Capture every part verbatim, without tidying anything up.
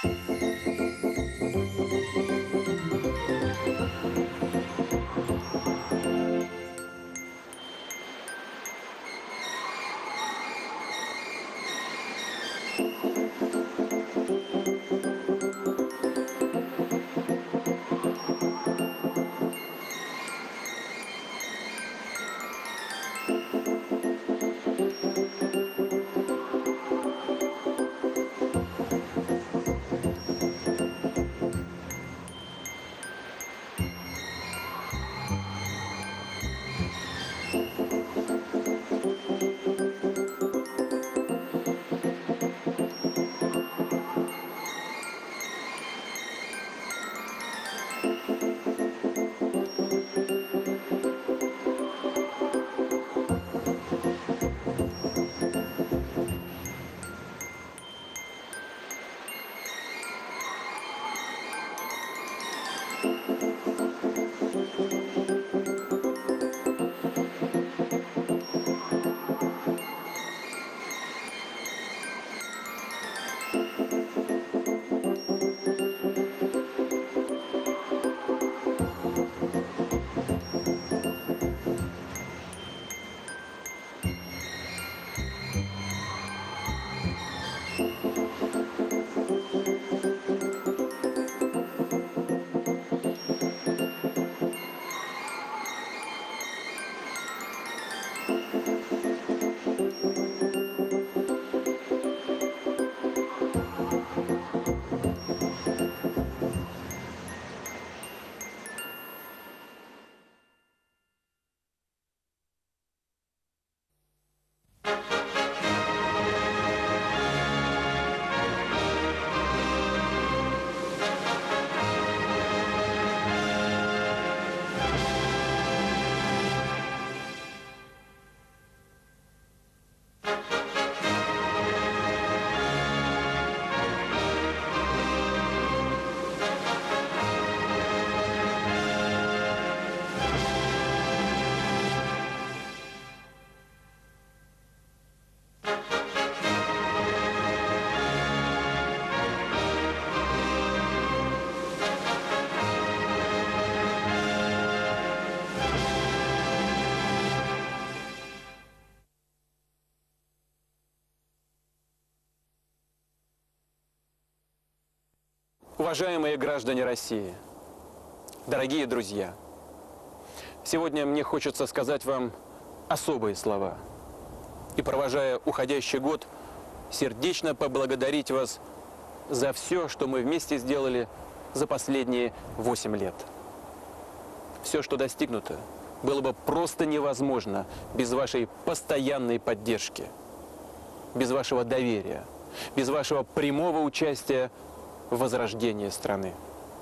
Уважаемые граждане России, дорогие друзья, сегодня мне хочется сказать вам особые слова и, провожая уходящий год, сердечно поблагодарить вас за все, что мы вместе сделали за последние восемь лет. Все, что достигнуто, было бы просто невозможно без вашей постоянной поддержки, без вашего доверия, без вашего прямого участия в возрождении страны.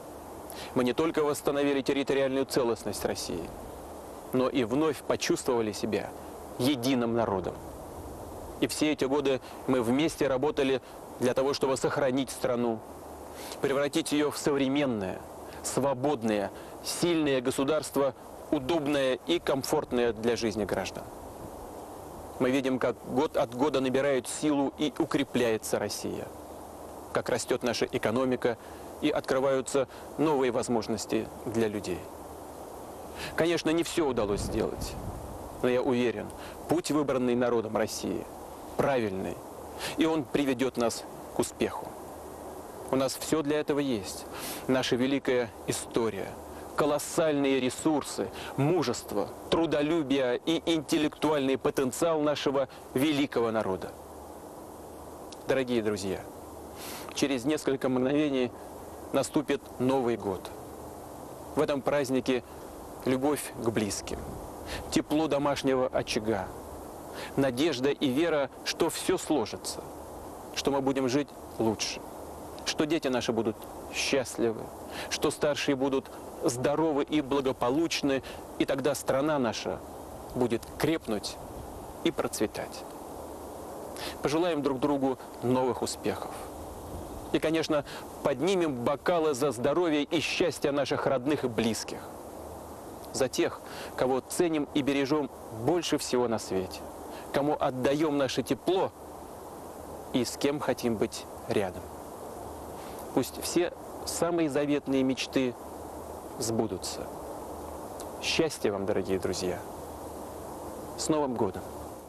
Мы не только восстановили территориальную целостность России, но и вновь почувствовали себя единым народом. И все эти годы мы вместе работали для того, чтобы сохранить страну, превратить ее в современное, свободное, сильное государство, удобное и комфортное для жизни граждан. Мы видим, как год от года набирает силу и укрепляется Россия, как растет наша экономика и открываются новые возможности для людей. Конечно, не все удалось сделать, но я уверен, путь, выбранный народом России, правильный, и он приведет нас к успеху. У нас все для этого есть. Наша великая история, колоссальные ресурсы, мужество, трудолюбие и интеллектуальный потенциал нашего великого народа. Дорогие друзья, через несколько мгновений наступит Новый год. В этом празднике любовь к близким, тепло домашнего очага, надежда и вера, что все сложится, что мы будем жить лучше, что дети наши будут счастливы, что старшие будут здоровы и благополучны, и тогда страна наша будет крепнуть и процветать. Пожелаем друг другу новых успехов. И, конечно, поднимем бокалы за здоровье и счастье наших родных и близких. За тех, кого ценим и бережем больше всего на свете, кому отдаем наше тепло и с кем хотим быть рядом. Пусть все самые заветные мечты сбудутся. Счастья вам, дорогие друзья! С Новым годом!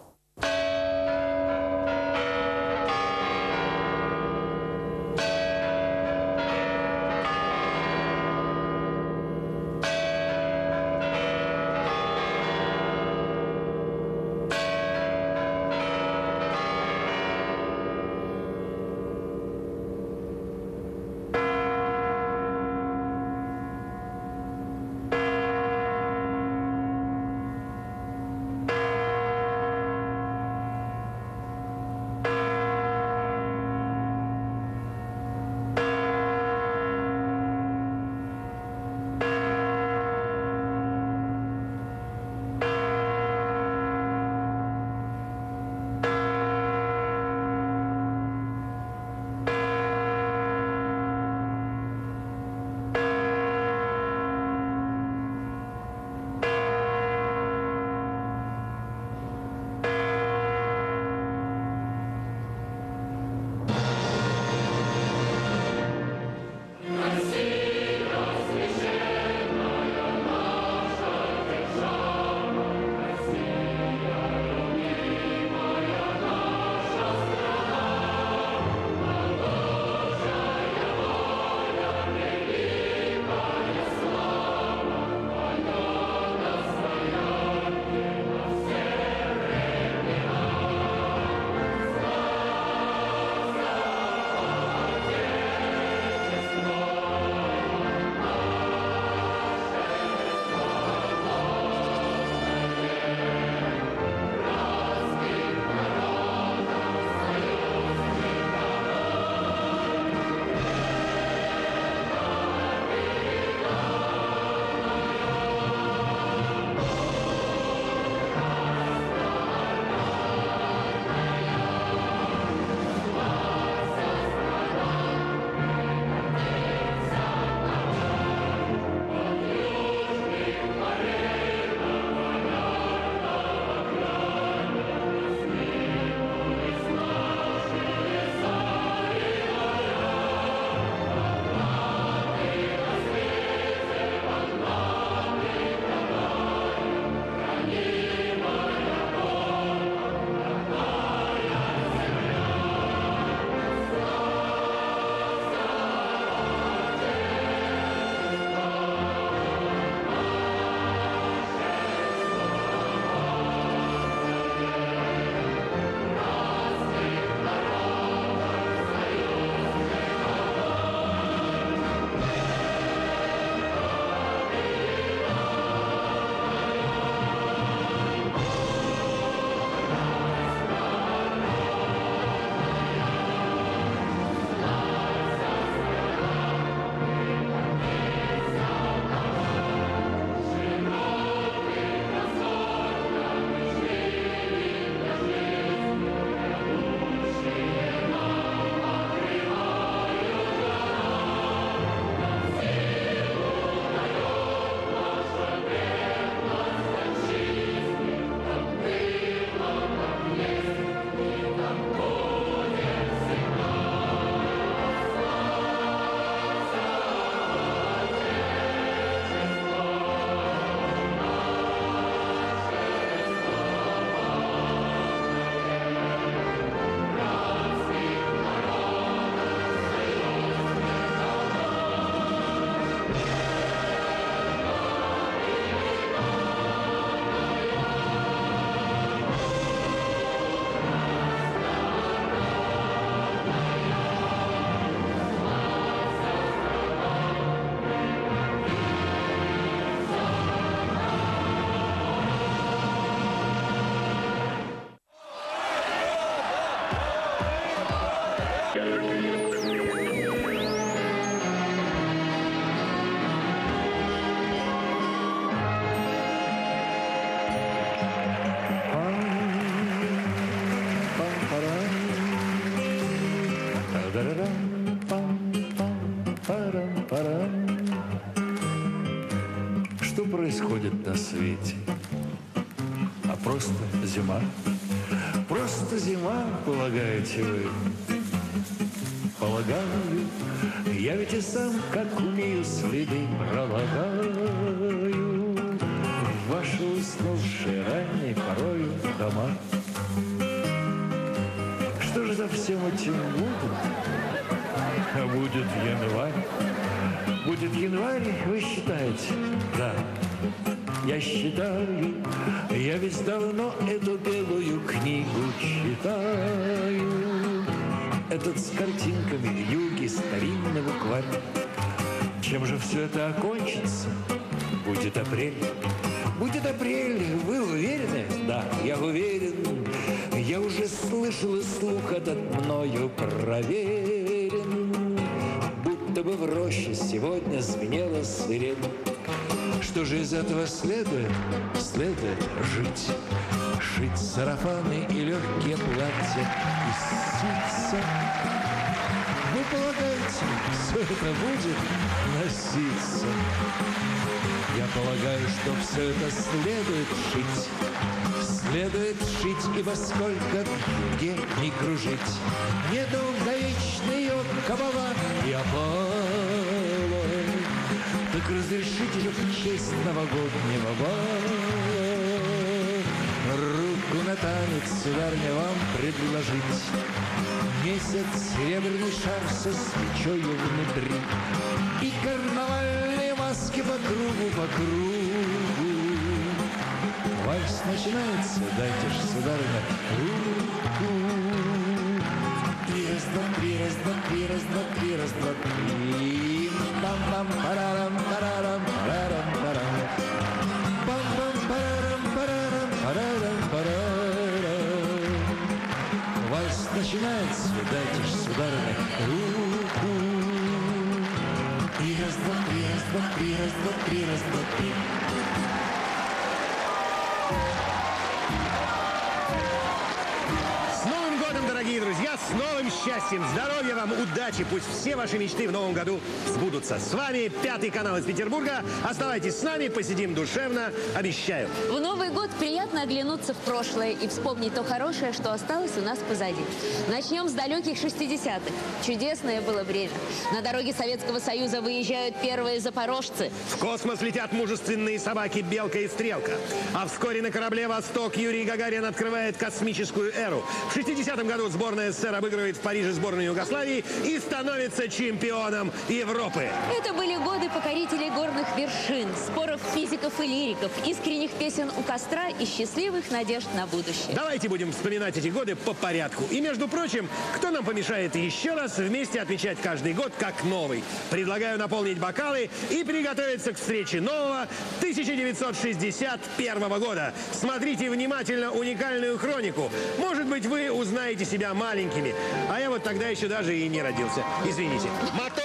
Что происходит на свете? А просто зима. Просто зима, полагаете вы? полагаю, я ведь и сам, как умею, следы пролагаю в ваши уснувшие ранней порою дома. Что же за всем этим будет? А будет январь. Будет январь, вы считаете? Да. Я считаю, я ведь давно эту белую книгу читаю. Этот с картинками юги, старинный букварь. Чем же все это окончится? Будет апрель. Будет апрель, вы уверены? Да, я уверен. Я уже слышал, и слух этот мною проверен. Будто бы в роще сегодня звенела свирель. Что же из этого следует? Следует жить. Шить сарафаны и легкие платья, и ситься. Вы полагаете, все это будет носиться? Я полагаю, что все это следует шить. Следует шить, ибо сколько в юге не кружить. Недолговечные кабала и опала. Так разрешите же в честь новогоднего бала руку на танец, сударыня, вам предложить. Месяц, серебряный шар со свечою внутри и карнавальные маски по кругу, по кругу. Вальс начинается, дайте ж, сударыня, руку. Три, раз, два, три, раз, два, три, раз, два, три, раз, два, три. Бам-бам, парарам, парарам, парарам, парарам. Бам-бам, парарам, парарам, парарам, парарам. Вальс начинается, дайте ж, сударыня, руку. Три, раз, два, три, раз, два, три, раз, два, три, раз, два, три. Дорогие друзья, с новым счастьем, здоровья вам, удачи, пусть все ваши мечты в новом году сбудутся. С вами Пятый канал из Петербурга. Оставайтесь с нами, посидим душевно, обещаю. В Новый год приятно оглянуться в прошлое и вспомнить то хорошее, что осталось у нас позади. Начнем с далеких шестидесятых. Чудесное было время. На дороге Советского Союза выезжают первые запорожцы. В космос летят мужественные собаки Белка и Стрелка. А вскоре на корабле «Восток» Юрий Гагарин открывает космическую эру. В шестидесятом году сборная СССР обыгрывает в Париже сборную Югославии и становится чемпионом Европы. Это были годы покорителей горных вершин, споров физиков и лириков, искренних песен у костра и счастливых надежд на будущее. Давайте будем вспоминать эти годы по порядку. И, между прочим, кто нам помешает еще раз вместе отмечать каждый год как новый? Предлагаю наполнить бокалы и приготовиться к встрече нового тысяча девятьсот шестьдесят первого года. Смотрите внимательно уникальную хронику. Может быть, вы узнаете себя маленькими. А я вот тогда еще даже и не родился. Извините. Мотор!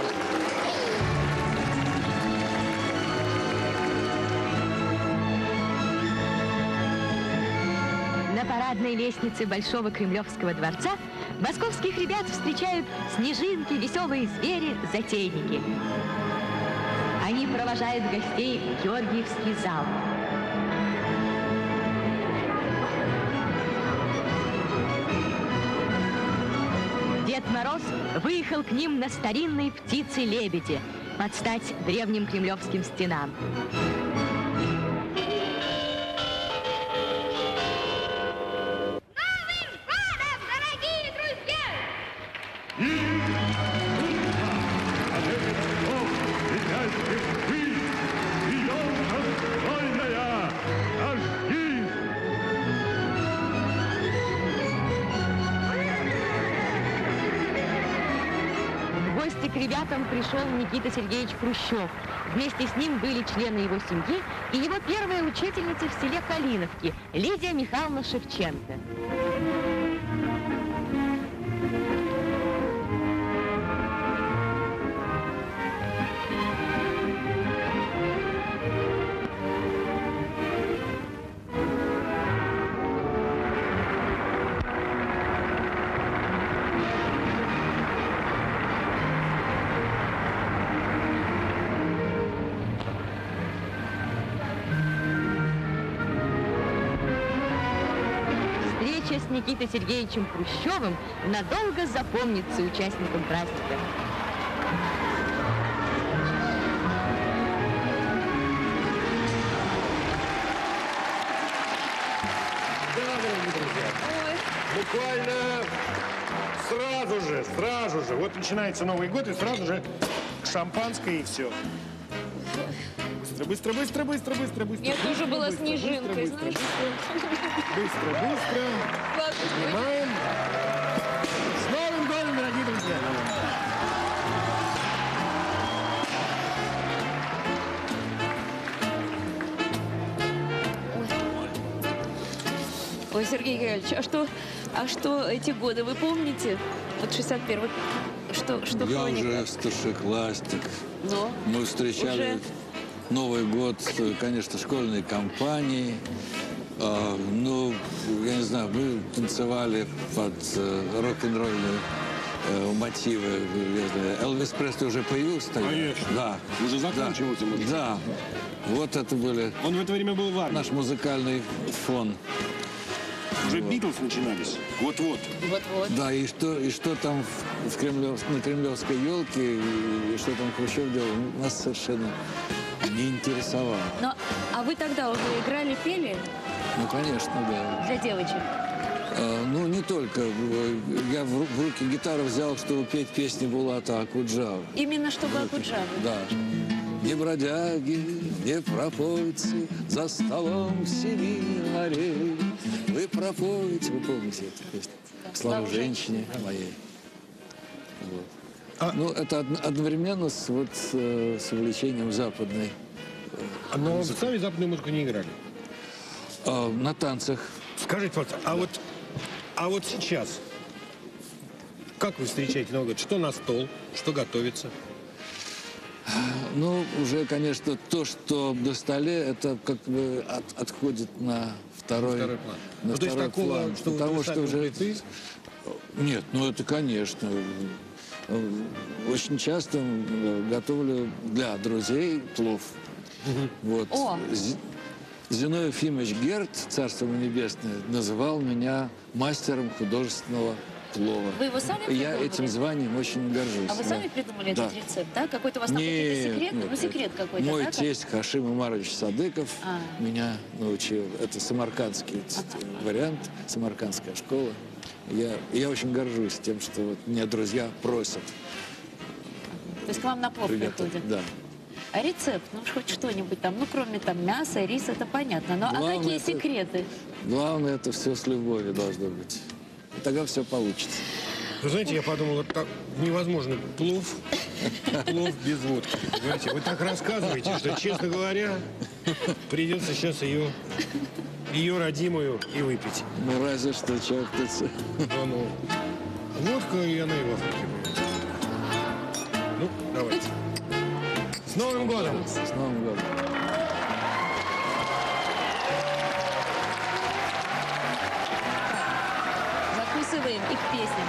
На парадной лестнице Большого Кремлевского дворца московских ребят встречают снежинки, веселые звери, затейники. Они провожают гостей в Георгиевский зал. Дед Мороз выехал к ним на старинной птице-лебеде, под стать древним кремлевским стенам. Новым годом, дорогие друзья! В гости к ребятам пришел Никита Сергеевич Хрущев. Вместе с ним были члены его семьи и его первая учительница в селе Калиновки Лидия Михайловна Шевченко. Встреча с Никитой Сергеевичем Хрущевым надолго запомнится участникам праздника. Да, дорогие друзья. Буквально сразу же, сразу же. Вот начинается Новый год, и сразу же шампанское и все. Быстро, быстро, быстро, быстро, быстро. Я быстро, тоже была быстро, снежинкой, быстро, знаешь. Быстро, быстро. Ладно, Снимаем. С Новым годом, дорогие друзья! Ой, Сергей Георгиевич, а что, а что эти годы, вы помните? Вот шестьдесят первый, что, что Я хроника? уже старшеклассник. Но Мы встречали уже? Новый год, конечно, школьной компании. А, ну, я не знаю, мы танцевали под э, рок-н-ролльные э, мотивы. Я знаю, Элвис Пресли уже появился тогда? Конечно. Да. Уже заканчивался, да. может. Да. Вот это были Он в это время был в армии. наш музыкальный фон. Уже Битлз начинались. Вот-вот. Вот-вот. Да, и что, и что там в, в Кремлев, на кремлевской елке, и, и что там Хрущев делал, нас совершенно не интересовало. Но, а вы тогда уже играли, пели Ну, конечно, да. для девочек? А, ну, не только. Я в, ру- в руки гитару взял, чтобы петь песни Булата Акуджавы. Именно чтобы Вот. Акуджавы? Да. Не бродяги, не пропойцы, за столом семи морей. Вы пропоете, вы помните эту песню? Слава женщине моей. Вот. А- Ну, это од- одновременно с, вот, э, с увлечением западной. Но вы сами западную музыку не играли. А, на танцах. Скажите, пожалуйста, а вот, а вот сейчас, как вы встречаете Новый год? Что на стол? Что готовится? Ну, уже, конечно, то, что на столе, это как бы от- отходит на второй, Второй план. на Ну, то есть второй такого, план. что вы Потому бросать что уже... плиты? Нет, ну это, конечно. Э, Очень часто э, готовлю для друзей плов. Вот. О! З- Зиной Ефимович Герд, царство ему небесное, называл меня мастером художественного плова. Вы его сами Я придумали? этим званием очень горжусь. А вы да. сами придумали Да. этот рецепт, да? Какой-то у вас там какие-то Нет, секреты? нет, Ну, секрет какой-то, Мой да? тесть Хашим Умарович Садыков А. меня научил. Это самаркандский ц- вариант, самаркандская школа. Я, я очень горжусь тем, что вот меня друзья просят. То есть к вам на плов приготовить. приходят? Да. А рецепт? Ну, хоть что-нибудь там, ну, кроме там мяса, риса, это понятно. Но а Главное, какие это- секреты? Главное, это все с любовью должно быть. И тогда все получится. Вы знаете, я подумал, вот так невозможно плов, плов без водки. Понимаете, вы так рассказываете, что, честно говоря, придется сейчас ее, ее родимую и выпить. Ну, разве что чокнуться. Да ну, водка, и она и в Африке будет. Ну, давайте. С Новым годом! С Новым годом. Закусываем и к песням.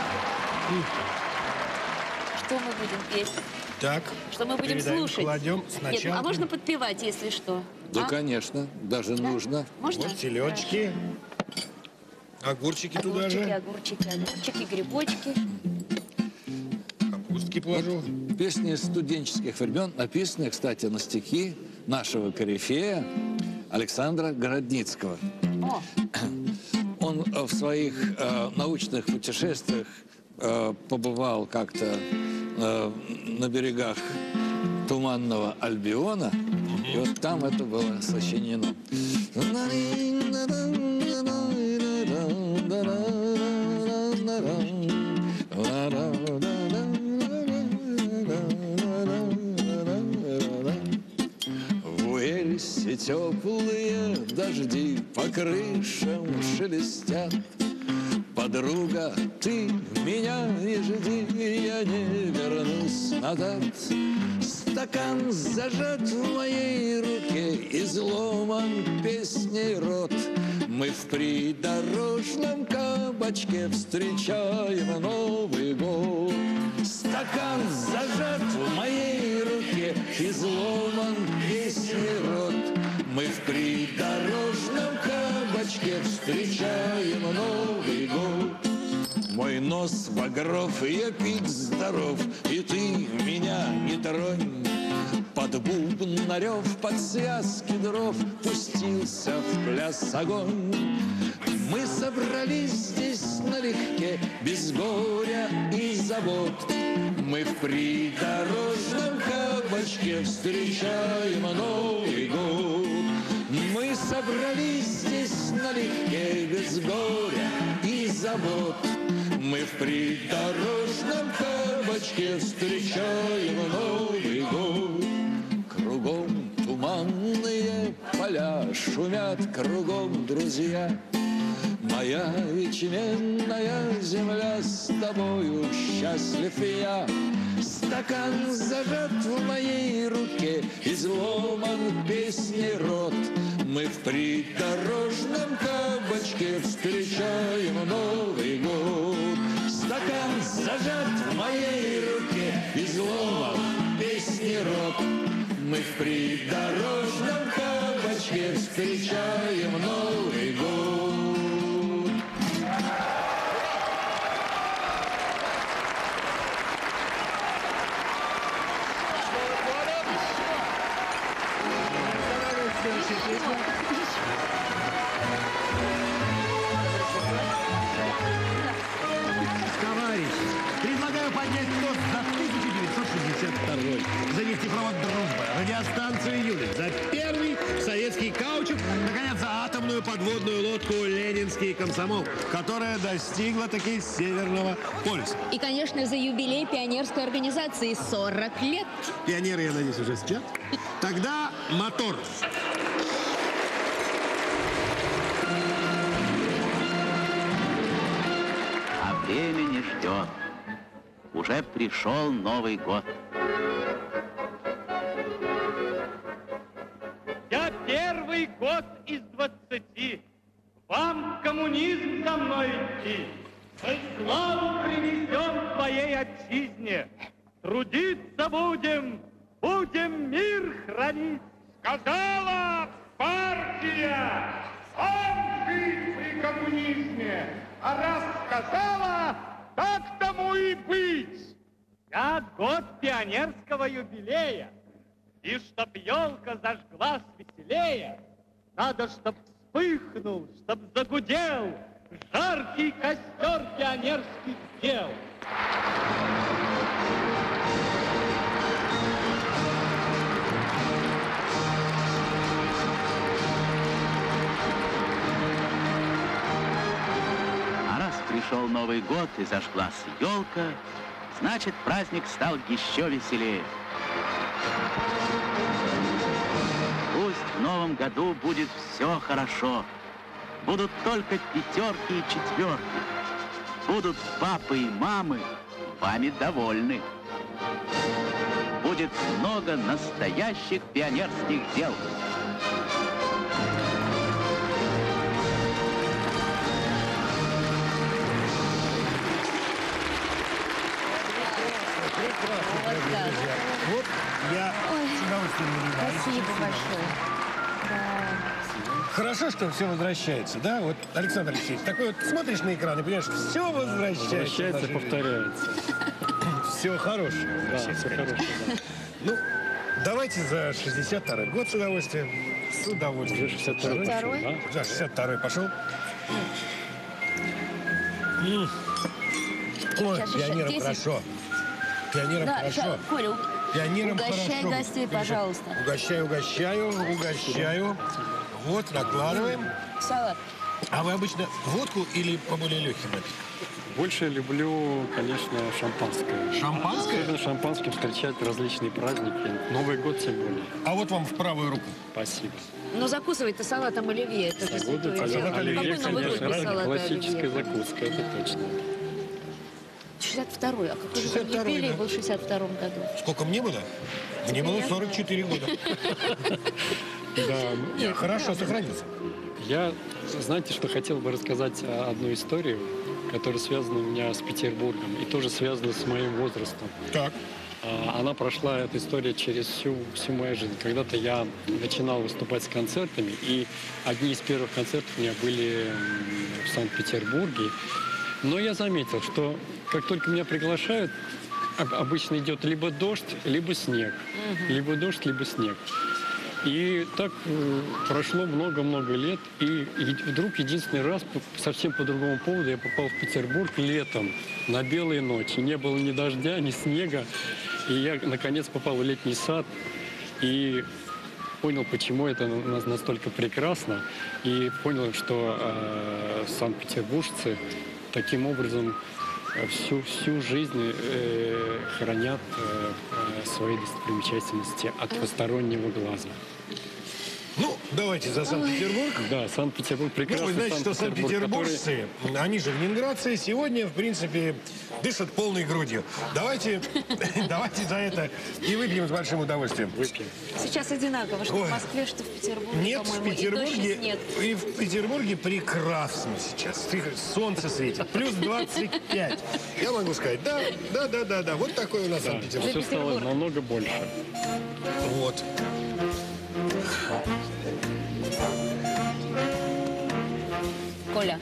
Что мы будем петь? Так, Что мы будем передаем, слушать? кладем Нет, сначала. а можно подпевать, если что? Да, А? конечно, даже нужно. Можно? Вот селедочки, огурчики туда Огурчики, же, огурчики, огурчики, грибочки. капустки положу. Песни студенческих времен, написанные, кстати, на стихи нашего корифея Александра Городницкого. О, Он э, в своих э, научных путешествиях э, побывал как-то э, на берегах Туманного Альбиона, и вот там это было сочинено. В Уэльсе теплые дожди по крышам шелестят. Подруга, ты меня не жди, я не вернусь назад. Стакан зажат в моей руке, изломан песней рот. Мы в придорожном кабачке встречаем Новый год. Стакан зажат в моей руке, изломан песней рот. Мы в придорожном кабачке встречаем Новый год. Мой нос багров, и я пить здоров, и ты меня не тронь. Под бубнарев, под связки дров пустился в пляс огонь. Мы собрались здесь налегке, без горя и забот. Мы в придорожном кабачке встречаем Новый год. Мы собрались здесь налегке, без горя и забот. Мы в придорожном кабачке встречаем Новый год. Кругом туманные поля, шумят кругом друзья. Моя ячменная земля, с тобою счастлив я. Стакан зажат в моей руке, изломан песней рот. Мы в придорожном кабачке встречаем Новый год. Стакан зажат в моей руке, изломан песней рот. Мы в придорожном кабачке встречаем Новый год. Товарищи, предлагаю поднять тост за тысяча девятьсот шестьдесят второй, за нефтепровод «Дружба», радиостанцию «Юлик», за первый советский каучук, наконец, за атомную подводную лодку «Ленинский комсомол», которая достигла таки Северного полюса. И, конечно, за юбилей пионерской организации сорок лет. Пионеры, я надеюсь, уже спят. Тогда мотор. А время не ждет. Уже пришел Новый год. Я первый год из двадцати. Вам коммунизм со мной идти. Мы славу принесем твоей отчизне. Трудиться будем, будем мир хранить. Сказала партия, вам жить при коммунизме. А раз сказала, так тому и быть. Я год пионерского юбилея. И чтоб елка зажглась веселее, надо, чтоб вспыхнул, чтоб загудел жаркий костер пионерских дел. А раз пришел Новый год и зажглась елка, значит, праздник стал еще веселее. Пусть в новом году будет все хорошо. Будут только пятерки и четверки. Будут папы и мамы вами довольны. Будет много настоящих пионерских дел. Вот я с удовольствием наблюдаю. Спасибо большое. Хорошо, что все возвращается, да? Вот, Александр Алексеевич, такой вот смотришь на экран и понимаешь, все возвращается. Возвращается, повторяется. Все хорошее. Да, все хорошее. Да. Ну, давайте за шестьдесят второй год с удовольствием. С удовольствием. Уже шестьдесят второй пошел, да? Да, шестьдесят второй пошел. М. Ой, Сейчас пионерам десять. хорошо. Пионерам Да, хорошо. ща, Коля, Пионерам угощай хорошо. гостей, пожалуйста. Угощаю, угощаю, угощаю. Вот, накладываем. салат. А вы обычно водку или по более легким напиткам? Больше люблю, конечно, шампанское. Шампанское? Особенно шампанским встречать различные праздники. Новый год тем более. А вот вам в правую руку. Спасибо. Но закусывай-то салатом оливье. Это же Погода, святое дело. салат оливье, Какой Новый год конечно, без салата классическая оливье? закуска, это точно. шестьдесят второй. А какой же шестьдесят второй, юбилей да. был в шестьдесят втором году? Сколько мне было? Мне было сорок четыре года. Да. Хорошо сохранился. Я, знаете, что хотел бы рассказать одну историю, которая связана у меня с Петербургом и тоже связана с моим возрастом. Так. А, Она прошла, эта история, через всю, всю мою жизнь. Когда-то я начинал выступать с концертами, и одни из первых концертов у меня были м, в Санкт-Петербурге. Но я заметил, что как только меня приглашают, об- обычно идет либо дождь, либо снег. Либо дождь, либо снег. И так э, прошло много-много лет, и, и вдруг единственный раз по- совсем по другому поводу я попал в Петербург летом на белые ночи. Не было ни дождя, ни снега. И я, наконец, попал в летний сад и понял, почему это у нас настолько прекрасно. И понял, что э, санкт-петербуржцы таким образом э, всю, всю жизнь э, хранят э, э, свои достопримечательности от постороннего глаза. Ну, давайте за Санкт-Петербург. Да, Санкт-Петербург Ну, прекрасный. вы знаете, что Санкт-Петербург, который- санкт-петербуржцы, они же ленинградцы, сегодня, в принципе, дышат полной грудью. Давайте, давайте за это и выпьем с большим удовольствием. Выпьем. Сейчас одинаково, что Ой. в Москве, что в Петербурге, Нет, в по-моему, и дождь, и Петербурге, снег. и в Петербурге прекрасно сейчас. Тихо, солнце светит, плюс двадцать пять. Я могу сказать, да, да, да, да, да. Вот такой у нас Да, Санкт-Петербург. все стало намного больше. Вот. Коля.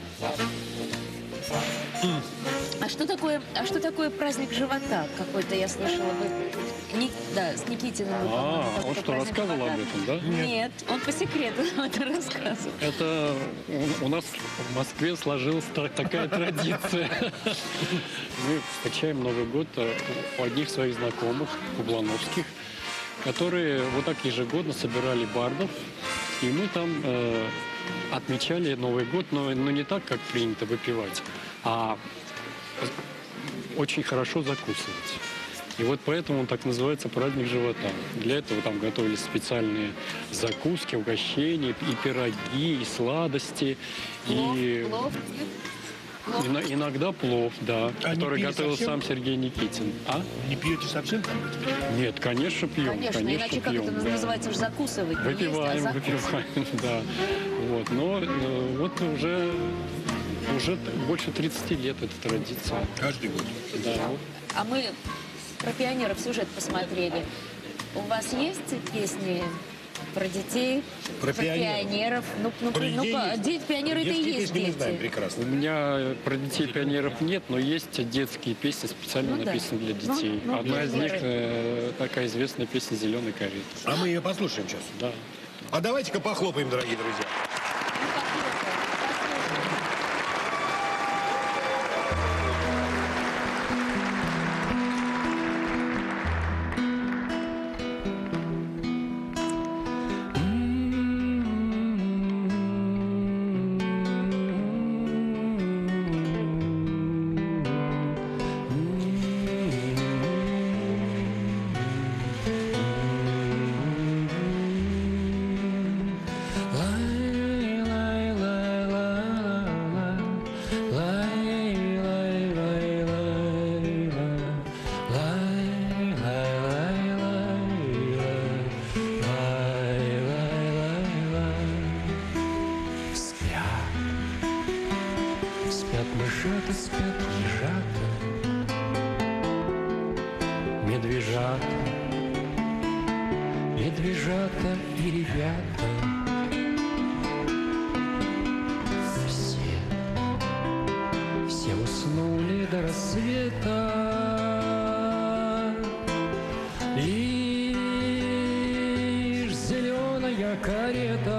А что такое, а что такое праздник живота? Какой-то я слышала, вы... Ник- да, с Никитиным. вы, по-моему, А, какой-то он что, праздник рассказывал живота. об этом, да? Нет, он по секрету нам это рассказывал. Это у- у нас в Москве сложилась та- такая традиция. Мы встречаем Новый год э, у одних своих знакомых, кублановских, которые вот так ежегодно собирали бардов, и мы там э, отмечали Новый год, но, но не так, как принято выпивать, а очень хорошо закусывать. И вот поэтому он так называется праздник живота. Для этого там готовились специальные закуски, угощения, и пироги, и сладости, и Плов, плов. ино- иногда плов, да, А не который пили готовил совсем? сам Сергей Никитин. А? Не пьете совсем? Нет, конечно, пьем. Конечно, иначе как пьем, это да. называется уже закусывать? Не есть, а Выпиваем, закусывать. выпиваем, да. Вот, но э, вот уже, уже т- больше тридцати лет эта традиция. Каждый год. Да, вот. А мы про пионеров сюжет посмотрели. У вас есть песни про детей, Про пионеров. пионеров? Ну, ну, Про ну, детей по- есть. дети, пионеры это и Детские есть песни мы знаем дети. прекрасно. У меня про детей пионеров нет, но есть детские песни, специально Ну да. написанные для Ну, детей. ну, Одна из них пионеры. э, такая известная песня «Зеленый карет». А мы ее послушаем сейчас. Да. А давайте-ка похлопаем, дорогие друзья. Спят мышата, спят ежата, медвежата, медвежата и ребята. Все, все уснули до рассвета. Лишь зеленая карета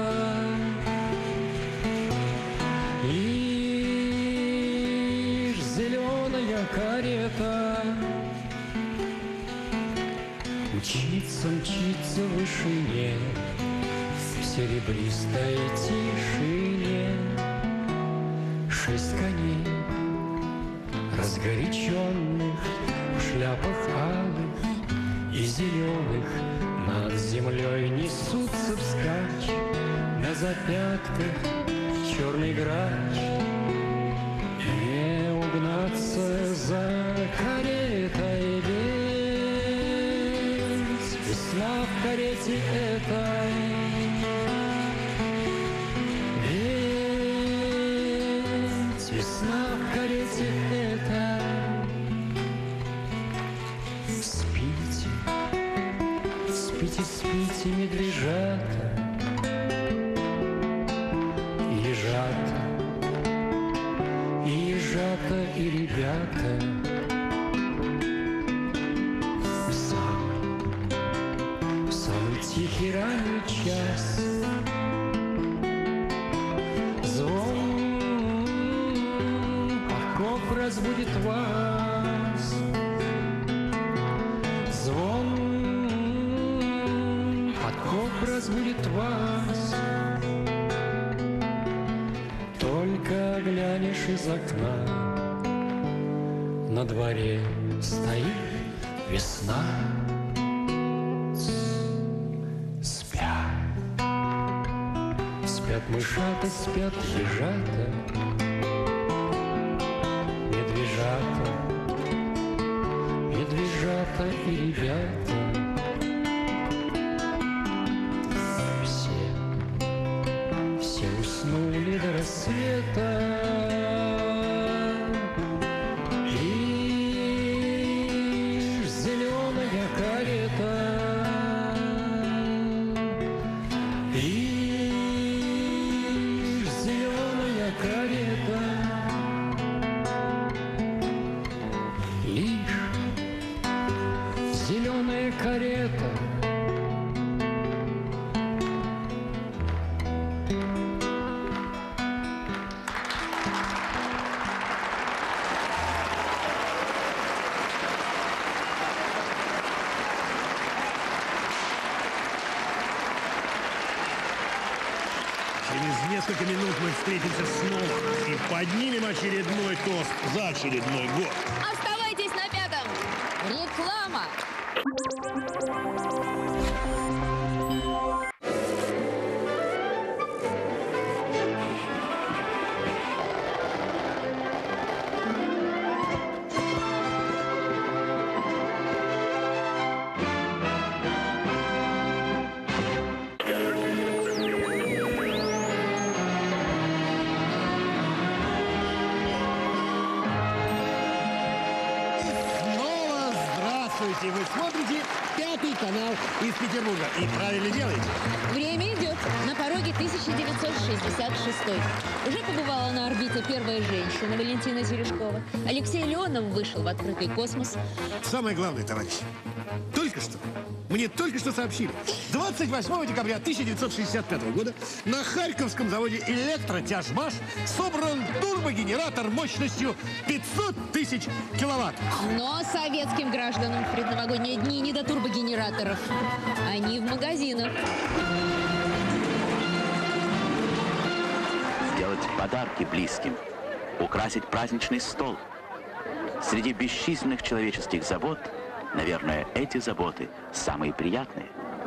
Лишь зеленая карета Мчится, мчится в вышине, в серебристой тишине. Шесть коней, разгоряченных, в шляпах алых и зеленых, над землей несутся вскачь, на запятках черный грач. Не угнаться за каретой, ведь весна в карете этой. Ведь весна в карете этой. Спите, спите, спите, медвежата, ежата, ежата. медвежата. В самый, в самый тихий ранний час звон оков разбудит вас. Звон подкоп разбудит вас. Только глянешь из окна, на дворе стоит весна. Спят, спят мышата, спят ежата, медвежата, медвежата и ребята. Все, все уснули до рассвета. Лишь зеленая карета, лишь зеленая карета, лишь зеленая карета. Через несколько минут мы встретимся снова и поднимем очередной тост за очередной год. Оставайтесь на пятом. Реклама. Снова здравствуйте! Вы смотрите Пятый канал из Петербурга. И правильно делаете. Время идет. На пороге тысяча девятьсот шестьдесят шестой. Уже побывала на орбите первая женщина Валентина Терешкова. Алексей Леонов вышел в открытый космос. Самое главное, товарищи, только что, мне только что сообщили, двадцать восьмого декабря тысяча девятьсот шестьдесят пятого года на Харьковском заводе «Электротяжмаш» собран турбогенератор мощностью пятьсот тысяч киловатт. Но советским гражданам в предновогодние дни не до турбогенераторов. Они в магазинах. Сделать подарки близким, украсить праздничный стол. Среди бесчисленных человеческих забот, наверное, эти заботы самые приятные.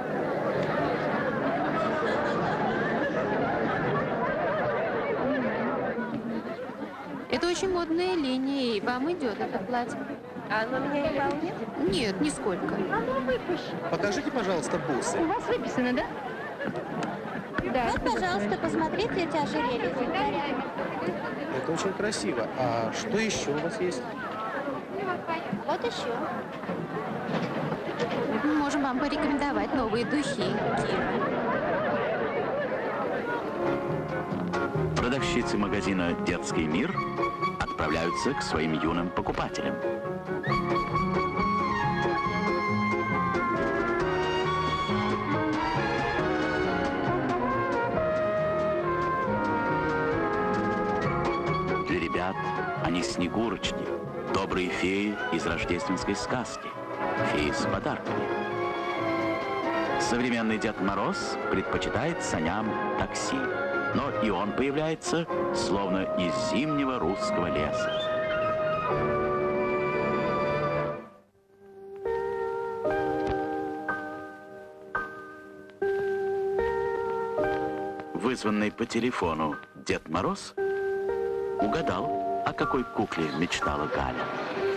Это очень модная линия, и вам идет это платье. А оно меня не волнует? Нет, нисколько. Оно выпущено. Покажите, пожалуйста, бусы. У вас выписано, да? Да. Вот, пожалуйста, посмотрите эти ожерелья с янтаря. Это очень красиво. А что еще у вас есть? Вот еще. Мы можем вам порекомендовать новые духи, Кира. Продавщицы магазина «Детский мир» отправляются к своим юным покупателям. Для ребят они снегурочки, добрые феи из рождественской сказки, феи с подарками. Современный Дед Мороз предпочитает саням такси, но и он появляется словно из зимнего русского леса. Вызванный по телефону Дед Мороз угадал, о какой кукле мечтала Галя.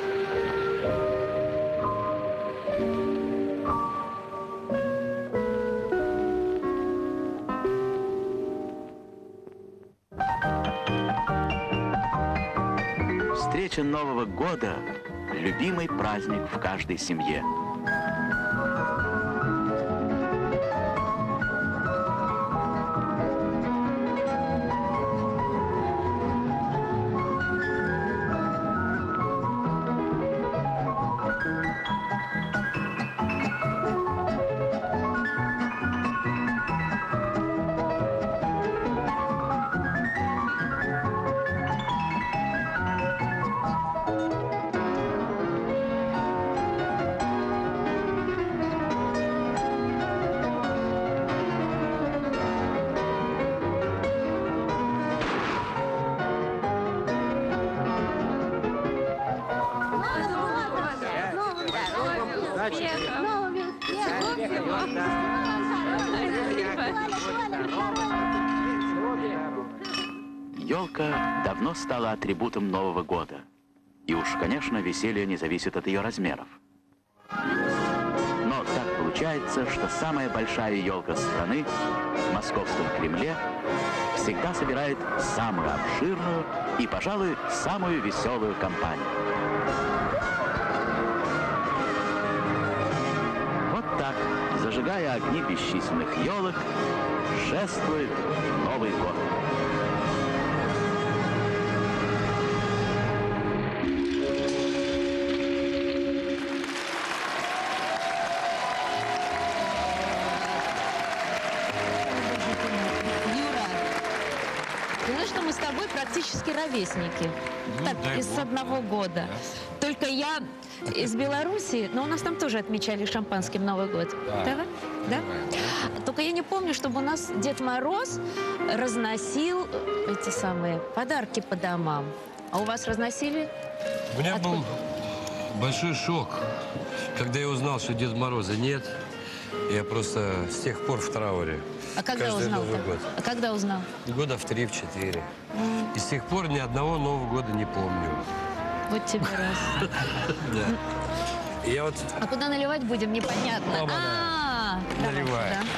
Встреча Нового года – любимый праздник в каждой семье. успехов! Новыми успехами! Елка давно стала атрибутом Нового года. И уж, конечно, веселье не зависит от ее размеров. Но так получается, что самая большая елка страны в Московском Кремле всегда собирает самую обширную и, пожалуй, самую веселую компанию. Вот так, зажигая огни бесчисленных елок, шествует Новый год. Мы с тобой практически ровесники. Ну, Так, дай из бог, одного года. да. Только я из Беларуси, но у нас там тоже отмечали шампанским Новый год. Да. Да? Да? Только я не помню, чтобы у нас Дед Мороз разносил эти самые подарки по домам. А у вас разносили? У меня Откуда? был большой шок, когда я узнал, что Деда Мороза нет. Я просто с тех пор в трауре. А когда Каждый узнал? Новый год. А когда узнал? Года в три, в четыре. М. И с тех пор ни одного Нового года не помню. Вот тебе раз. Да. Я вот А куда наливать будем, непонятно. Оба, да. А, давай, Наливай. да.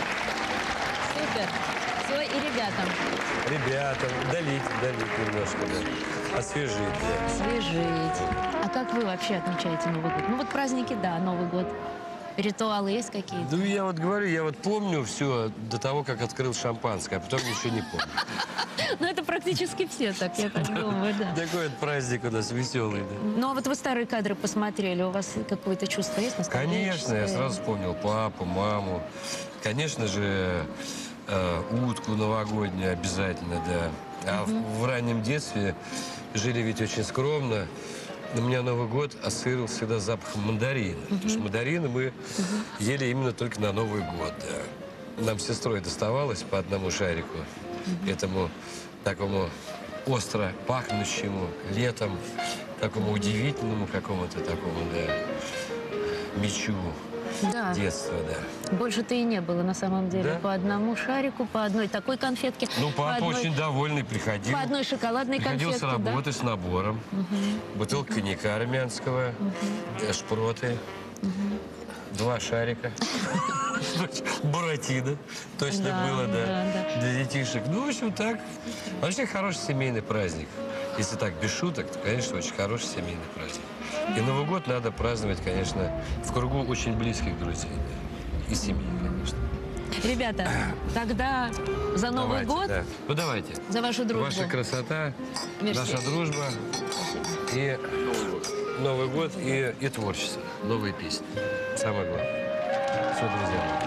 Супер. Все, и ребятам. ребятам долить, долить немножко, да. Освежить, да. Освежить. А как вы вообще отмечаете Новый год? Ну вот праздники, да, Новый год. Ритуалы есть какие-то? Ну, я вот говорю, я вот помню все до того, как открыл шампанское, а потом ничего не помню. Ну, это практически все так, я так думаю, да. Такой вот праздник у нас веселый, да. Ну, а вот вы старые кадры посмотрели, у вас какое-то чувство есть ностальгическое? Конечно, я сразу вспомнил папу, маму. Конечно же, э, утку новогоднюю обязательно, да. А в, в раннем детстве жили ведь очень скромно. У меня Новый год ассоциировался всегда с запахом мандарина. Потому что мандарины мы ели именно только на Новый год, да. Нам с сестрой доставалось по одному шарику. Этому такому остро пахнущему летом, такому удивительному какому-то такому, да, мечу Да. детства, да. Больше-то и не было, на самом деле. Да? По одному шарику, по одной такой конфетке. Ну, по папа одной- очень довольный приходил. По одной шоколадной Приходил конфетке, с работы с набором. Мгм. Бутылка коньяка армянского, э, шпроты, два шарика. Буратино. Точно Да, было, да. да, Для детишек. Ну, в общем, так. Вообще хороший семейный праздник. Если так, без шуток, то, конечно, очень хороший семейный праздник. И Новый год надо праздновать, конечно, в кругу очень близких друзей. И семьи, конечно. Ребята, тогда за Новый Давайте, год, да. Ну, давайте. за вашу дружбу. Ваша красота, Мерси. наша дружба и Новый год, и, и творчество, новые песни. Самое главное. Все, друзья.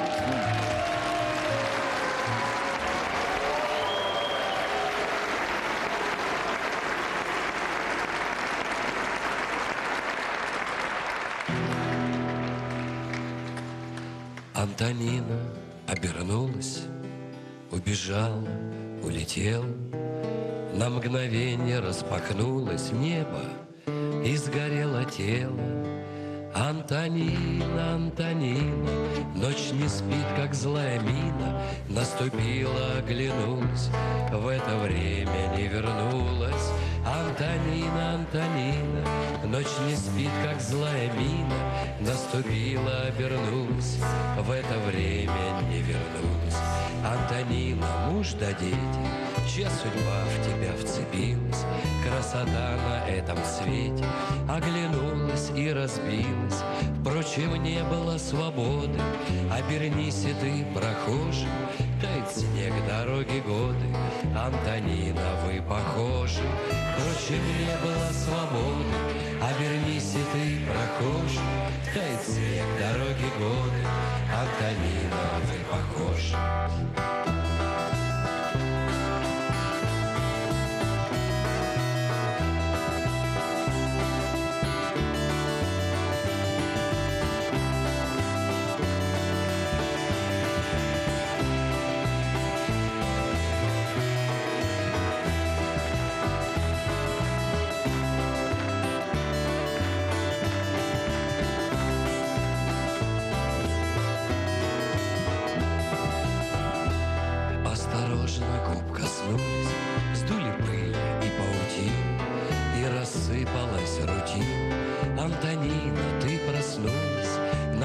Антонина обернулась, убежала, улетела. На мгновение распахнулось небо, и сгорело тело. Антонина, Антонина, ночь не спит, как злая мина. Наступила, оглянулась, в это время не вернулась. Антонина, Антонина, ночь не спит, как злая мина. Наступила, обернулась, в это время не вернулась. Антонина, муж да дети, чья судьба в тебя вцепилась? Красота на этом свете оглянулась и разбилась. Впрочем, не было свободы, обернись и ты, прохожий. Тает снег, дороги, годы, Антонина, вы похожи. Впрочем, не было свободы, обернись и ты, прохожий. Тает снег, дороги, годы, Антонина, вы похожи.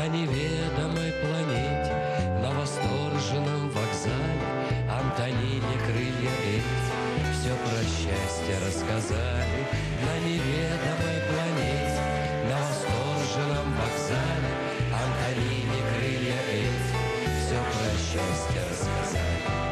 на неведомой планете, на восторженном вокзале Антонине крылья эти все про счастье рассказали. На неведомой планете, на восторженном вокзале Антонине крылья эти все про счастье рассказали.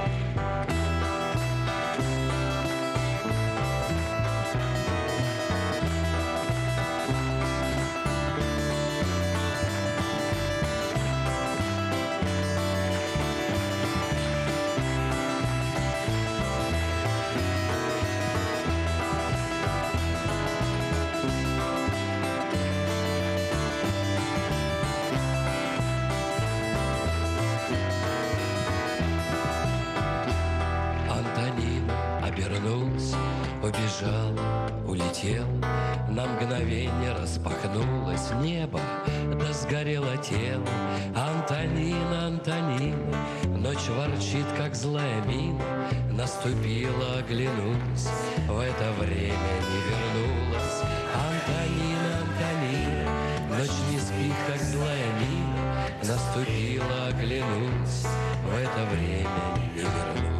Побежал, улетел, на мгновение распахнулось небо, да сгорело тело. Антонина, Антонина, ночь ворчит, как злая мина, наступила, оглянулась, в это время не вернулась. Антонина, Антонина, ночь не спит, как злая мина, наступила, оглянулась, в это время не вернулась.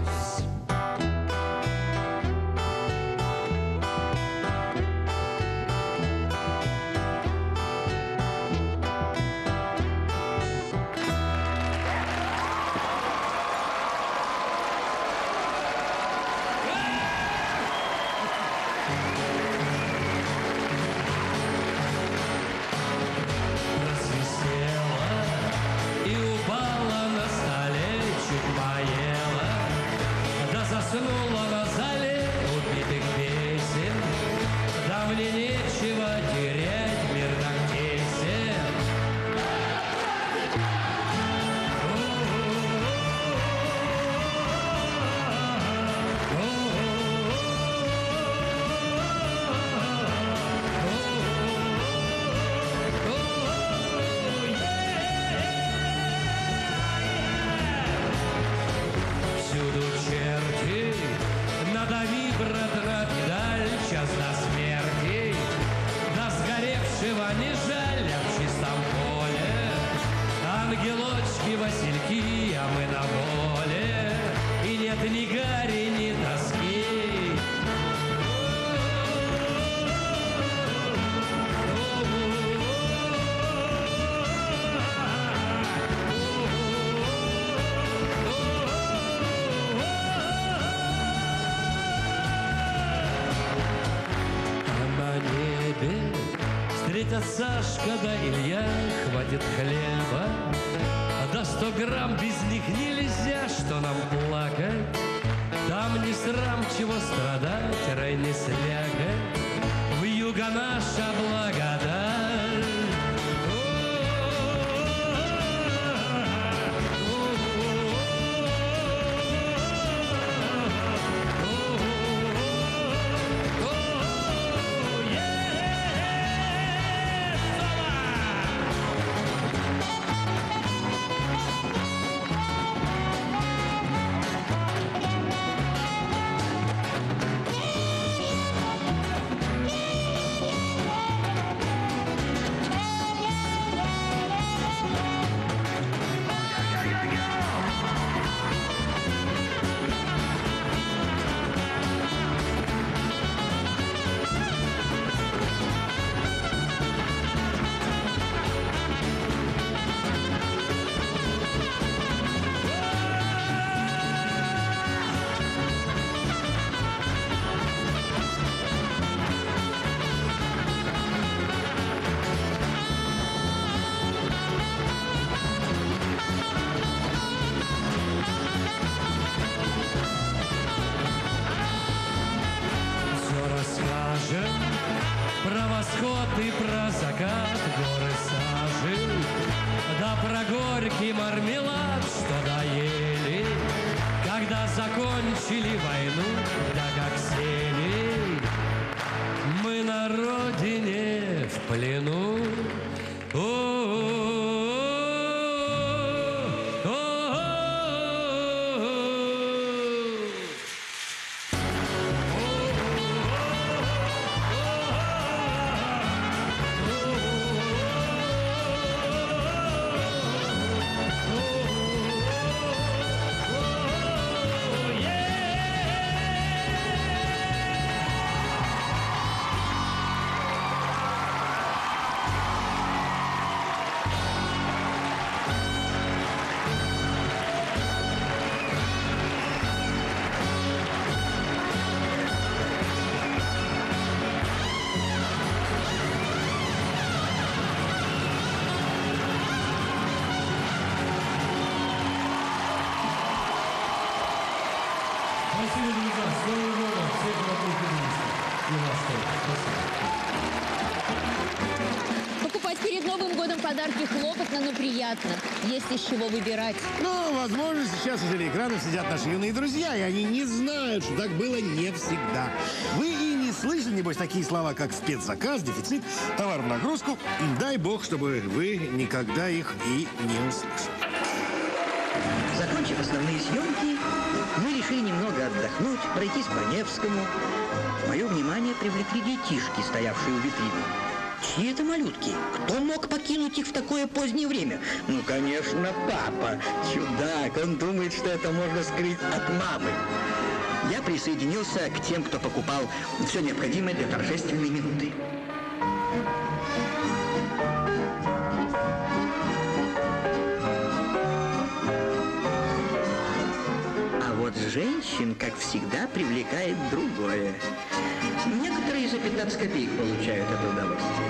Заснула на зале убитых песен, да мне нечего терять, мир так тесен. Всюду черти, надави, брат, на педаль, час до смерти, до сгоревшего не жаль, а в чистом поле ангелочки, васильки, а мы на воле, и нет ни гари, ни тоски. Встретят Сашка да Илья, хватит хлеба, да сто грамм без них нельзя, что нам плакать. Там не срам, чего страдать, рай не слягать, вьюга наша благодать. Про восход и про закат горы сажи, да про горький мармелад, что доели, когда закончили войну, да как сели мы на родине в плену. Спасибо, друзья. С Новым годом всех золотых футболистов. И вас тоже. Спасибо. Покупать перед Новым годом подарки хлопотно, но приятно. Есть из чего выбирать. Но, возможно, сейчас у телеэкранов сидят наши юные друзья, и они не знают, что так было не всегда. Вы и не слышали, небось, такие слова, как спецзаказ, дефицит, товар в нагрузку. Дай бог, чтобы вы никогда их и не услышали. Закончив основные съемки, мы решили немного отдохнуть, пройтись по Невскому. Мое внимание привлекли детишки, стоявшие у витрины. Чьи это малютки? Кто мог покинуть их в такое позднее время? Ну, конечно, папа. Чудак. Он думает, что это можно скрыть от мамы. Я присоединился к тем, кто покупал все необходимое для торжественной минуты. А вот женщин, как всегда, привлекает другое. Некоторые за пятнадцать копеек получают это удовольствие.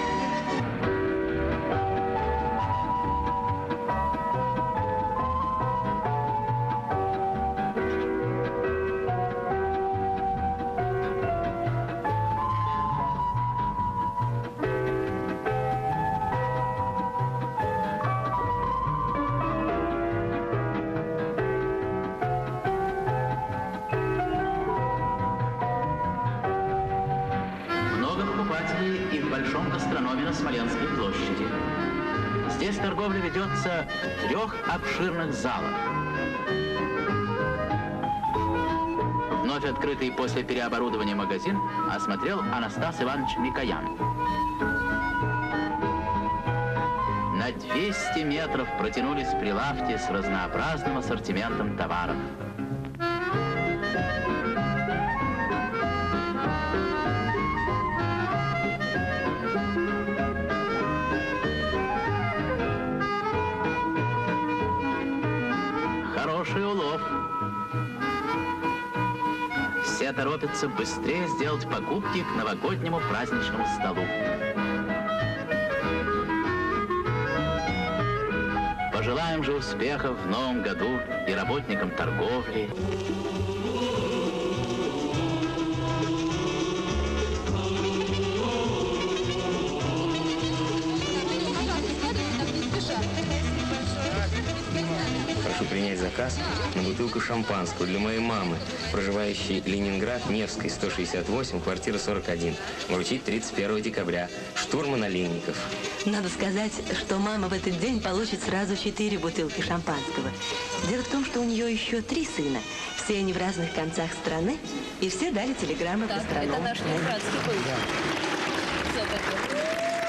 И в большом гастрономе на Смоленской площади. Здесь торговля ведется в трех обширных залах. Вновь открытый после переоборудования магазин осмотрел Анастас Иванович Микоян. На двести метров протянулись прилавки с разнообразным ассортиментом товаров. Хороший улов. Все торопятся быстрее сделать покупки к новогоднему праздничному столу. Пожелаем же успехов в новом году и работникам торговли. Прошу принять заказ на бутылку шампанского для моей мамы, проживающей Ленинград, Невской, сто шестьдесят восемь, квартира сорок один. Вручить тридцать первого декабря. Штурман Олейников. Надо сказать, что мама в этот день получит сразу четыре бутылки шампанского. Дело в том, что у нее еще три сына. Все они в разных концах страны, и все дали телеграммы по странам. Это наш ленинградский был. Все такое.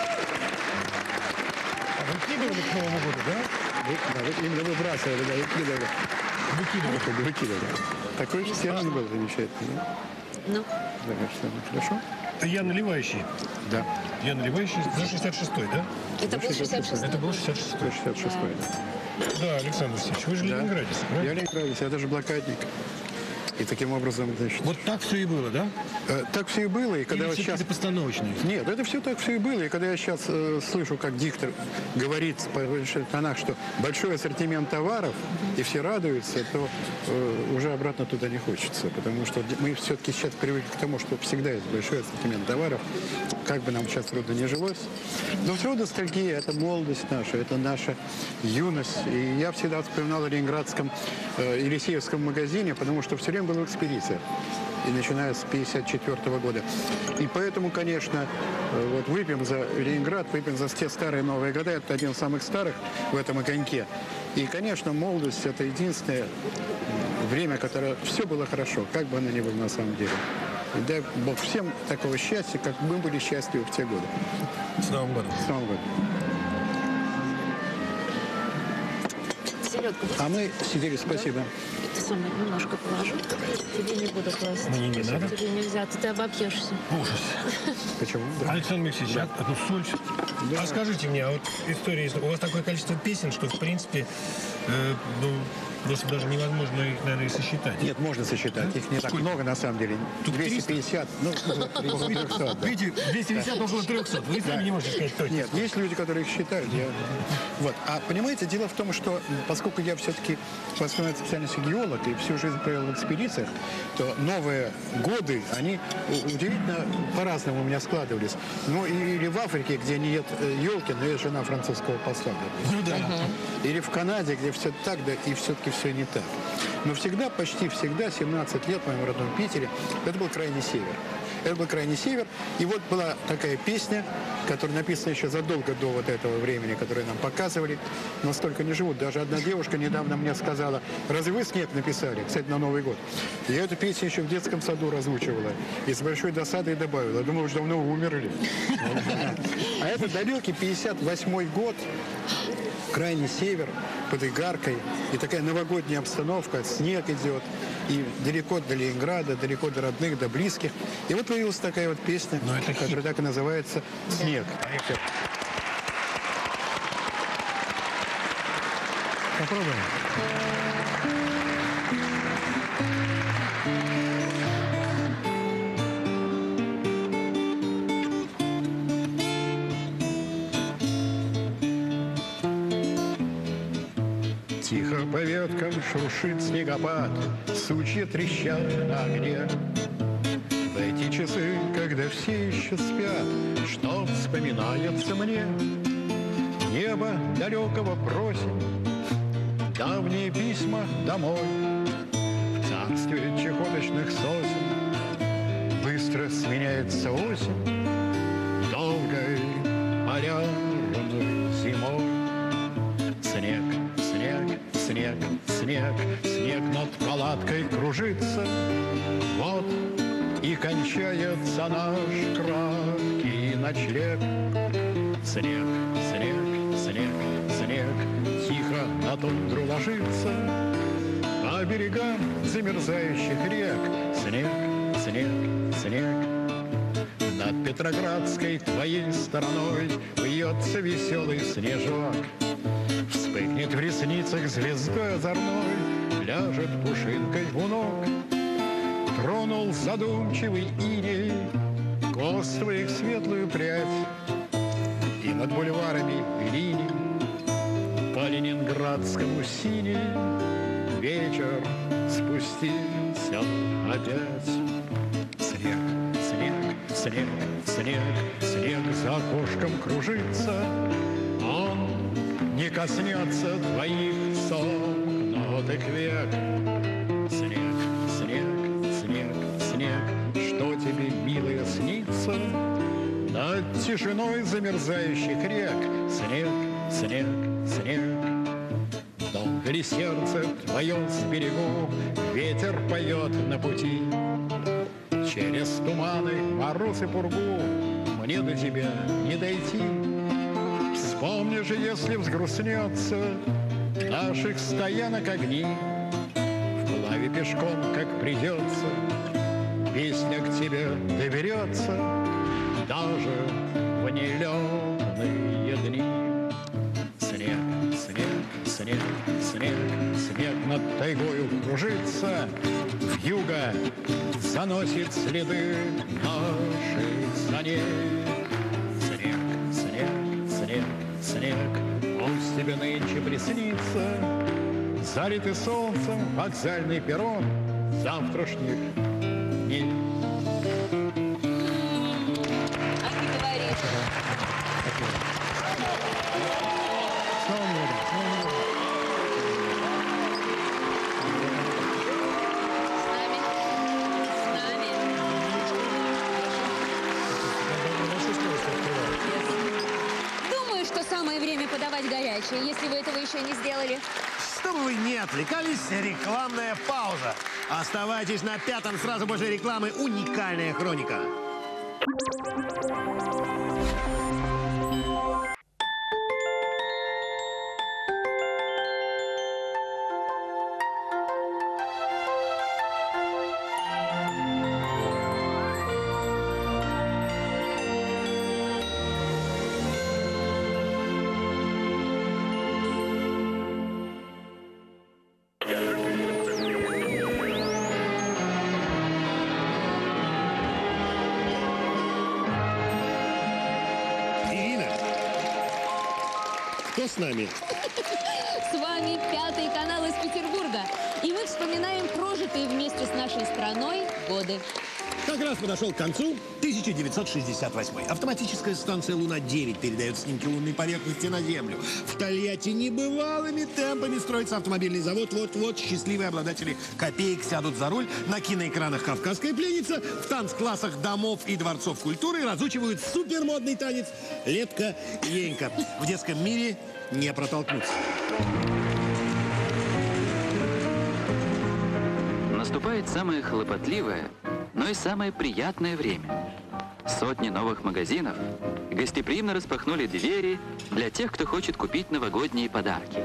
Выкидывали к Новому году, да? Вы, да, вы именно выбрасывали, да, выкидывали. Выкидывали. Выкидывали. Такой стержень был замечательный, да? Ну. Да, конечно, хорошо. Я наливающий. Да. Я наливающий за шестьдесят шестой, да? Это был шестьдесят шестой. Это был шестьдесят шестой. шестьдесят шестой, да. Да, Александр Алексеевич, вы же Да. ленинградец, Я правильно? ленинградец, я даже блокадник. И таким образом, значит... Вот так все и было, да? Э, так все и было, и когда Или вот все-таки сейчас... это постановочные? Нет, это все так все и было. И когда я сейчас э, слышу, как диктор говорит по больших тонах, что большой ассортимент товаров, и все радуются, то э, уже обратно туда не хочется. Потому что мы все-таки сейчас привыкли к тому, что всегда есть большой ассортимент товаров, как бы нам сейчас трудно не жилось. Но все ностальгия, это молодость наша, это наша юность. И я всегда вспоминал о ленинградском э, Елисеевском магазине, потому что все время была экспедиция. И начиная с пятьдесят четвёртого года. И поэтому, конечно, вот выпьем за Ленинград, выпьем за те старые новые года. Это один из самых старых в этом огоньке. И, конечно, молодость – это единственное время, которое все было хорошо, как бы оно ни было на самом деле. И дай Бог всем такого счастья, как мы были счастливы в те годы. С Новым годом. С Новым годом. Селедку. А мы сидели, спасибо. Ты сам немножко положу. Тебе не буду класть. Мне не надо. Тебе нельзя, ты, ты обопьешься. Ужас. Почему? Да. Александр Алексеевич, Да. а, ну соль. Да. А скажите мне, а вот история, есть, у вас такое количество песен, что в принципе, э, ну, просто даже невозможно их, наверное, и сосчитать. Нет, можно сосчитать. Их не так много, на самом деле. Тут двести пятьдесят, ну, около трехсот. Да. Видите, двести пятьддесят около трехсот. Вы сами Да. не можете сказать точно. Нет, есть люди, которые их считают. Я... Вот. А понимаете, дело в том, что поскольку я все-таки по основной специальности геолог, поделок и всю жизнь провел в экспедициях, то новые годы, они удивительно по-разному у меня складывались. Ну, или в Африке, где нет елки, но есть жена французского посла. Ну да. Или в Канаде, где все так, да и все-таки все не так. Но всегда, почти всегда, семнадцать лет в моем родном Питере, это был крайний север. Это был крайний север. И вот была такая песня, которая написана еще задолго до вот этого времени, которое нам показывали. Но столько не живут. Даже одна девушка недавно мне сказала: разве вы снег написали? Кстати, на Новый год. Я эту песню еще в детском саду разучивала. И с большой досадой добавила. Думала, что давно умерли. А это далекий пятьдесят восьмой год. Крайний север, под Игаркой. И такая новогодняя обстановка. Снег идет. И далеко до Ленинграда, далеко до родных, до близких. И вот появилась такая вот песня, которая так и называется «Снег». Попробуем. Тихо по веткам шуршит снегопад, сучья трещат на огне. В эти часы, когда все еще спят, что вспоминается мне? Небо далекого просим, давние письма домой. В царстве чехоточных сосен быстро сменяется осень долгой полярной зимой. Снег, снег, снег, снег, снег над палаткой кружится. Вот и кончается наш краткий ночлег. Снег, снег, снег, снег тихо на тундру ложится. По берегам замерзающих рек снег, снег, снег. Над Петроградской твоей стороной вьется веселый снежок. Вспыхнет в ресницах звездой озорной, ляжет пушинкой у ног. Тронул задумчивый иней кос твоих светлую прядь, и над бульварами линий по ленинградскому синей вечер спустился опять. Снег, снег, снег, снег, снег за окошком кружится. Он не коснется твоих сомкнутых век. Снег, снег, снег, снег, что тебе, милая, снится над тишиной замерзающих рек? Снег, снег, снег. Долго ли сердце твое с берегу ветер поет на пути? Через туманы, мороз и пургу мне до тебя не дойти. Вспомни же, если взгрустнется наших стоянок огни, вплаве пешком, как придется, песня к тебе доберется даже в нелетные дни. Снег, снег, снег, снег, снег над тайгою кружится, вьюга заносит следы наших саней. Снег, снег, снег, снег, пусть тебе нынче приснится залитый солнцем вокзальный перрон завтрашних дней. Думаю, что самое время подавать горячее, если вы этого еще не сделали. Чтобы вы не отвлекались, рекламная пауза. Оставайтесь на пятом, сразу после рекламы уникальная хроника. Кто с нами? С вами Пятый канал из Петербурга. И мы вспоминаем прожитые вместе с нашей страной годы. Как раз подошел к концу тысяча девятьсот шестьдесят восьмой. Автоматическая станция «Луна-девять» передает снимки лунной поверхности на Землю. В Тольятти небывалыми темпами строится автомобильный завод. Вот-вот счастливые обладатели копеек сядут за руль. На киноэкранах «Кавказская пленница», в танцклассах домов и дворцов культуры разучивают супермодный танец «Лепка Енька». В детском мире не протолкнуться. Наступает самое хлопотливое, но и самое приятное время. Сотни новых магазинов гостеприимно распахнули двери для тех, кто хочет купить новогодние подарки.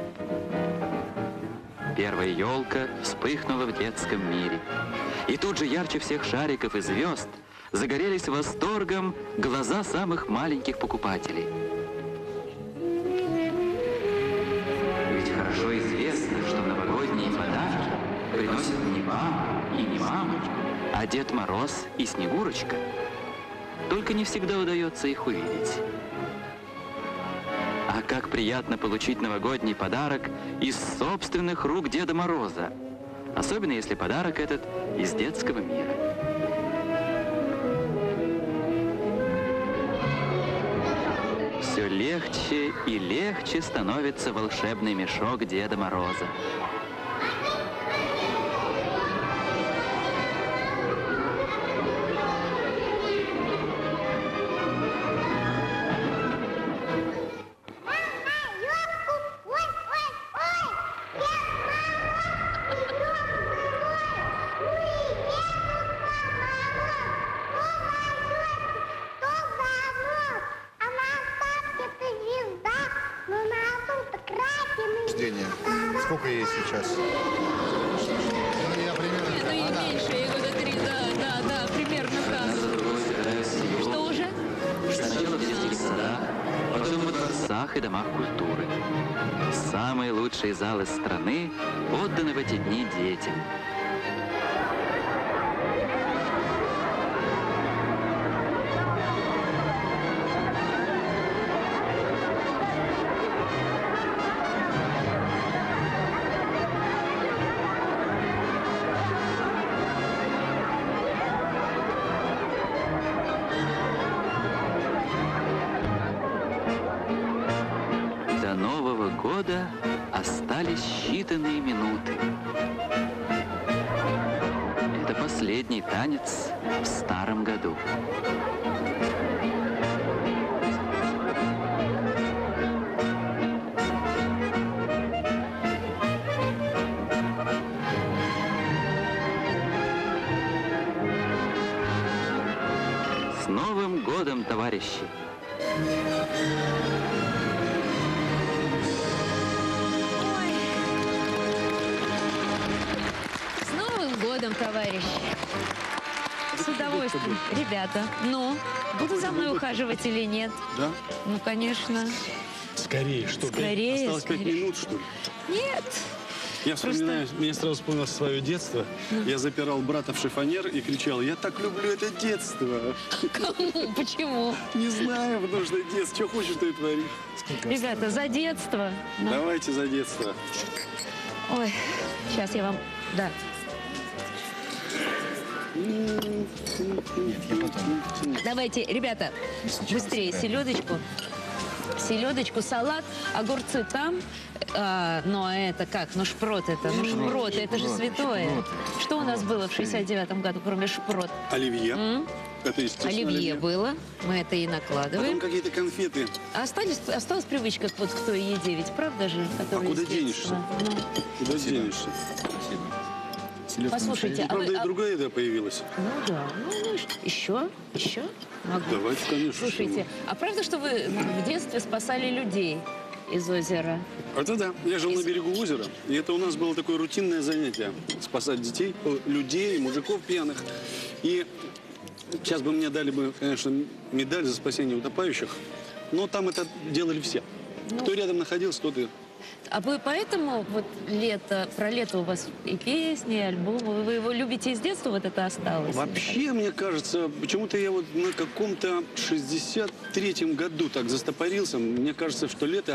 Первая елка вспыхнула в детском мире. И тут же ярче всех шариков и звезд загорелись восторгом глаза самых маленьких покупателей. Ведь хорошо известно, что новогодние подарки приносят не папа и не мама, а Дед Мороз и Снегурочка. Только не всегда удается их увидеть. А как приятно получить новогодний подарок из собственных рук Деда Мороза. Особенно если подарок этот из детского мира. Все легче и легче становится волшебный мешок Деда Мороза. Сколько ей сейчас? Ну, я примерно... Ну, и меньше, ей года три, да, да, да, примерно так. Что уже? Сначала в детских садах, потом во дворцах и домах культуры. Самые лучшие залы страны отданы в эти дни детям. Года остались считанные минуты. Это последний танец в старом году. С Новым годом, товарищи! Товарищ, с удовольствием. Ребята, ну, буду за мной ухаживать или нет? Да? Ну, конечно. Скорее, что? Скорее, Осталось пять скорее. минут, что ли? Нет. Я вспоминаю, мне сразу вспомнилось свое детство. Ну. Я запирал брата в шифонер и кричал: я так люблю это детство. Кому? Почему? Не знаю, потому что детство. Что хочешь, то и твори. Ребята, за детство. Ну. Давайте за детство. Ой, сейчас я вам... Да. Давайте, ребята, быстрее селедочку. Селедочку, салат, огурцы там. А, ну, а это как? Ну, шпрот это. Ну, шпрот, это же святое. Что у нас было в шестьдесят девятом году, кроме шпрот? Оливье. М? Это, естественно, Оливье, оливье было. Мы это и накладываем. Потом какие-то конфеты. А остались, осталась привычка вот к той еде, ведь правда же? А куда денешься? Ну. Куда денешься? Спасибо. Послушайте, ну, а правда, вы... и другая еда появилась. Ну да, ну, ну еще, еще могу. Давайте, конечно. Слушайте, а правда, что вы в детстве спасали людей из озера? Это да. Я жил из... на берегу озера, и это у нас было такое рутинное занятие. Спасать детей, людей, мужиков пьяных. И сейчас бы мне дали бы, конечно, медаль за спасение утопающих, но там это делали все. Ну... Кто рядом находился, тот и... А вы поэтому вот лето, про лето у вас и песни, и альбомы, вы его любите из детства, вот это осталось? Вообще, мне кажется, почему-то я вот на каком-то шестьдесят третьем году так застопорился. Мне кажется, что лето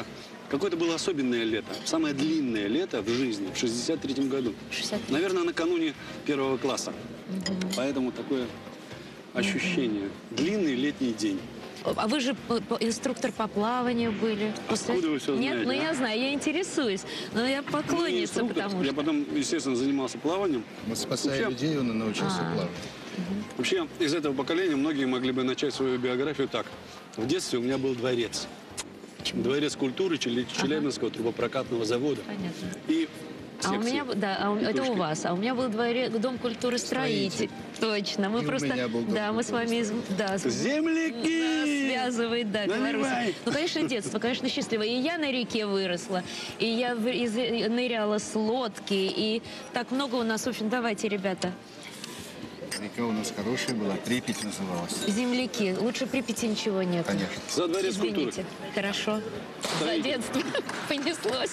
какое-то было особенное лето. Самое длинное лето в жизни в шестьдесят третьем году. шестьдесят три. Наверное, накануне первого класса. Мгм. Поэтому такое ощущение. Длинный летний день. А вы же п- п- инструктор по плаванию были. После- Откуда вы всё Нет, знаете, ну а? я знаю, я интересуюсь. Но я Ну, не поклонница, инструктор. потому Я что... потом, естественно, занимался плаванием. Вот спасая Вообще- людей, он и научился А. плавать. Вообще, из этого поколения многие могли бы начать свою биографию так. В детстве у меня был дворец. Дворец культуры Челя- Челябинского трубопрокатного завода. Понятно. И А у секции. меня, б- да, а у- И это у кружки. вас. А у меня был дворе, дом культуры строитель. Точно. Мы И у просто, меня был дом да, мы с вами, из, да, с- Земляки! да, связывает, да, Наливай! Беларусь. Ну, конечно, детство, конечно, счастливо. И я на реке выросла, и я в- из- ныряла с лодки, и так много у нас. В общем, давайте, ребята, Река у нас хорошая была, Припять называлась. земляки. Лучше Припяти ничего нет. Конечно. За дворец культуры. Извините. Хорошо. За детство понеслось.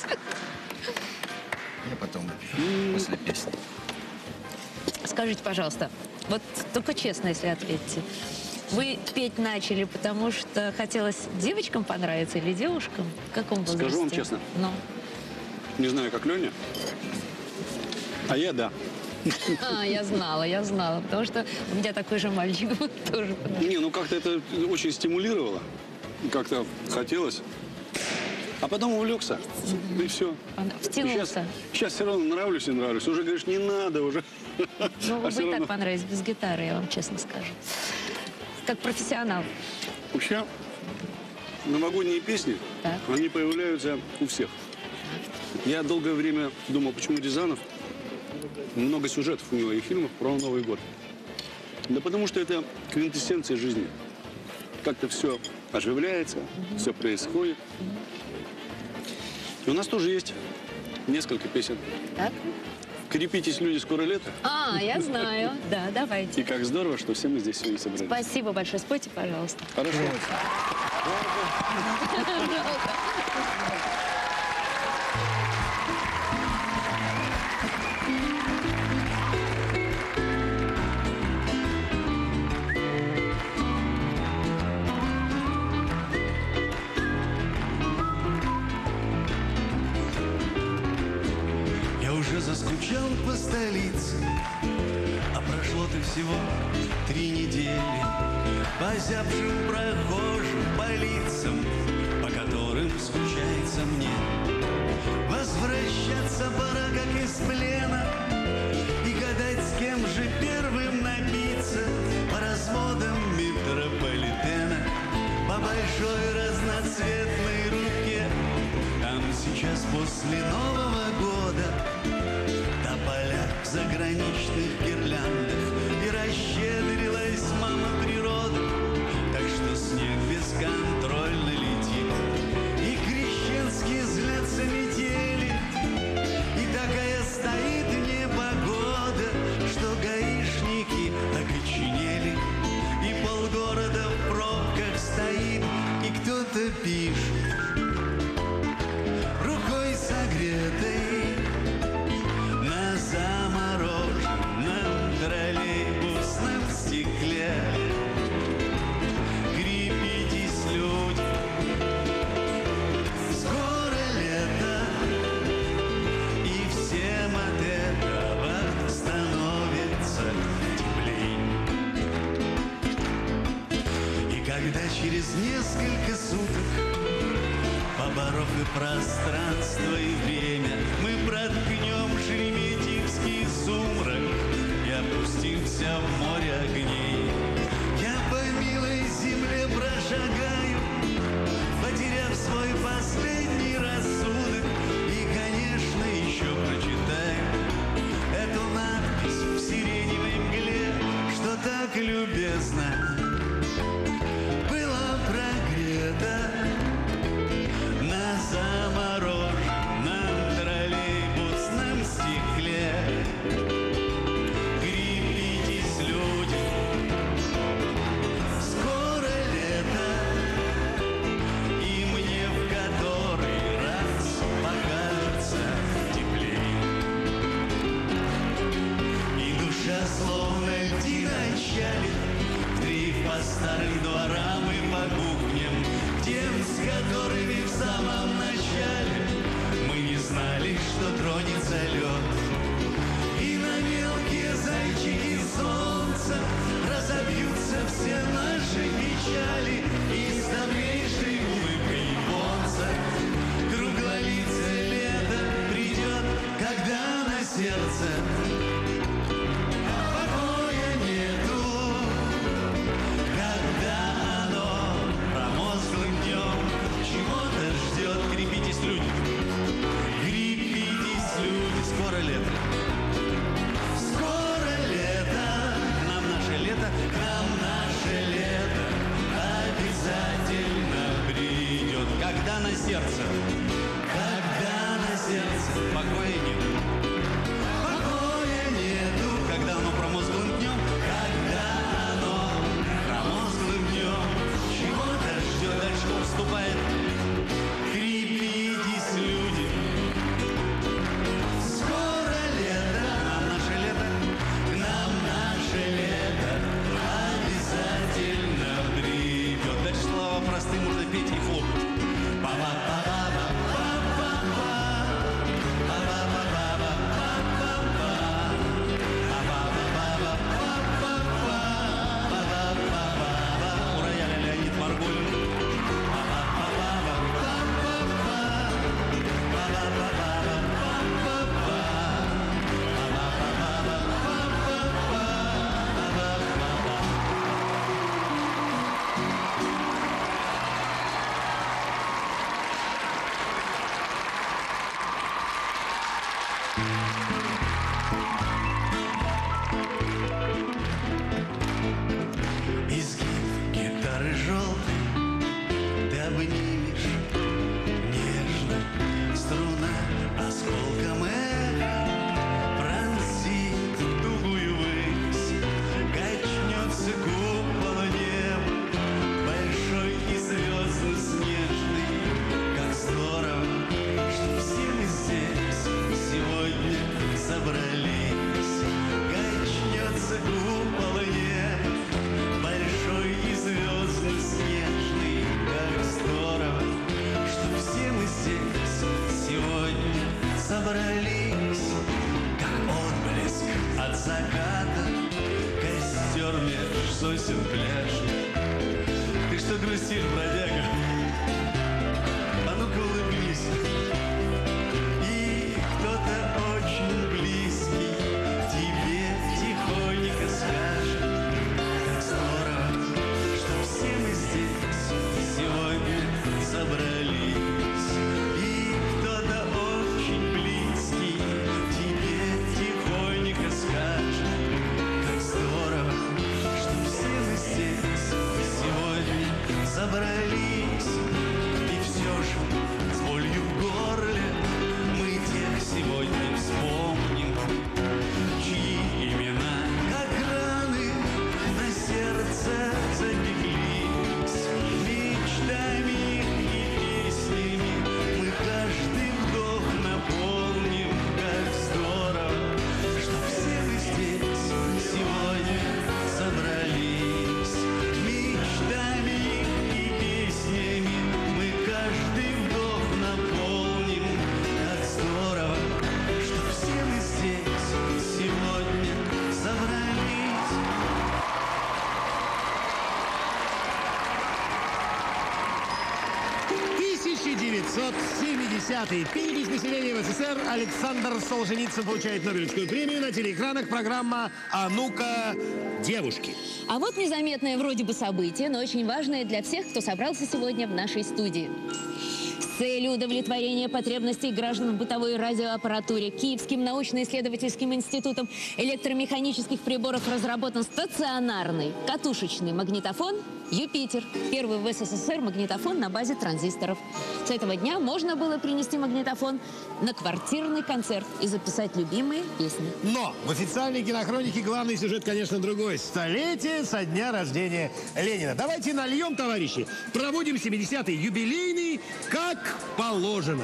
Я потом напью, после песни. Скажите, пожалуйста, вот только честно, если ответите. Вы петь начали, потому что хотелось девочкам понравиться или девушкам? В каком возрасте? Скажу вам честно. Ну. Не знаю, как Леня. А я да. А, я знала, я знала, потому что у меня такой же мальчик был тоже. Не, ну как-то это очень стимулировало. Как-то хотелось. А потом увлекся. И все. Втянулся. Сейчас все равно нравлюсь и нравлюсь. Уже говоришь, не надо уже. Ну, А вы всё бы и равно. так понравились без гитары, я вам честно скажу. Как профессионал. Вообще, новогодние песни, Так. они появляются у всех. Я долгое время думал, почему Рязанов, много сюжетов у него и фильмов про Новый год. Да потому что это квинтэссенция жизни. Как-то все оживляется, все происходит. И у нас тоже есть несколько песен. Так? «Крепитесь, люди, скоро лето». А, я знаю. Да, давайте. И как здорово, что все мы здесь сегодня собрались. Спасибо большое. Спойте, пожалуйста. Хорошо. Я уже заскучал по столице, а прошло-то всего три недели. По зябшим прохожим, по лицам, по которым скучается мне. Возвращаться пора, как из плена, и гадать, с кем же первым напиться. По разводам метрополитена, по большой разноцветной руке. Там сейчас после Нового года тополя в заграничных гирляндах, и расщедрилась мама природа, так что снег бесконтрольно летит, и крещенские злятся метели, и такая стоит непогода, что гаишники окоченели, и полгорода в пробках стоит, и кто-то пишет рукой согретой на замороженном троллейбусном стекле. Крепитесь, люди, скоро лето, и всем от этого становится теплей. И когда через несколько суток, поборов и пространство, и время, мы проткнем шереметьевский сумрак и опустимся в море огней. Я по милой земле прошагаю, потеряв свой последний рассудок, и, конечно, еще прочитаю эту надпись в сиреневой мгле, что так любезно было прогрето на замороженном троллейбусном стекле. Крепитесь, люди, скоро лето, и мне в который раз покажется теплей. И душа словно льдина чалит в дрейф по старым дворам и по кухням, тем, с которыми в самом начале сердце. Покоя нету, когда оно промозглым днем чего-то ждет. Крепитесь, люди, крепитесь, люди, скоро лето. Скоро лето, к нам наше лето, к нам наше лето обязательно придет. Когда на сердце, когда на сердце покоя нету, покоя нету, когда оно промозглым днем, когда оно промозглым днем чего-то ждет, дальше уступает. Крепитесь, люди, скоро лето, к нам наше лето, к нам наше лето обязательно придет. Дальше слова простые, можно петь и хлопать. У рояля Леонид Марголин. Изгиб гитары желтой ты обнимешь нежно, струна осколком эха пронзит тугую высь, качнется купол неба большой и звездно-снежный. Как здорово, что все мы здесь сегодня собрались. Качнется купол неба большой и звездно-снежный. Как здорово, что все мы здесь сегодня собрались. Как отблеск от заката, костер меж сосен пляжных. Ты что грустишь, бродяга? А ну-ка улыбнись. И кто-то очень близкий тебе тихонько скажет: как здорово, что все мы здесь сегодня собрались. И кто-то очень близкий тебе тихонько скажет: как здорово, что все мы здесь сегодня собрались. И все же с болью в горле мы тех сегодня вспомним, чьи имена, как раны, на сердце запеклись. Мечтами и песнями мы каждый вдох наполним. Как здорово, что все мы здесь сегодня собрались. Мечтами и песнями мы каждый вдох наполним. Как здорово, что все мы здесь сегодня собрались. тысяча девятьсот семидесятый. Перепись населения в СССР. Александр Солженицын получает Нобелевскую премию. На телеэкранах программа «А ну-ка, девушки». А вот незаметное вроде бы событие, но очень важное для всех, кто собрался сегодня в нашей студии. С целью удовлетворения потребностей граждан в бытовой радиоаппаратуре Киевским научно-исследовательским институтом электромеханических приборов разработан стационарный катушечный магнитофон «Юпитер». Первый в СССР магнитофон на базе транзисторов. С этого дня можно было принести магнитофон на квартирный концерт и записать любимые песни. Но в официальной кинохронике главный сюжет, конечно, другой. Столетие со дня рождения Ленина. Давайте нальем, товарищи. Проводим семидесятый юбилейный как положено.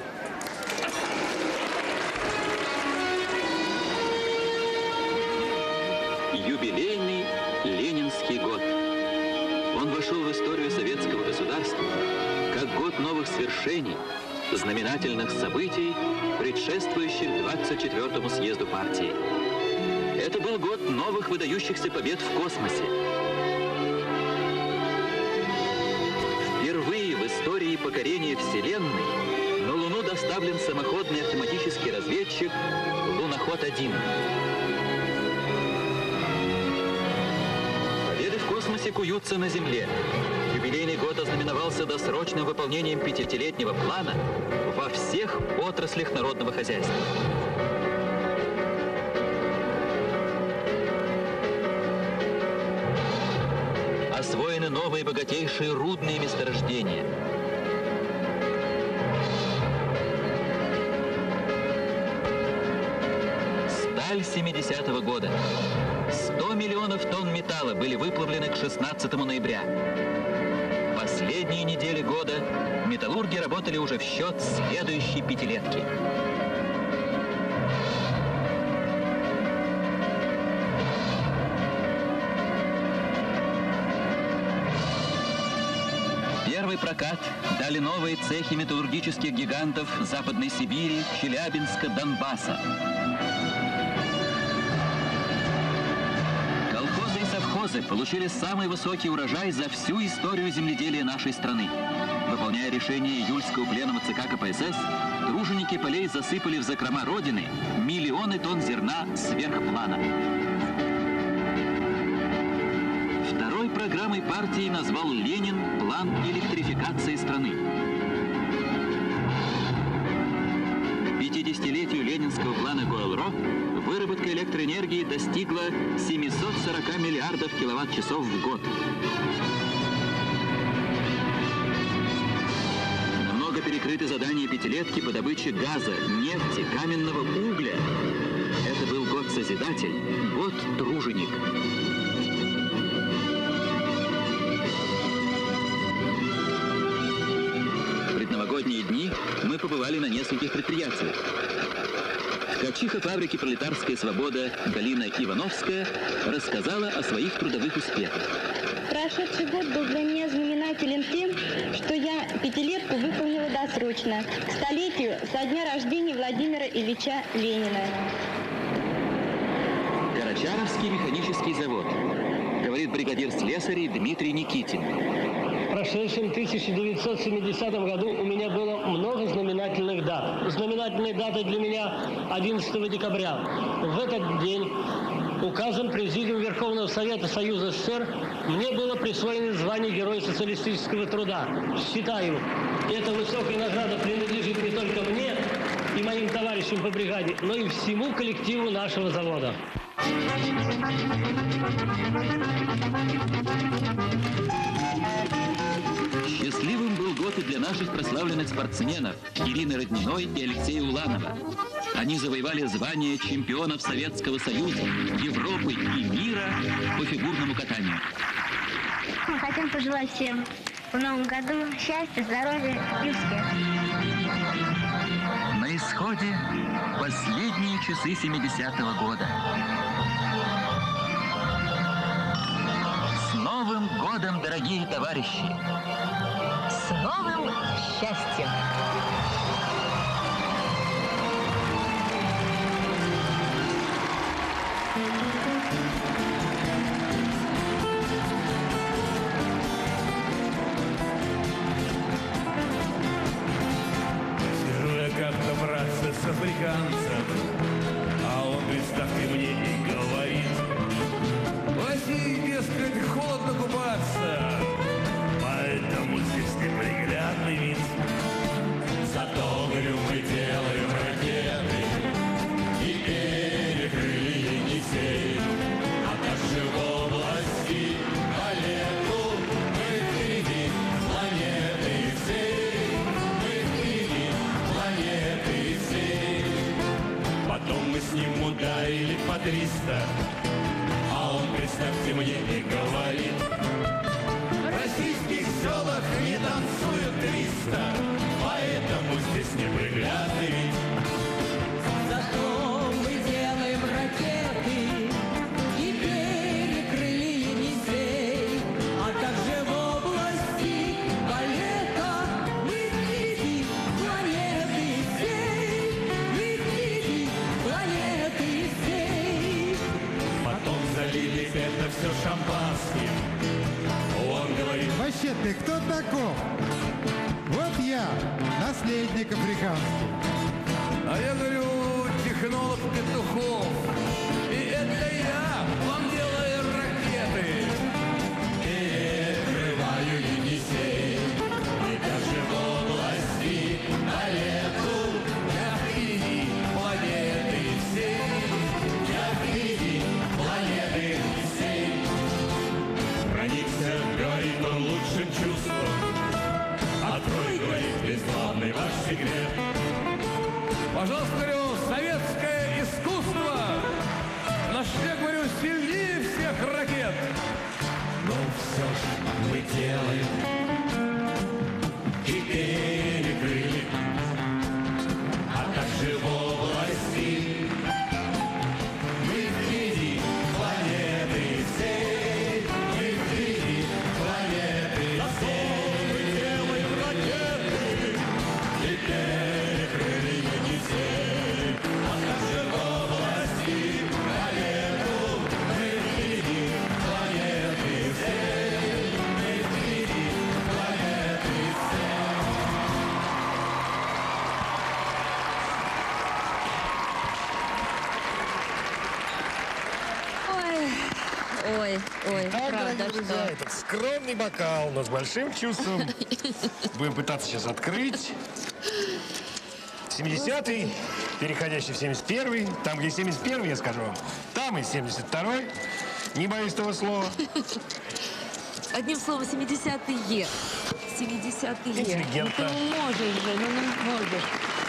Юбилейный Ленинский год. Он вошел в историю советского государства как год новых свершений, знаменательных событий, предшествующих двадцать четвёртому съезду партии. Это был год новых выдающихся побед в космосе. Впервые в истории покорения Вселенной на Луну поставлен самоходный автоматический разведчик «Луноход один». Победы в космосе куются на Земле. Юбилейный год ознаменовался досрочным выполнением пятилетнего плана во всех отраслях народного хозяйства. Освоены новые богатейшие рудные месторождения. Сталь семидесятого года. сто миллионов тонн металла были выплавлены к шестнадцатому ноября. Последние недели года металлурги работали уже в счет следующей пятилетки. Первый прокат дали новые цехи металлургических гигантов Западной Сибири, Челябинска, Донбасса. Колхозы и совхозы получили самый высокий урожай за всю историю земледелия нашей страны. Выполняя решение июльского пленума ЦК КПСС, труженики полей засыпали в закрома Родины миллионы тонн зерна сверх плана. Второй программой партии назвал Ленин план электрификации страны. К пятидесятилетию ленинского плана ГОЭЛРО выработка электроэнергии достигла семисот сорока миллиардов киловатт-часов в год. Много перекрыты задания пятилетки по добыче газа, нефти, каменного угля. Это был год-созидатель, год-труженик. В предновогодние дни мы побывали на нескольких предприятиях. Ткачиха фабрики «Пролетарская свобода» Галина Ивановская рассказала о своих трудовых успехах. Прошедший год был для меня знаменателен тем, что я пятилетку выполнила досрочно, к столетию со дня рождения Владимира Ильича Ленина. Карачаровский механический завод, говорит бригадир слесарей Дмитрий Никитин. В прошедшем тысяча девятьсот семидесятом году у меня было много знаменательных дат. Знаменательной датой для меня одиннадцатого декабря. В этот день указом Президиума Верховного Совета Союза СССР мне было присвоено звание Героя социалистического труда. Считаю, эта высокая награда принадлежит не только мне и моим товарищам по бригаде, но и всему коллективу нашего завода. Счастливым был год и для наших прославленных спортсменов Ирины Родниной и Алексея Уланова. Они завоевали звание чемпионов Советского Союза, Европы и мира по фигурному катанию. Мы хотим пожелать всем в новом году счастья, здоровья и успеха. На исходе последние часы семидесятого года. С Новым годом, дорогие товарищи! С новым счастьем! Сижу я как-то, братцы, с африканцем, а он, представьте мне, и говорит: в России, дескать, холодно купаться, поэтому здесь неприглядный вид. Зато, говорю, мы делаем ракеты и перекрыли Енисей. А также в области балету мы впереди планеты всей. Мы впереди планеты всей. Потом мы с ним ударили по триста, а он, представьте мне, и говорит: в российских селах не танцуют триста, поэтому здесь неприглядный вид. Зато мы делаем ракеты и перекрыли Енисей. А также в области балета мы впереди планеты всей. Мы впереди планеты всей. Потом залили это все шампанским. Он говорит: вообще ты кто таков? Вот я, наследник африканский. А я говорю, технолог Петухов. И это я вам делаю ракеты. Перекрываю Енисей. И даже в области Олегу я впереди планеты всей. Я впереди планеты всей. Проникся, говорит он, лучшим чувством. Открой, говорит, бесславный ваш секрет. Пожалуйста, говорю, советское искусство наш век, говорю, сильнее всех ракет. Но все же мы делаем и перекрыли, а также в области мы впереди планеты всей, мы впереди планеты всей. Мы делаем ракеты и перекрыли Енисей, а также в области Олегу мы впереди планеты всей, мы впереди планеты всей. Ой, ой, ой, Так, правда, дорогие друзья, что... этот скромный бокал, но с большим чувством. Будем пытаться сейчас открыть. семидесятый, переходящий в семьдесят первый. Там, где семьдесят первый, я скажу вам, там и семьдесят второй. Не боюсь этого слова. Одним словом, семидесятые. семидесятые. Интеллигентно. Ну, ты можешь же, ну, ну, можешь.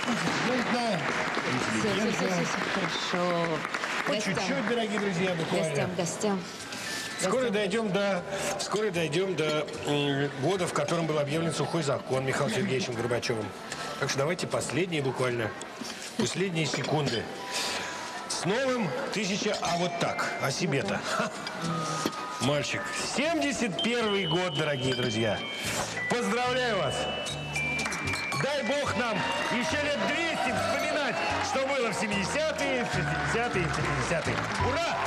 Все, все, все, все, все, хорошо. По Гостям. чуть-чуть, дорогие друзья, буквально. Гостям, гостям. Скоро дойдем до, скоро дойдем до м, года, в котором был объявлен сухой закон Михаилом Сергеевичем Горбачевым. Так что давайте последние буквально, последние секунды. С новым тысяча, а вот так, о себе-то. Ха. Мальчик, семьдесят первый год, дорогие друзья. Поздравляю вас. Дай Бог нам еще лет двести вспоминать, что было в семидесятые, в шестидесятые, в семидесятые. Ура!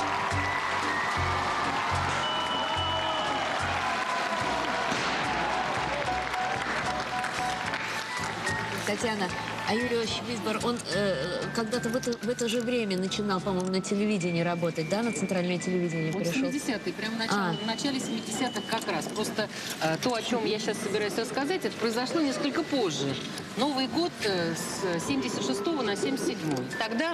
Татьяна, а Юрий Иосифович Висбор, он э, когда-то в это, в это же время начинал, по-моему, на телевидении работать, да, на центральное телевидение Вот перешел? семидесятые, прям в начале, А. в начале семидесятых как раз. Просто э, то, о чем я сейчас собираюсь рассказать, это произошло несколько позже. Новый год э, с семьдесят шестого на семьдесят седьмой. Тогда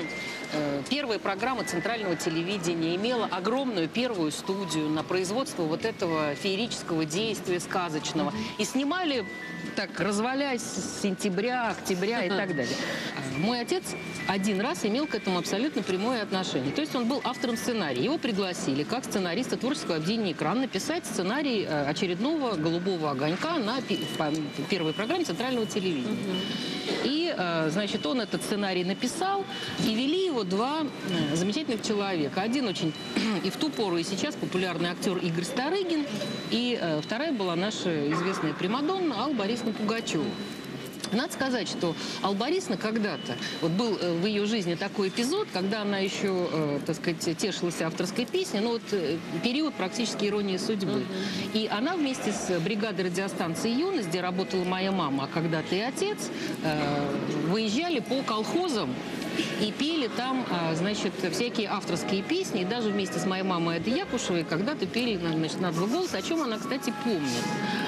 э, первая программа центрального телевидения имела огромную первую студию на производство вот этого феерического действия сказочного. И снимали так, развалясь с сентября, октября и так далее. Мой отец один раз имел к этому абсолютно прямое отношение. То есть он был автором сценария. Его пригласили как сценариста творческого объединения «Экран» написать сценарий очередного «Голубого огонька» на первой программе центрального телевидения. И, значит, он этот сценарий написал, и вели его два замечательных человека. Один очень и в ту пору, и сейчас популярный актер Игорь Старыгин, и вторая была наша известная примадонна Алла Борисовна Пугачева. Надо сказать, что Алла Борисовна когда-то, вот был в ее жизни такой эпизод, когда она еще, э, так сказать, тешилась авторской песней, ну вот э, период практически иронии судьбы. Uh-huh. И она вместе с бригадой радиостанции «Юность», где работала моя мама, а когда-то и отец, э, выезжали по колхозам и пели там, э, значит, всякие авторские песни. И даже вместе с моей мамой Эдой Якушевой когда-то пели, значит, на два голоса, о чем она, кстати, помнит.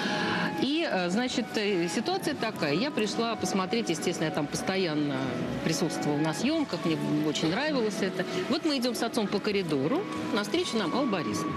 И, значит, ситуация такая. Я пришла посмотреть, естественно, я там постоянно присутствовала на съемках, мне очень нравилось это. Вот мы идем с отцом по коридору, навстречу нам Алла Борисовна.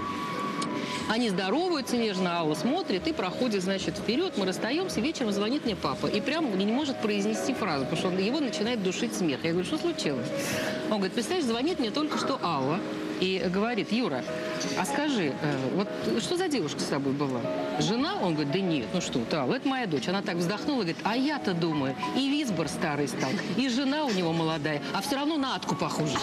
Они здороваются нежно, Алла смотрит и проходит, значит, вперед. Мы расстаемся, вечером звонит мне папа. И прям не может произнести фразу, потому что он, его начинает душить смех. Я говорю, что случилось? Он говорит, представляешь, звонит мне только что Алла. И говорит, Юра, а скажи, вот что за девушка с тобой была? Жена? Он говорит, да нет, ну что ты, Алла, это моя дочь. Она так вздохнула и говорит, а я-то думаю, и Висбор старый стал, и жена у него молодая, а все равно на Атку похожа.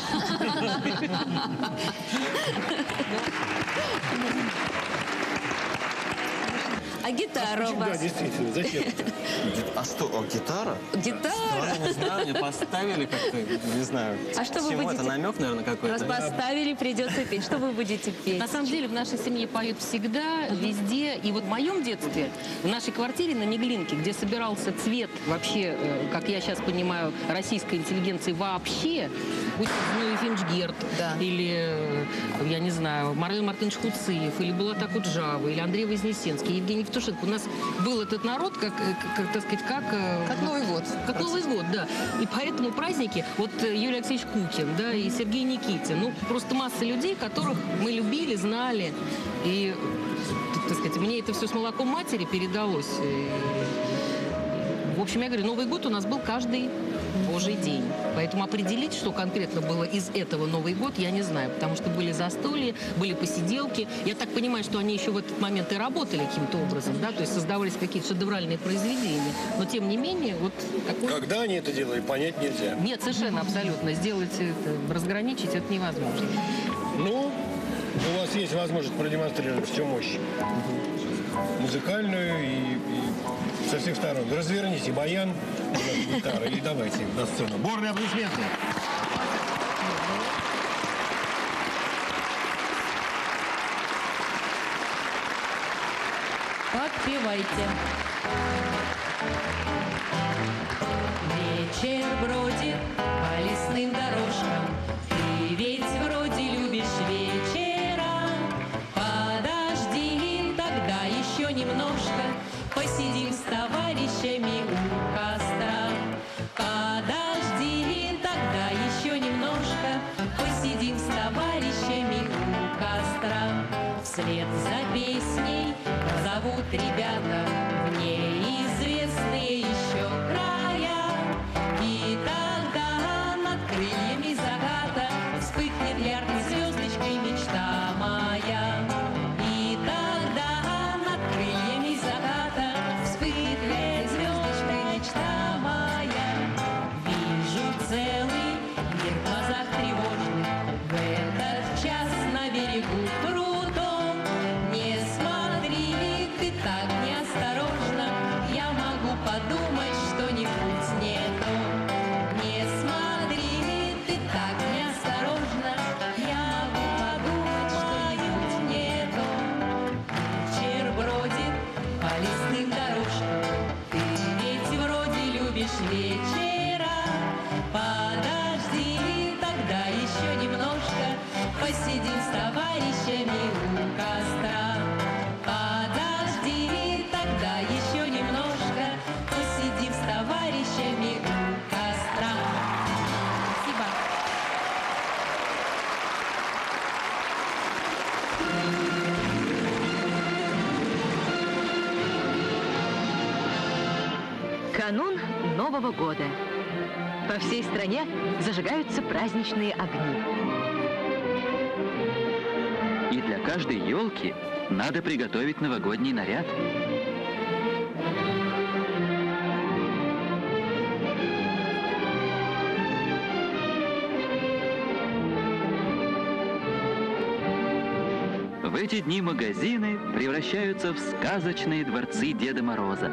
А гитара у вас? Да, действительно, зачем? А что, а гитара? Гитара? Да, мне поставили как-то, не знаю. А что вы Чему будете? это намек, наверное, какой-то? Раз поставили, придется петь. Что вы будете петь? На самом деле в нашей семье поют всегда, везде. И вот в моем детстве, в нашей квартире на Неглинке, где собирался цвет вообще, э, как я сейчас понимаю, российской интеллигенции вообще, будь то Зиновий Финчгерд, или, э, я не знаю, Марсель Мартынович Хуциев, или Булат Акуджава, или Андрей Вознесенский, Евгений Евтушенко. У нас был этот народ, как, э, как так сказать, как... э, Как Новый год. Как Новый год, да. И поэтому праздники, вот э, Юрий Алексеевич Кукин, да, и Сергей Никитин, ну, просто масса людей, которых мы любили, знали. И, так сказать, мне это все с молоком матери передалось. И, в общем, я говорю, Новый год у нас был каждый божий день. Поэтому определить, что конкретно было из этого Новый год, я не знаю. Потому что были застолья, были посиделки. Я так понимаю, что они еще в этот момент и работали каким-то образом, да, то есть создавались какие-то шедевральные произведения. Но, тем не менее, вот такой... Когда они это делали, понять нельзя. Нет, совершенно, абсолютно. Сделать это, разграничить, это невозможно. Ну, у вас есть возможность продемонстрировать всю мощь. Музыкальную и, и со всех сторон. Разверните баян, гитару и давайте на сцену. Бурные аплодисменты. Подпевайте. Вечер бродит по лесным дорожкам. Ты ведь вроде любишь вечера. Подожди, тогда еще немножко посидим с товарищами у костра. Подожди, тогда еще немножко посидим с товарищами у костра. Вслед за песней зовут ребята в неизвестные еще края. И тогда над крыльями заката вспыхнет яркой звездочкой мечта моя. И тогда над крыльями заката вспыхнет звездочкой мечта моя. Вижу целый мир в глазах тревожных в этот час на берегу прудом. Не смотри, ты так неосторожно, я могу подумать что-нибудь не то. Не смотри, ты так неосторожно, я могу подумать что-нибудь не то. Вечер бродит по лесным дорожкам, ты ведь вроде любишь вечера. Подожди, тогда еще немножко посидим с товарищами у костра. Подожди, тогда еще немножко посидим с товарищами у костра. Спасибо. Канун Нового года. По всей стране зажигаются праздничные огни. И для каждой елки надо приготовить новогодний наряд. В эти дни магазины превращаются в сказочные дворцы Деда Мороза.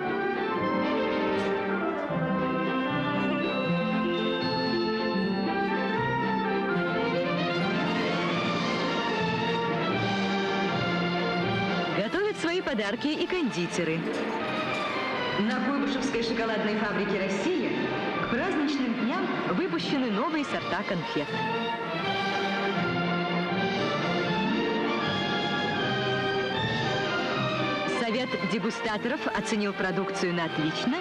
Готовят свои подарки и кондитеры. На Куйбышевской шоколадной фабрике «Россия» к праздничным дням выпущены новые сорта конфет. Совет дегустаторов оценил продукцию на отлично.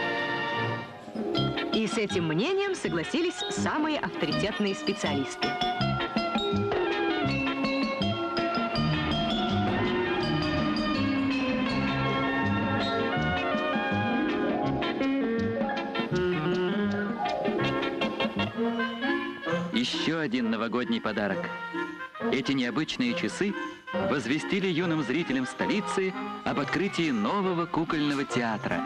И с этим мнением согласились самые авторитетные специалисты. Еще один новогодний подарок. Эти необычные часы возвестили юным зрителям столицы об открытии нового кукольного театра.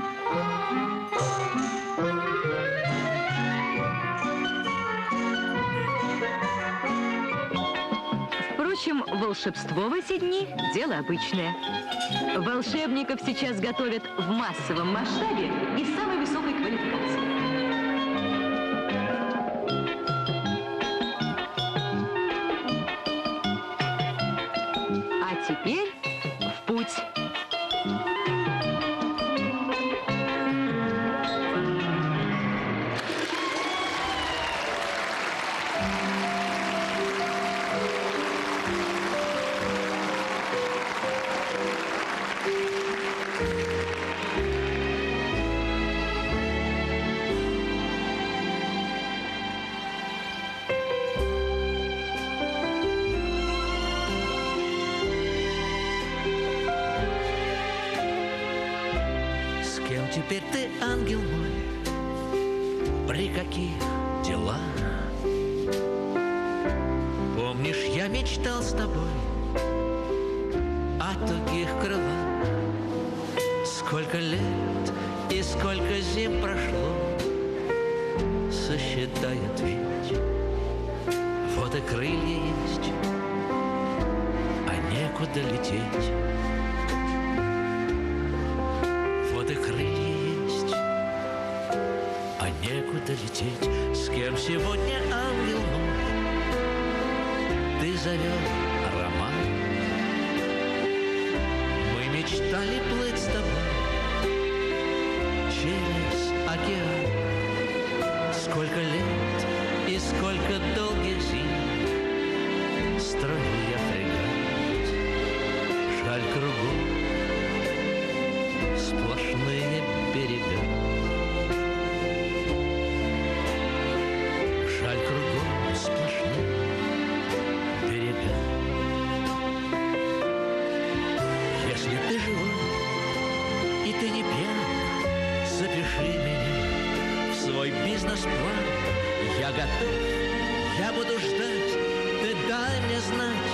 Впрочем, волшебство в эти дни – дело обычное. Волшебников сейчас готовят в массовом масштабе и с самой высокой квалификацией. теперь ты, ангел мой, при каких делах? Помнишь, я мечтал с тобой о тугих крылах? Сколько лет и сколько зим прошло, сосчитает ведь. Вот и крылья есть, а некуда лететь. Вот и крылья есть, а некуда лететь. С кем сегодня, ангел мой, ты завел роман? Мы мечтали плыть с тобой через океан. Сколько лет и сколько долгих зим строил я фрегат. Жаль, кругом сплошные берега. Жаль, кругом сплошные берега. Если ты живой и ты не пьян, запиши меня в свой бизнес-план. Я готов, я буду ждать, ты дай мне знать.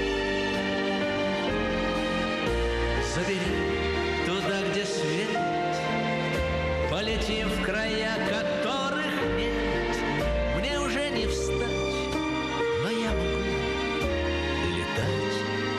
Забери туда, где свет, полетим в края, которых нет. Мне уже не встать, но я могу летать.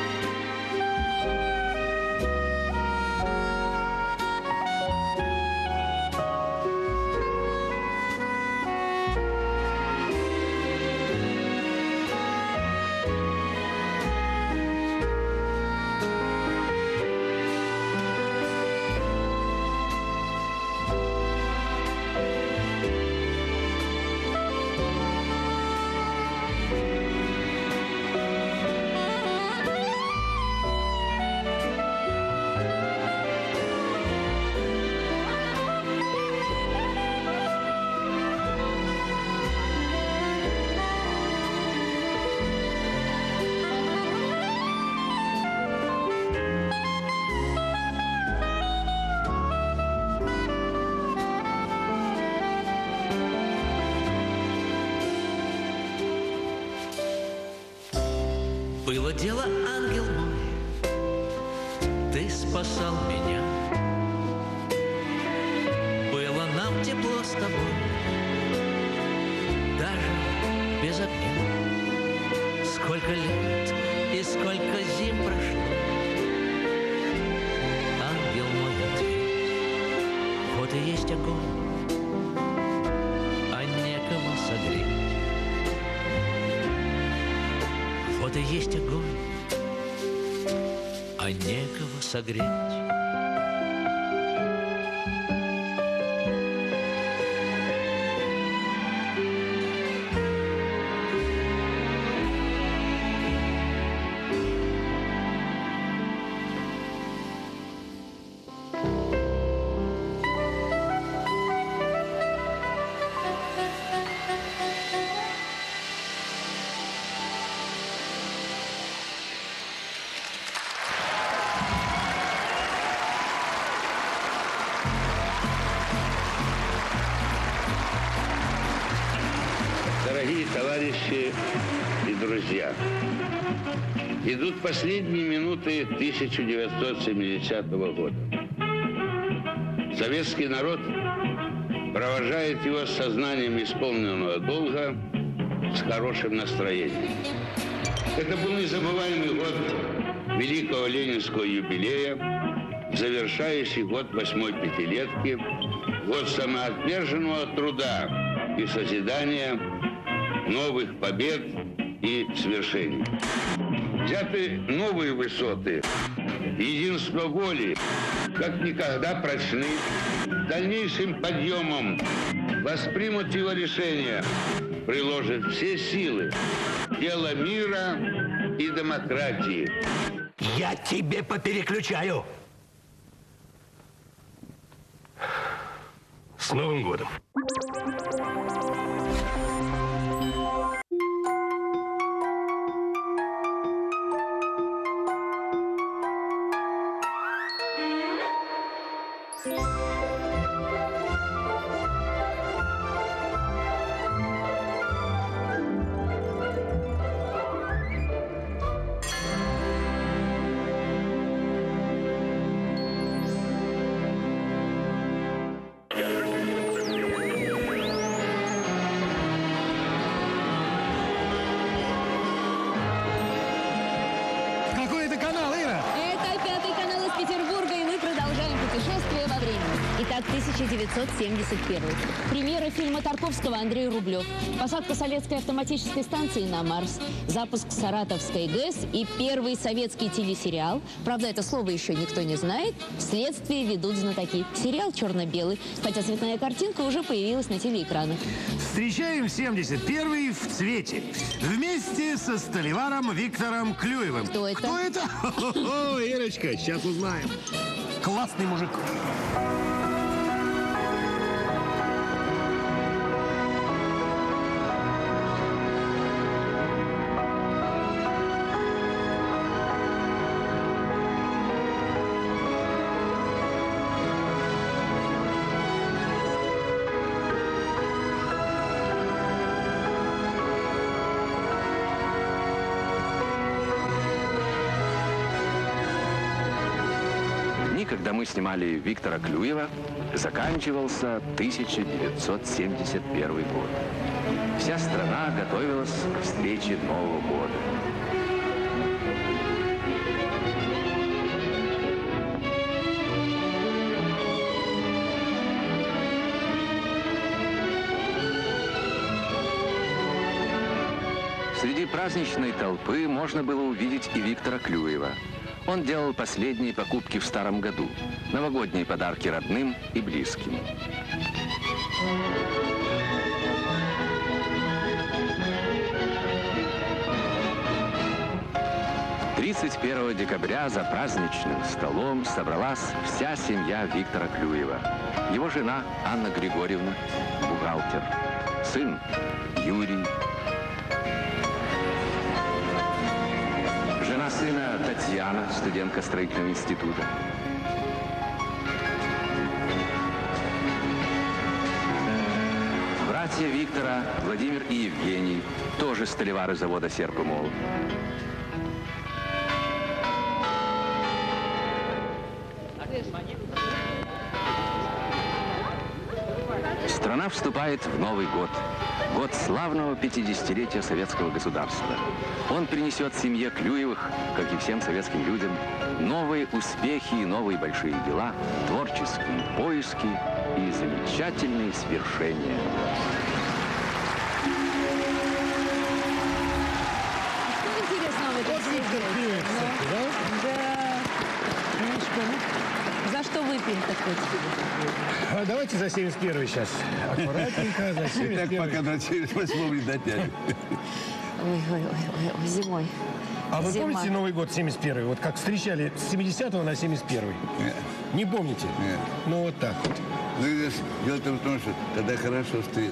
Было дело, ангел мой, ты спасал меня. Было нам тепло с тобой, даже без огня. Сколько лет и сколько зим прошло, ангел мой, ответь. Вот и есть огонь, а некого согреть. Вот и есть огонь, а некого согреть. Дорогие товарищи и друзья, идут последние минуты тысяча девятьсот семидесятого года. Советский народ провожает его с сознанием исполненного долга, с хорошим настроением. Это был незабываемый год великого ленинского юбилея, завершающий год восьмой пятилетки, год самоотверженного труда и созидания новых побед и свершений. Взяты новые высоты, единство воли, как никогда прочны. Дальнейшим подъемом воспримут его решения, приложат все силы. Дело мира и демократии. Я тебе попереключаю. С Новым годом! декабря тысяча девятьсот семьдесят первого. Премьера фильма Тарковского Андрей Рублев. Посадка советской автоматической станции на Марс. Запуск Саратовской ГЭС и первый советский телесериал. Правда, это слово еще никто не знает. Следствие ведут знатоки. Сериал черно-белый, хотя цветная картинка уже появилась на телеэкранах. Встречаем семьдесят первый в цвете. Вместе со столеваром Виктором Клюевым. Кто это? Кто это? О, Ирочка, сейчас узнаем. Классный мужик. Когда мы снимали Виктора Клюева, заканчивался тысяча девятьсот семьдесят первый год. Вся страна готовилась к встрече Нового года. Среди праздничной толпы можно было увидеть и Виктора Клюева. Он делал последние покупки в старом году. Новогодние подарки родным и близким. тридцать первого декабря за праздничным столом собралась вся семья Виктора Клюева. Его жена Анна Григорьевна, бухгалтер, сын Юрий, жена сына Татьяна, студентка строительного института. Братья Виктора, Владимир и Евгений, тоже столевары завода «Серп и молот». Страна вступает в Новый год. Год славного пятидесятилетия советского государства. Он принесет семье Клюевых, как и всем советским людям, новые успехи и новые большие дела, творческие поиски и замечательные свершения. Что интересного в этой серии? Да. За что выпьем такой? А давайте за семьдесят первый сейчас. Аккуратненько, за семьдесят первый. Так пока до семьдесят восьмого не дотянем. Ой, ой, ой, ой, зимой. А вы Зима. помните Новый год семьдесят первый? Вот как встречали с семидесятого на семьдесят первый? Нет. Не помните? Нет. Ну вот так вот. Ну, дело в том, что тогда хорошо встретили.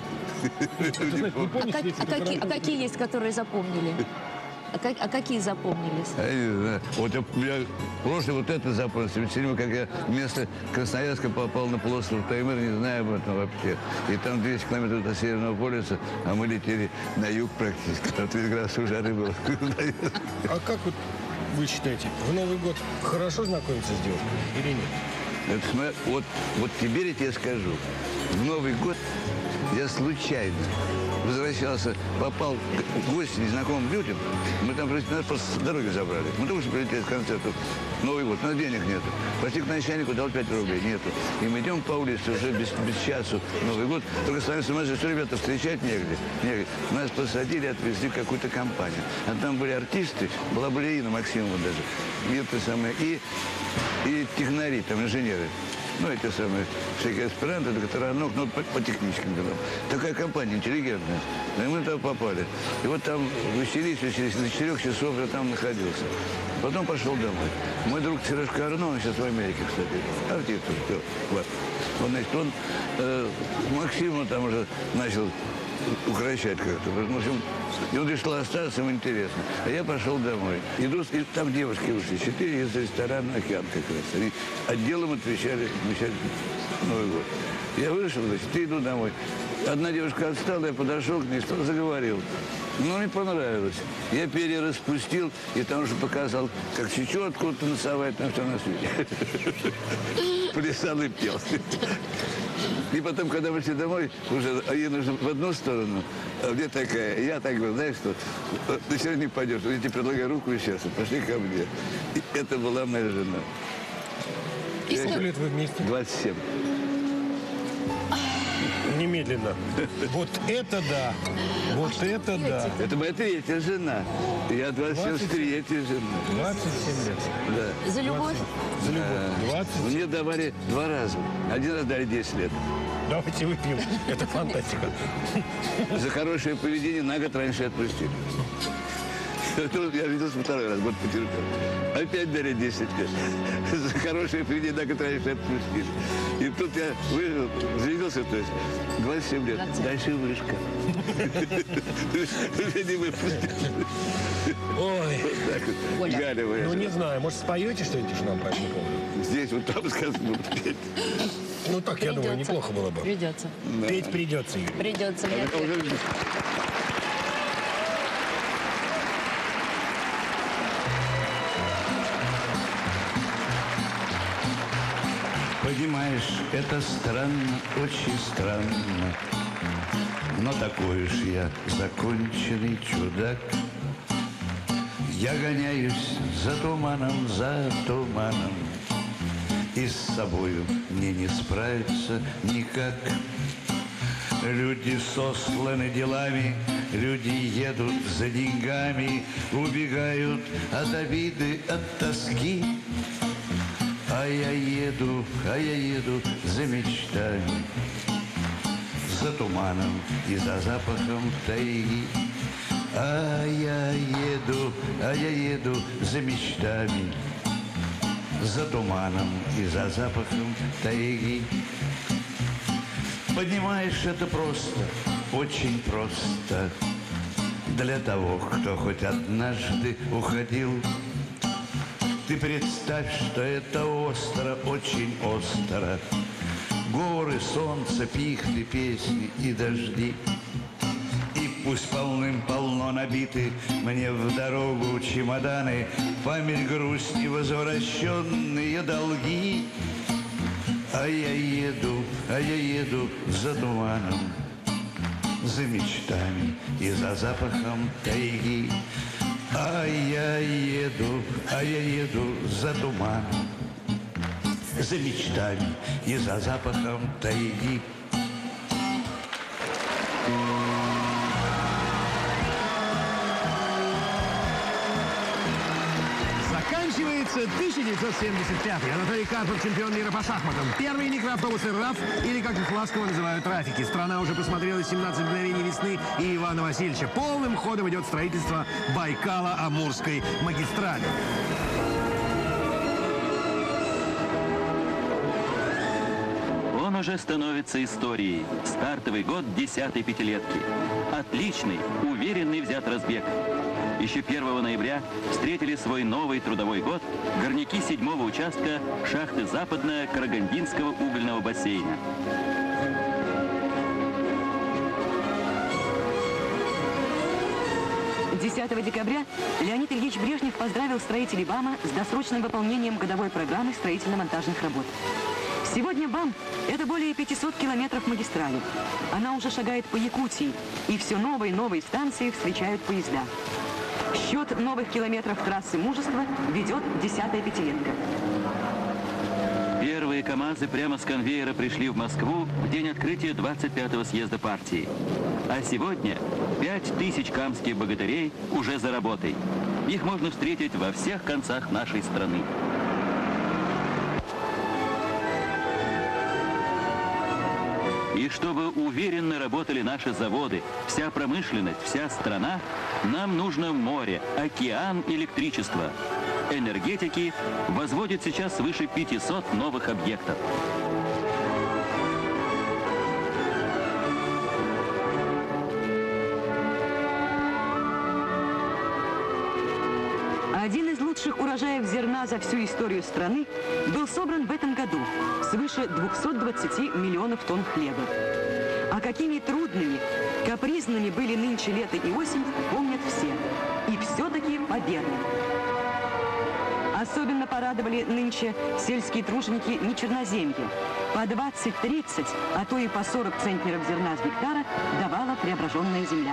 А, как- а какие, а какие есть, которые запомнили? А, как- а какие запомнились? Я не знаю. Вот я, я прошлый вот это запомнился. Вечеринка, как я вместо Красноярска попал на полуостров Таймыр, не знаю об этом вообще. И там двести километров до Северного полюса, а мы летели на юг практически. Там тридцать градусов жары было. А как вот вы считаете, в Новый год хорошо знакомиться с девушкой или нет? Это, смотри, вот, вот теперь я тебе скажу. В Новый год я случайно возвращался, попал в гости незнакомым людям. Мы там просто, нас просто с дороги забрали. Мы только что прилетели с концерта. Новый год, у нас денег нету. Пошли к начальнику, дал пять рублей, нету. И мы идем по улице уже без, без часу. Новый год. Только становится, у нас же что, ребята, встречать негде. негде. Нас посадили, отвезли в какую-то компанию. А там были артисты, была Балерина Максимова даже. И это самое, и, и технари, там инженеры. Ну, эти самые всякие аспиранты, доктора наук, ну, по, по техническим делам. Такая компания интеллигентная. И мы туда попали. И вот там веселись, веселись. До четырех часов я там находился. Потом пошел домой. Мой друг Сережка Арно, он сейчас в Америке, кстати. Артист, все, вот. Он, значит, он э, Максиму там уже начал укращать как-то. В общем, и он решил остаться, ему интересно. А я пошел домой. Иду, и там девушки вышли, четыре из ресторана «Океан» как раз. Они отделом отвечали, отмечали Новый год. Я вышел, значит, и иду домой. Одна девушка отстала, я подошел к ней, что заговорил. Ну, мне понравилось. Я перья распустил, и там уже показал, как чечу откуда-то носовать, на все на свете. Плясал и пел. И потом, когда мы шли домой, уже ей нужно в одну сторону, а мне такая, я так говорю, знаешь что, ты все равно не пойдешь, я тебе предлагаю руку и сейчас, пошли ко мне. И это была моя жена. Сколько лет вы вместе? двадцать семь. Немедленно. Вот это да. Вот это да. Это моя третья жена. Я двадцать третья жена. двадцать семь лет. Да. За любовь? За любовь. двадцать. Мне давали два раза. Один раз дали десять лет. Давайте выпьем. Это фантастика. За хорошее поведение на год раньше отпустили. Я виделся второй раз, год потерпел. Опять дали десять лет. За хорошее поведение на год раньше отпустили. И тут я выжил, завиделся, то есть двадцать семь лет. Дальше вышка. Уже не выпустили. Ой. Вот так вот. Галя, вы. Ну, не знаю, может, споете что-нибудь уж нам по этому поводу? Здесь вот там сказано петь. Ну, так, я думаю, неплохо было бы. Придется. Петь придется, Юрий. Придется. Понимаешь, это странно, очень странно, но такой уж я законченный чудак. Я гоняюсь за туманом, за туманом, и с собою мне не справиться никак. Люди сосланы делами, люди едут за деньгами, убегают от обиды, от тоски. А я еду, а я еду за мечтами, за туманом и за запахом тайги. А я еду, а я еду за мечтами, за туманом и за запахом тайги. Понимаешь, это просто, очень просто для того, кто хоть однажды уходил. Ты представь, что это остро, очень остро. Горы, солнце, пихты, песни и дожди. И пусть полным-полно набиты мне в дорогу чемоданы, память, грусть и возвращенные долги. А я еду, а я еду за туманом, за мечтами и за запахом тайги. А я еду, а я еду за туманом, за мечтами и за запахом тайги. Заканчивается тысяча девятьсот семьдесят пятый. Анатолий Карпов, чемпион мира по шахматам. Первые микроавтобусы РАФ, или, как их ласково называют, Рафики. Страна уже посмотрела семнадцать мгновений весны и Ивана Васильевича. Полным ходом идет строительство Байкало-Амурской магистрали. Он уже становится историей. Стартовый год десятой пятилетки. Отличный, уверенный взят разбег. Еще первого ноября встретили свой новый трудовой год горняки седьмого участка шахты Западная Карагандинского угольного бассейна. десятого декабря Леонид Ильич Брежнев поздравил строителей БАМа с досрочным выполнением годовой программы строительно-монтажных работ. Сегодня БАМ – это более пятисот километров магистрали. Она уже шагает по Якутии, и все новые и новые станции встречают поезда. Счет новых километров трассы мужества ведет десятая пятилетка. Первые КАМАЗы прямо с конвейера пришли в Москву в день открытия двадцать пятого съезда партии. А сегодня пять тысяч камских богатырей уже за работой. Их можно встретить во всех концах нашей страны. И чтобы уверенно работали наши заводы, вся промышленность, вся страна, нам нужно море, океан, электричество. Энергетики возводят сейчас свыше пятисот новых объектов. Один из лучших урожаев зерна за всю историю страны был собран в этом году свыше двухсот двадцати миллионов тонн хлеба. А какими трудными, капризными были нынче лето и осень, помнят все. И все-таки победа. Особенно порадовали нынче сельские труженики нечерноземья. По двадцать-тридцать, а то и по сорок центнеров зерна с гектара давала преображенная земля.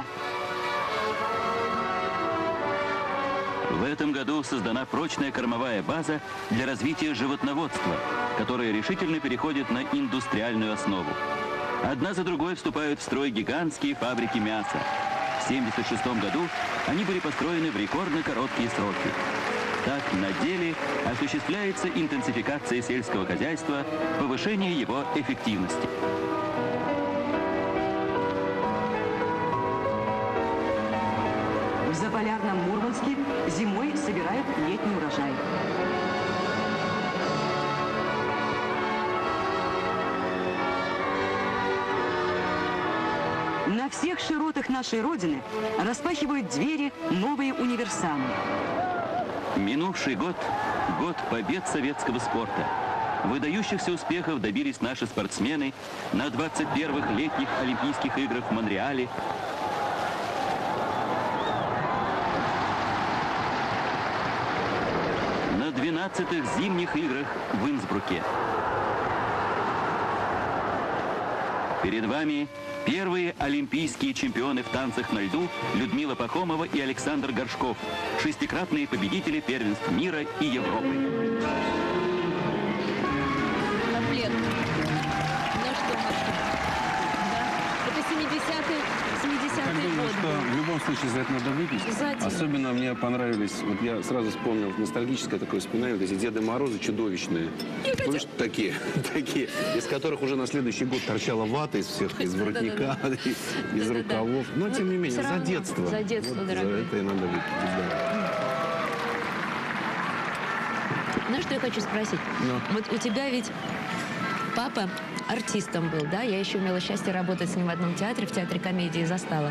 В этом году создана прочная кормовая база для развития животноводства, которое решительно переходит на индустриальную основу. Одна за другой вступают в строй гигантские фабрики мяса. В семьдесят шестом году они были построены в рекордно короткие сроки. Так, на деле осуществляется интенсификация сельского хозяйства, повышение его эффективности. В заполярном Мурманске зимой собирают летний урожай. На всех широтах нашей Родины распахивают двери новые универсамы. Минувший год – год побед советского спорта. Выдающихся успехов добились наши спортсмены на двадцать первых летних Олимпийских играх в Монреале, на двенадцатых зимних играх в Инсбруке. Перед вами первые олимпийские чемпионы в танцах на льду Людмила Пахомова и Александр Горшков, шестикратные победители первенств мира и Европы. Комплект. Ну что, да? Это семидесятые, семидесятые Думаю, годы. что в любом случае за это надо выпить. Обязательно. Особенно мне понравились, вот я сразу вспомнил, ностальгическое такое воспоминание, вот эти Деды Морозы чудовищные. Помнишь, такие, такие, из которых уже на следующий год торчала вата из всех, из воротника, из рукавов. Но, тем не менее, за детство. За детство, Вот за дорогой. это и надо выпить. Да. Знаешь, что я хочу спросить? Ну. Вот у тебя ведь папа артистом был, да? Я еще имела счастье работать с ним в одном театре, в театре комедии застала.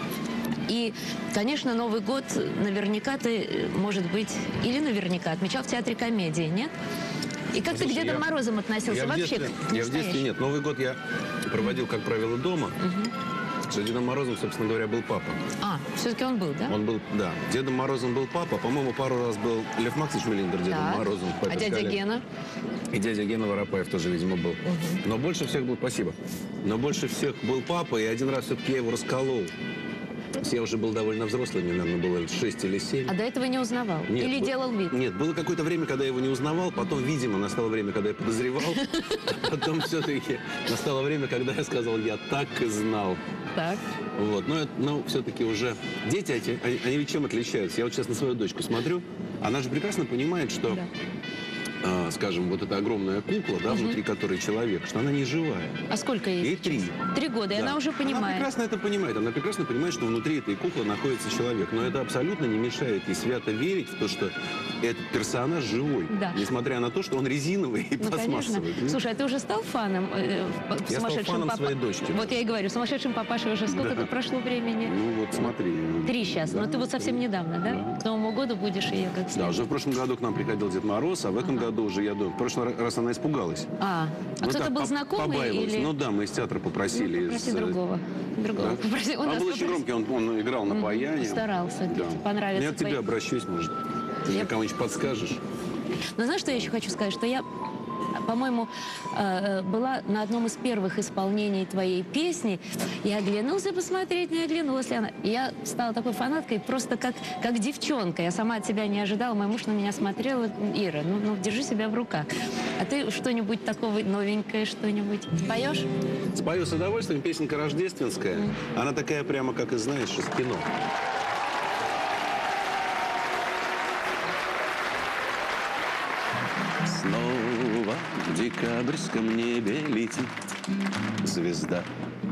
И, конечно, Новый год наверняка ты, может быть, или наверняка отмечал в театре комедии, нет? И как ты к Слушай, Дедам я- Морозам относился я в вообще? детстве- к Я в детстве настоящему? нет. Новый год я проводил, как правило, дома. С Дедом Морозом, собственно говоря, был папа. А, все-таки он был, да? Он был, да. Дедом Морозом был папа. По-моему, пару раз был Лев Максимович Мелиндер Дедом Так. Морозом. в А «Папе дядя Скале». Гена? И дядя Гена Воропаев тоже, видимо, был. Но больше всех был, спасибо, но больше всех был папа, и один раз все-таки я его расколол. Я уже был довольно взрослый, мне, наверное, было лет шесть или семь. А до этого не узнавал? Нет, Или бы- делал вид? Нет, было какое-то время, когда я его не узнавал, потом, видимо, настало время, когда я подозревал, а потом все-таки настало время, когда я сказал, я так и знал. Так. Вот, но, это- но все-таки уже дети, эти, они, они ведь чем отличаются? Я вот сейчас на свою дочку смотрю, она же прекрасно понимает, что, а, скажем, вот эта огромная кукла, да, внутри которой человек, что она не живая. А сколько ей? Ей три. Три года, и Да. она уже Она понимает. прекрасно это понимает. Она прекрасно понимает, что внутри этой куклы находится человек. Но это абсолютно не мешает ей свято верить в то, что этот персонаж живой. Да. Несмотря на то, что он резиновый и Ну, конечно. пластмассовый. Ну, Слушай, а ты уже стал фаном? э, в- в Я стал сумасшедшем фаном папа- своей дочки. Вот я и говорю, сумасшедшим папашей уже сколько Да. тут прошло времени? Ну вот смотри. Три сейчас. Да, Но ты вот совсем недавно, да? К Новому году будешь ее как Да, следует. уже в прошлом году к нам приходил Дед Мороз, а в этом году уже я думаю. В прошлый раз она испугалась. А, а Ну, кто-то так, был по- знакомый побаивалась. или... Ну да, мы из театра попросили. Ну, попроси из, э, другого. Другого. Да? Попроси. У Он нас был очень попроси. громкий, он, он играл на баяне. Старался. Да. Понравится Я к тебе твои- обращусь, может. Ты мне кому-нибудь подскажешь? Но знаешь, что я еще хочу сказать? Что я, по-моему, э, была на одном из первых исполнений твоей песни. Я оглянулся посмотреть, не оглянулась ли она. И я стала такой фанаткой, просто как, как девчонка. Я сама от себя не ожидала. Мой муж на меня смотрел. Ира, ну, ну держи себя в руках. А ты что-нибудь такого новенькое, что-нибудь поешь? Спою с удовольствием. Песенка рождественская. Она такая прямо, как и знаешь, из кино. Снова в декабрьском небе летит звезда.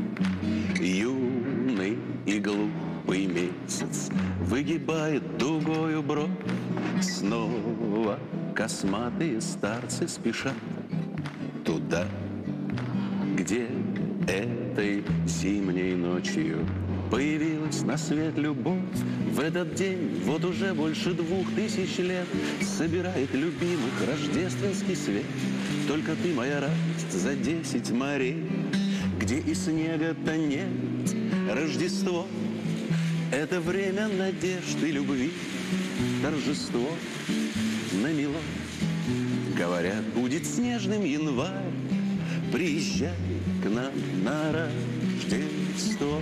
Юный и глупый месяц выгибает дугою бровь. Снова косматые старцы спешат туда, где этой зимней ночью появилась на свет любовь. В этот день, вот уже больше двух тысяч лет, собирает любимых рождественский свет. Только ты, моя радость, за десять морей, где и снега-то нет. Рождество — это время надежд и любви, торжество намело. Говорят, будет снежным январь, приезжай к нам на Рождество.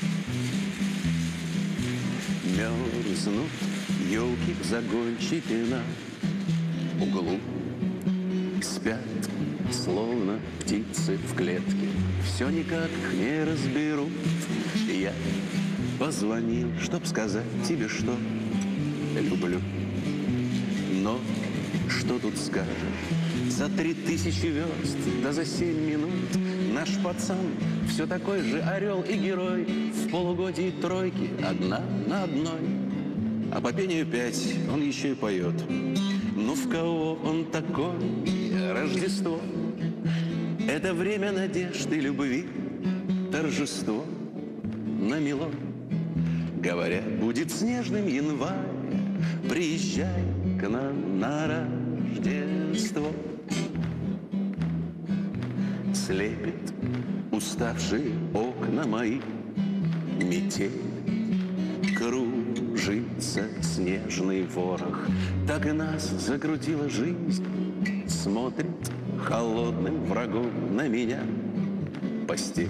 Мерзнут елки в загончике на углу, спят словно птицы в клетке. Все никак не разберу. Я позвонил, чтоб сказать тебе, что люблю. Но что тут скажешь? За три тысячи верст, да за семь минут наш пацан все такой же орел и герой. В полугодии тройки одна на одной. А по пению пять он еще и поет. Ну в кого он такой? Рождество. Это время надежды, любви, торжество намело. Говорят, будет снежным январь. Приезжай к нам на Рождество. Слепит уставшие окна мои, метель, кружится снежный ворох. Так и нас закрутила жизнь, смотрит холодным врагом на меня. Постель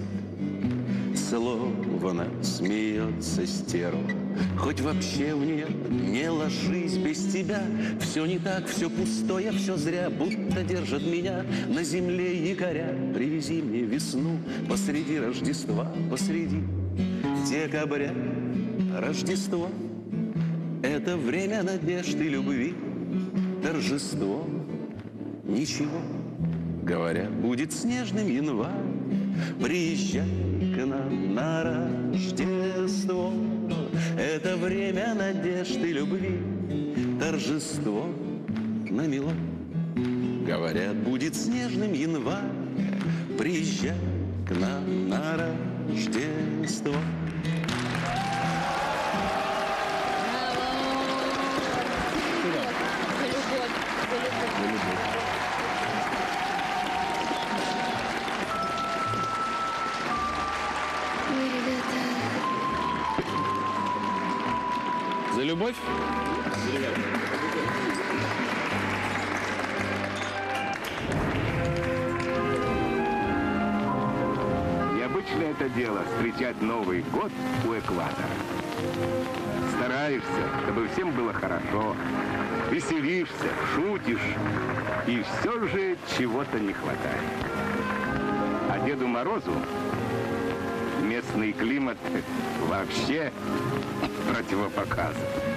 словно смеется стерва. Хоть вообще в нее не ложись без тебя. Все не так, все пустое, все зря, будто держат меня на земле якоря. Привези мне весну посреди Рождества, посреди декабря. Рождество — это время надежды, любви, торжество. Ничего, говорят, будет снежным январь. Приезжай к нам на Рождество. Это время надежды, любви, торжество намело. Говорят, будет снежным январь. Приезжай к нам на Рождество. За любовь? Необычное это дело встречать Новый год у экватора. Стараешься, чтобы всем было хорошо, веселишься, шутишь, и все же чего-то не хватает. А Деду Морозу местный климат вообще противопоказан.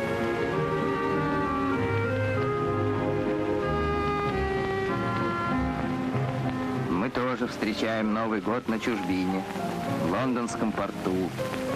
Мы тоже встречаем Новый год на чужбине, в лондонском порту.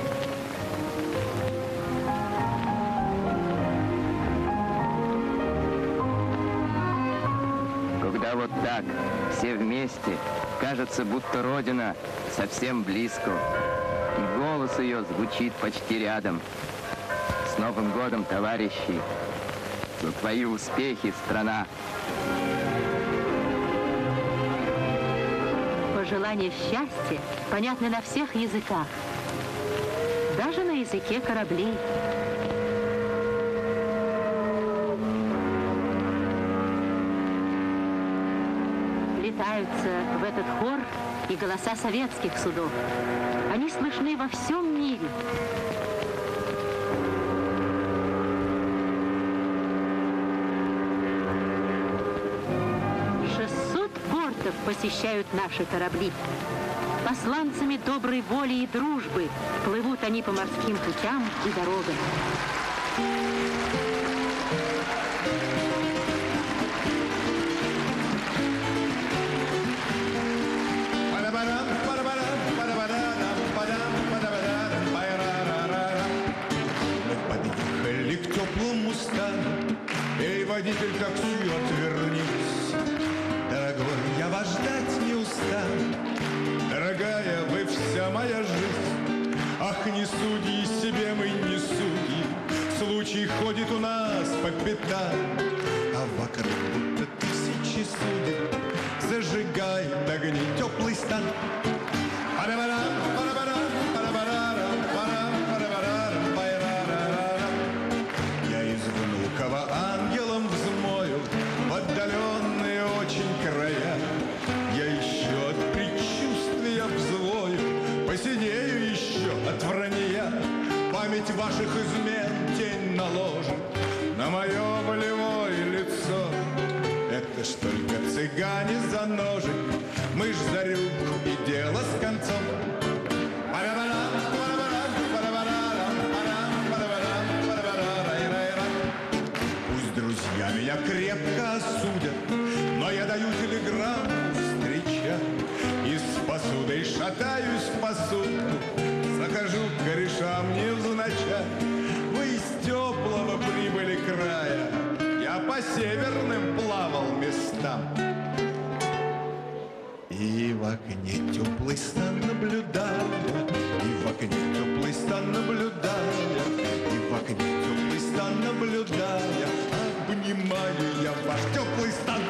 Когда вот так, все вместе, кажется, будто Родина совсем близко, и голос ее звучит почти рядом. С Новым годом, товарищи! За твои успехи, страна! Пожелания счастья понятны на всех языках, даже на языке кораблей. Вплетаются в этот хор и голоса советских судов. Они слышны во всем мире. шестьсот портов посещают наши корабли. Посланцами доброй воли и дружбы плывут они по морским путям и дорогам. Подъехали к теплому стану. Эй, водитель, такси, отвернись. Дорогой, я вас ждать не устану. Дорогая, вы вся моя жизнь. Ах, не судьи себе, мы не судьи. Случай ходит у нас по пятам, а вокруг будто тысячи судеб. Зажигает огни теплый стан. Я из Внуково ангелом взмою в отдаленные очень края. Я еще от предчувствия взвою, посидею еще от вранья. Память ваших измен тень наложит на мое болевое лицо. Это ж только цыгане цыгане за ножик, мышь за рюмку и дело с концом. Пусть друзья меня крепко осудят, но я даю телеграмму встречать и с посудой шатаюсь по сутку, захожу к корешам невзначай. Вы из теплого прибыли края, я по северным плавал местам. И в окне теплый стан наблюдая, и в окне теплый стан наблюдая, и в окне теплый стан наблюдая, обнимаю я ваш теплый стан.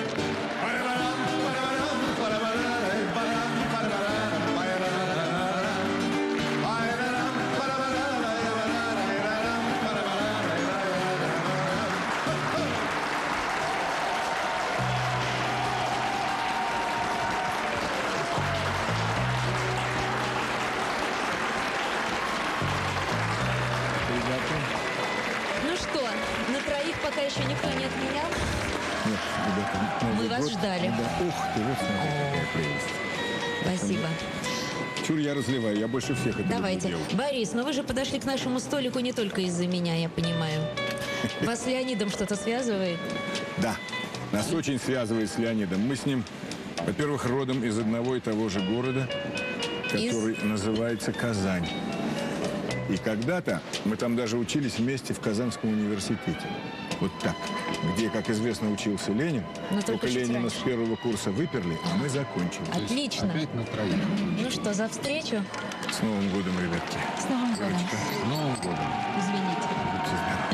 Ну что, на троих пока еще никто не отменял? Нет, ребята, Новый Мы вас год. ждали. Да, ух ты, вот смотри, какая прелесть. Спасибо. Чур, я разливаю, я больше всех это Давайте. люблю делать. Борис, но вы же подошли к нашему столику не только из-за меня, я понимаю. Вас с Леонидом что-то связывает? Да, нас очень связывает с Леонидом. Мы с ним, во-первых, родом из одного и того же города, который из... называется Казань. И когда-то мы там даже учились вместе в Казанском университете. Вот так. Где, как известно, учился Ленин. Но только Ленина раньше. С первого курса выперли, а мы закончили. Отлично. Опять на троих. Ну что, за встречу? С Новым годом, ребятки. С Новым годом. Девочка, с Новым годом. Извините. Будьте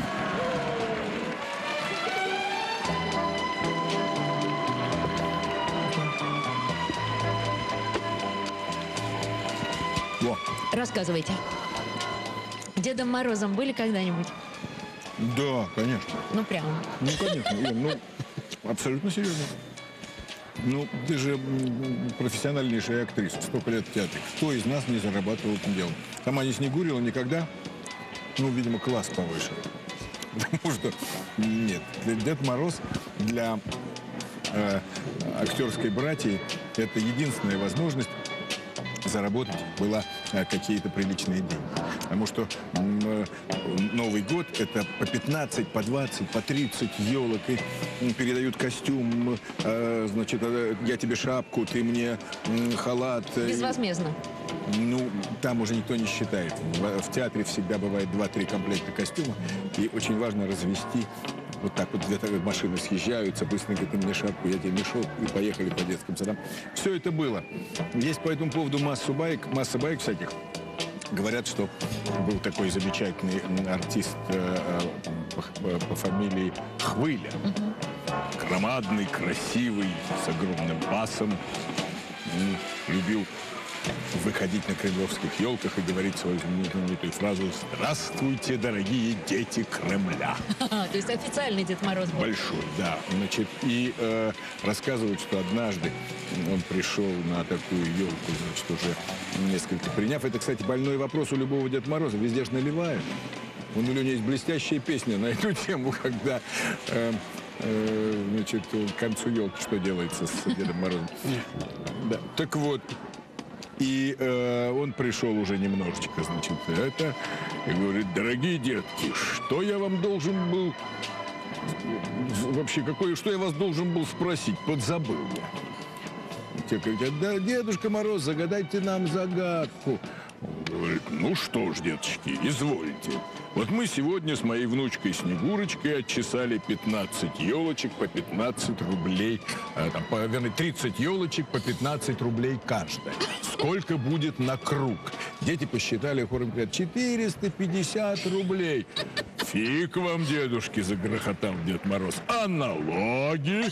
здоровы. Во. Рассказывайте. Дедом Морозом были когда-нибудь? Да, конечно. Ну, прямо. Ну, конечно. Ир, ну, абсолютно серьезно. Ну, ты же профессиональнейшая актриса, столько лет в театре. Кто из нас не зарабатывал этим делом? Сама не Снегурила никогда, ну, видимо, класс повыше. Потому что, нет, Дед Мороз для э, актерской братьи это единственная возможность заработать была э, какие-то приличные деньги. Потому что э, Новый год – это по пятнадцать, по двадцать, по тридцать елок. И э, передают костюм, э, значит, э, я тебе шапку, ты мне э, халат. Э, Безвозмездно. Ну, там уже никто не считает. В, в театре всегда бывает два-три комплекта костюма. И очень важно развести. Вот так вот две машины съезжаются, быстренько ты мне шапку, я тебе мешок, и поехали по детским садам. Все это было. Есть по этому поводу массу баек, масса баек всяких. Говорят, что был такой замечательный артист э, по, по фамилии Хвыля. Mm-hmm. Громадный, красивый, с огромным басом. Любил выходить на кремлевских елках и говорить свою знаменитую фразу «Здравствуйте, дорогие дети Кремля». То есть официальный Дед Мороз был. Большой, да. Значит, и э, рассказывают, что однажды он пришел на такую елку, значит, уже несколько приняв. Это, кстати, больной вопрос у любого Деда Мороза. Везде же наливают. У него есть блестящая песня на эту тему, когда... Э, э, значит, к концу елки что делается с Дедом Морозом. Да. Так вот, и э, он пришел уже немножечко, значит, это, и говорит: дорогие детки, что я вам должен был, вообще, какое, что я вас должен был спросить, подзабыл я. Те говорят: да, Дедушка Мороз, загадайте нам загадку. Он говорит: ну что ж, деточки, извольте. Вот мы сегодня с моей внучкой Снегурочкой отчесали пятнадцать елочек по пятнадцать рублей. А, там, по, вернее, тридцать елочек по пятнадцать рублей каждая. Сколько будет на круг? Дети посчитали, хором говорят: четыреста пятьдесят рублей. Фиг вам, дедушки, загрохотал Дед Мороз. А налоги?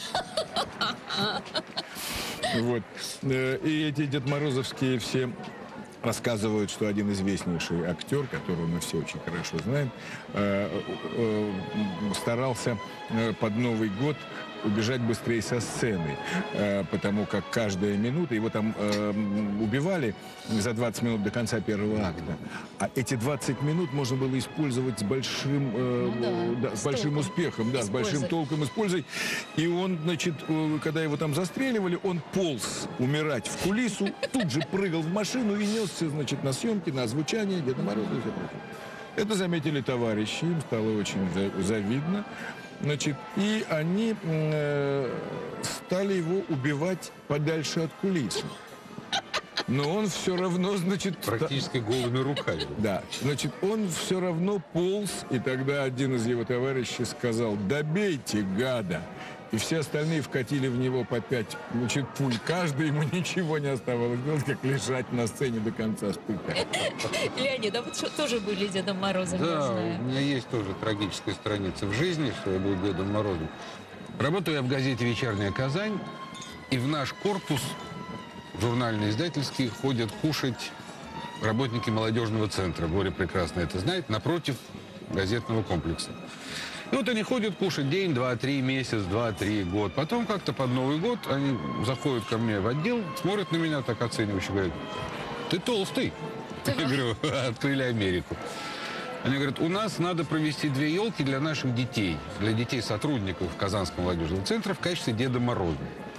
Вот. И эти Дед Морозовские все рассказывают, что один известнейший актер, которого мы все очень хорошо знаем, старался под Новый год убежать быстрее со сцены, э, потому как каждая минута, его там э, убивали за двадцать минут до конца первого акта. А эти двадцать минут можно было использовать с большим, э, Ну да, да, с с большим толком. успехом, да, с большим Использовать. толком использовать. И он, значит, э, когда его там застреливали, он полз умирать в кулису, тут же прыгал в машину и несся, значит, на съемки, на озвучание Деда Мороза и все прочее. Это заметили товарищи, им стало очень за- завидно. Значит, и они э, стали его убивать подальше от кулис. Но он все равно, значит... Практически голыми руками. Да, значит, он все равно полз, и тогда один из его товарищей сказал: «Добейте, гада!» И все остальные вкатили в него по пять, значит, пуль. Каждый, ему ничего не оставалось делать, как лежать на сцене до конца спектакля. Леонид, а вот что тоже были Дедом Морозом, я Да, знаю. у меня есть тоже трагическая страница в жизни, что я был Дедом Морозом. Работаю я в газете «Вечерняя Казань», и в наш корпус журнально-издательский ходят кушать работники молодежного центра. Боря прекрасно это знает, напротив газетного комплекса. И вот они ходят кушать день, два, три, месяц, два, три, год. Потом как-то под Новый год они заходят ко мне в отдел, смотрят на меня так оценивающе, говорят: «Ты толстый». Я говорю: «Открыли Америку». Они говорят: «У нас надо провести две елки для наших детей, для детей сотрудников Казанского молодежного центра в качестве Деда Мороза».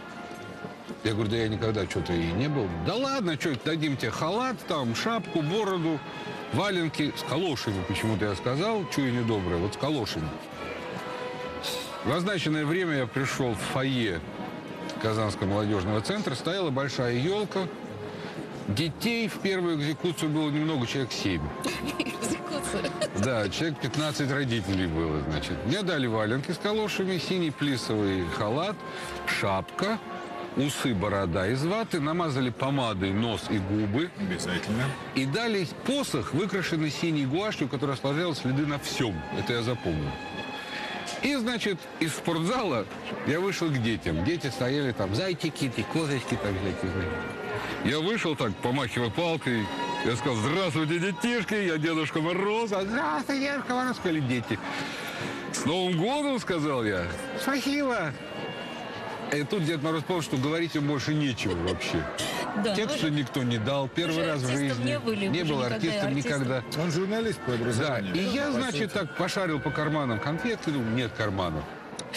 Я говорю: «Да я никогда что-то и не был». «Да ладно, что, дадим тебе халат, там, шапку, бороду, валенки с калошами», почему-то я сказал, чую недоброе, вот с калошами. В назначенное время я пришел в фойе Казанского молодежного центра, стояла большая елка. Детей в первую экзекуцию было немного, человек семь. Экзекуция. Да, человек пятнадцать родителей было, значит. Мне дали валенки с калошами, синий плисовый халат, шапка, усы, борода из ваты, намазали помадой нос и губы. Обязательно. И дали посох, выкрашенный синей гуашью, который оставлял следы на всем. Это я запомнил. И, значит, из спортзала я вышел к детям. Дети стояли там, зайчики, козочки, там всякие, знаете. Я вышел так, помахивая палкой. Я сказал: «Здравствуйте, детишки, я Дедушка Мороз». А «Здравствуйте, Дедушка Мороз», сказали дети. «С Новым годом», сказал я. «Спасибо». И тут Дед Мороз понял, что говорить им больше нечего вообще. Да, Текста никто не дал, первый раз в жизни. не были, не уже был никогда артистом артистом. никогда. Он журналист по образованию. Да, и я, По значит, сути. так пошарил по карманам конфетки, думаю, нет карманов.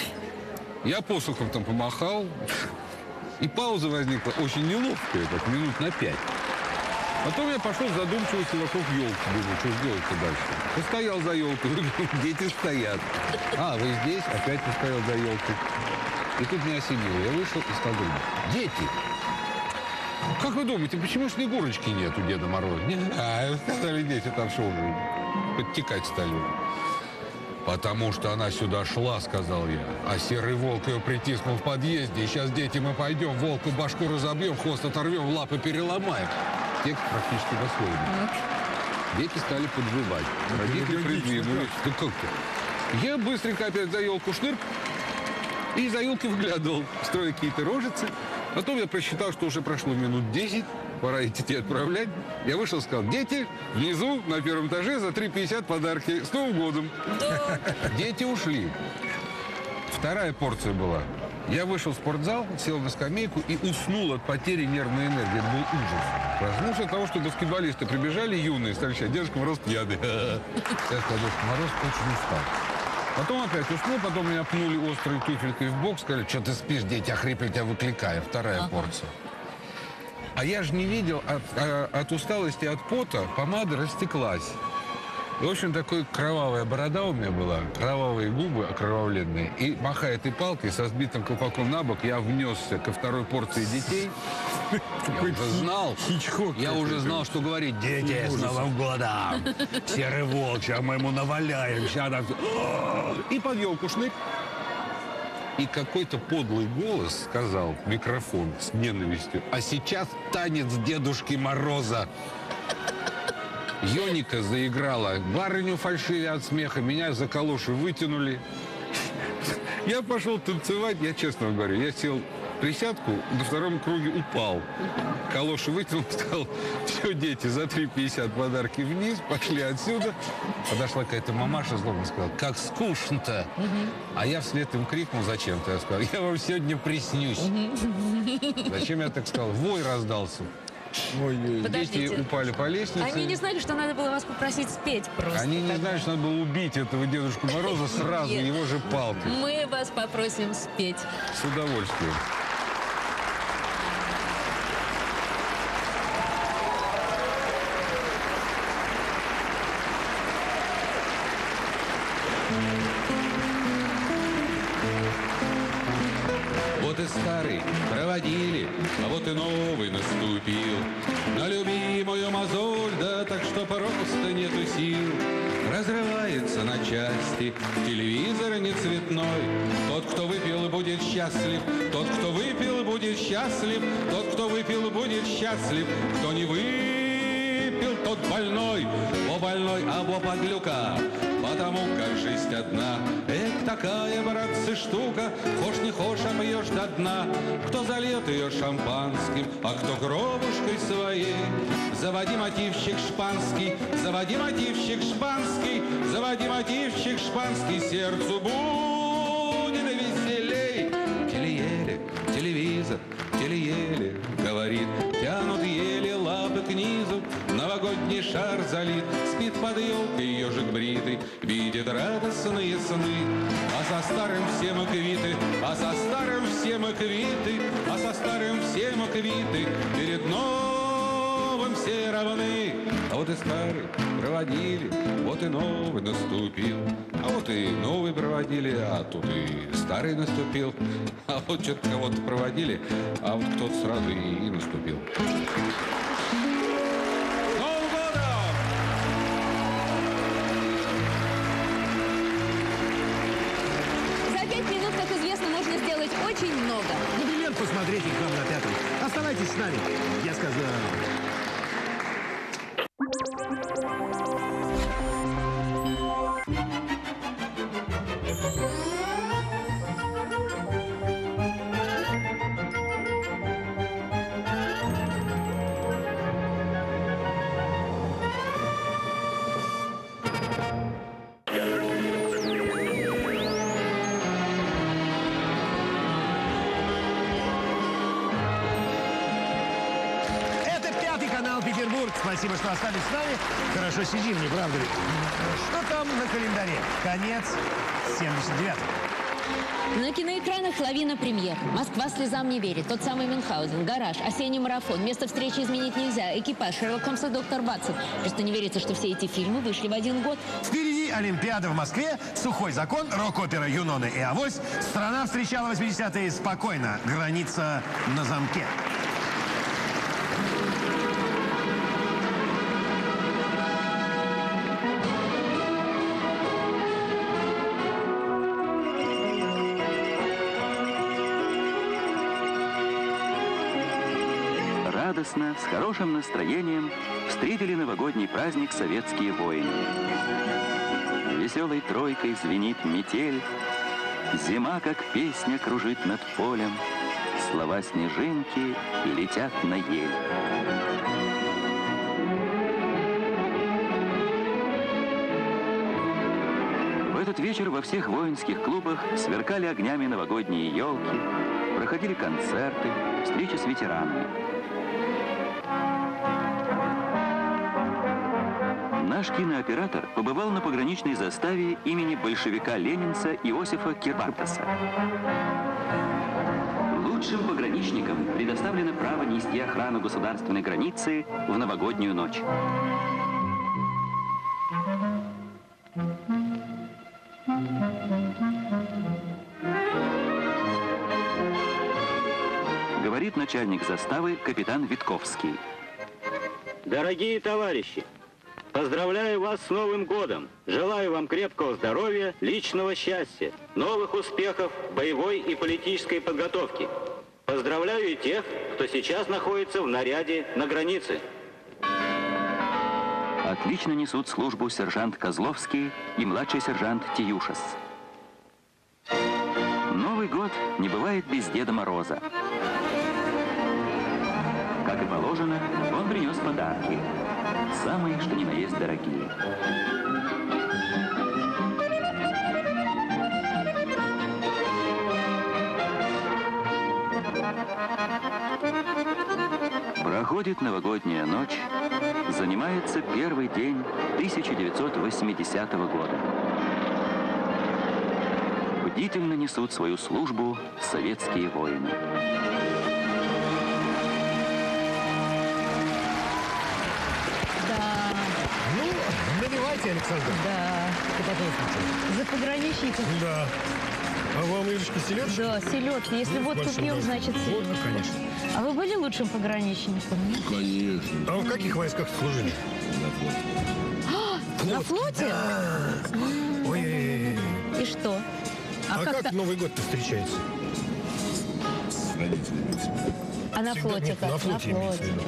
Я посохом там помахал, и пауза возникла очень неловкая, так минут на пять. Потом я пошел в задумчивости вокруг елки, думаю, что сделать-то дальше. Постоял за елкой, дети стоят. А, вы здесь? Опять постоял за елкой. И тут меня осенило. Я вышел и стал думать: дети, как вы думаете, почему Снегурочки нет у Деда Мороза? Не знаю, сказали дети, там что, подтекать стали. «Потому что она сюда шла», — сказал я. «А серый волк ее притиснул в подъезде. И сейчас, дети, мы пойдем, волку башку разобьем, хвост оторвем, лапы переломаем». Текст практически дословно. Дети стали подвывать. Родители придвинулись. Да как-то. Я быстренько опять за елку шнырк и за елки выглядывал, строя какие-то рожицы. Потом я просчитал, что уже прошло минут десять. Пора детей отправлять. Я вышел и сказал: «Дети, внизу, на первом этаже, за три пятьдесят подарки. С Новым годом!» Дети ушли. Вторая порция была. Я вышел в спортзал, сел на скамейку и уснул от потери нервной энергии. Это был ужас. Проснулся от того, что баскетболисты прибежали юные, стали кричать: «Дедушка Мороз пьяный». Я сказал: «Дедушка Мороз очень устал». Потом опять уснул, потом меня пнули острой туфелькой в бок, сказали: «Что ты спишь, дети, охрипли, тебя выкликаю». Вторая ага. порция. А я же не видел, от, а, от усталости, от пота помада растеклась. И, в общем, такой кровавая борода у меня была, кровавые губы окровавленные. И, махая этой палкой, со сбитым колпаком на бок, я внесся ко второй порции детей. Я уже знал, я уже знал, что говорить: «Дети, с Новым годом! Серый волк, сейчас мы ему наваляем, сейчас там...» И под елку шнырь. И какой-то подлый голос сказал в микрофон с ненавистью: «А сейчас танец Дедушки Мороза». Йоника заиграла барыню, фальшивя от смеха, меня за калоши вытянули. Я пошел танцевать, я честно говорю, я сел присядку, на втором круге упал. Калоши вытянул, сказал: все, дети, за три пятьдесят подарки вниз, пошли отсюда. Подошла какая-то мамаша злобно сказала: как скучно-то. А я вслед им крикнул зачем-то. Я сказал: я вам сегодня приснюсь. Зачем я так сказал? Вой раздался. Ой, дети упали по лестнице. Они не знали, что надо было вас попросить спеть просто. Они не тогда. знали, что надо было убить этого Дедушку Мороза сразу, Нет. его же палкой. Мы вас попросим спеть. С удовольствием. Вот и старый проводили, а вот и новый наступил. На любимую мозоль, да так что просто нету сил. Разрывается на части телевизор не цветной. Тот, кто выпил, будет счастлив. Тот, кто выпил, будет счастлив. Тот, кто выпил, будет счастлив. Кто не выпил, тот больной. О, больной, а во подлюка. Потому как жизнь одна. Это такая, братцы, штука. Хошь не хошь, а пьешь до дна. Кто зальет ее шампанским, а кто кровушкой своей. Заводи мотивчик шпанский, заводи мотивчик шпанский, заводи мотивчик шпанский, сердцу будет веселей. Телееле, телевизор, телееле, говорит, тянут еле лапы к низу, новогодний шар залит, спит под елкой ежик бритый, видит радостные сны. А со старым все мы квиты, а со старым все мы квиты, а со старым все мы квиты, перед новым все равны. А вот и старый проводили, вот и новый наступил. А вот и новый проводили, а тут и старый наступил. А вот что-то кого-то проводили, а вот кто-то сразу и наступил. За пять минут, как известно, можно сделать очень много. Например, посмотреть «Играм на пятом». Оставайтесь с нами. Я сказал... Петербург. Спасибо, что остались с нами. Хорошо сидим, не правда ли? Что там на календаре? Конец семьдесят девятого. На киноэкранах лавина премьер. «Москва слезам не верит», «Тот самый Мюнхгаузен», «Гараж», «Осенний марафон», «Место встречи изменить нельзя», «Экипаж», «Шерлок Холмс и доктор Ватсон». Просто не верится, что все эти фильмы вышли в один год. Впереди Олимпиада в Москве, «Сухой закон», рок-опера «Юнона и Авось». Страна встречала восьмидесятые спокойно. Граница на замке. Радостно, с хорошим настроением встретили новогодний праздник советские воины. Веселой тройкой звенит метель, зима, как песня, кружит над полем, слова снежинки летят на ель. В этот вечер во всех воинских клубах сверкали огнями новогодние елки, проходили концерты, встречи с ветеранами. Наш кинооператор побывал на пограничной заставе имени большевика-ленинца Иосифа Кирбартаса. Лучшим пограничникам предоставлено право нести охрану государственной границы в новогоднюю ночь. Говорит начальник заставы капитан Витковский. Дорогие товарищи, поздравляю вас с Новым годом. Желаю вам крепкого здоровья, личного счастья, новых успехов в боевой и политической подготовке. Поздравляю и тех, кто сейчас находится в наряде на границе. Отлично несут службу сержант Козловский и младший сержант Тиюшас. Новый Новый год не бывает без Деда Мороза. Как и положено, он принес подарки. Самые, что ни на есть, дорогие. Проходит новогодняя ночь, занимается первый день тысяча девятьсот восьмидесятого года. Бдительно несут свою службу советские воины. Да. Ну, наливайте, Александр. Да. За пограничников? Да. А вам, Ирочка, селедочка? Да, селедка. Если водку Большим пьем, добром. значит селедка. Водка, конечно. А вы были лучшим пограничником? нет? Конечно. А вы в каких войсках служили? А, на флоте? М. Ой-ой-ой. И что? А, как, как-то- Новый год-то встречается? С родителями. А на Всегда флоте нет, как? на флоте имеется в виду.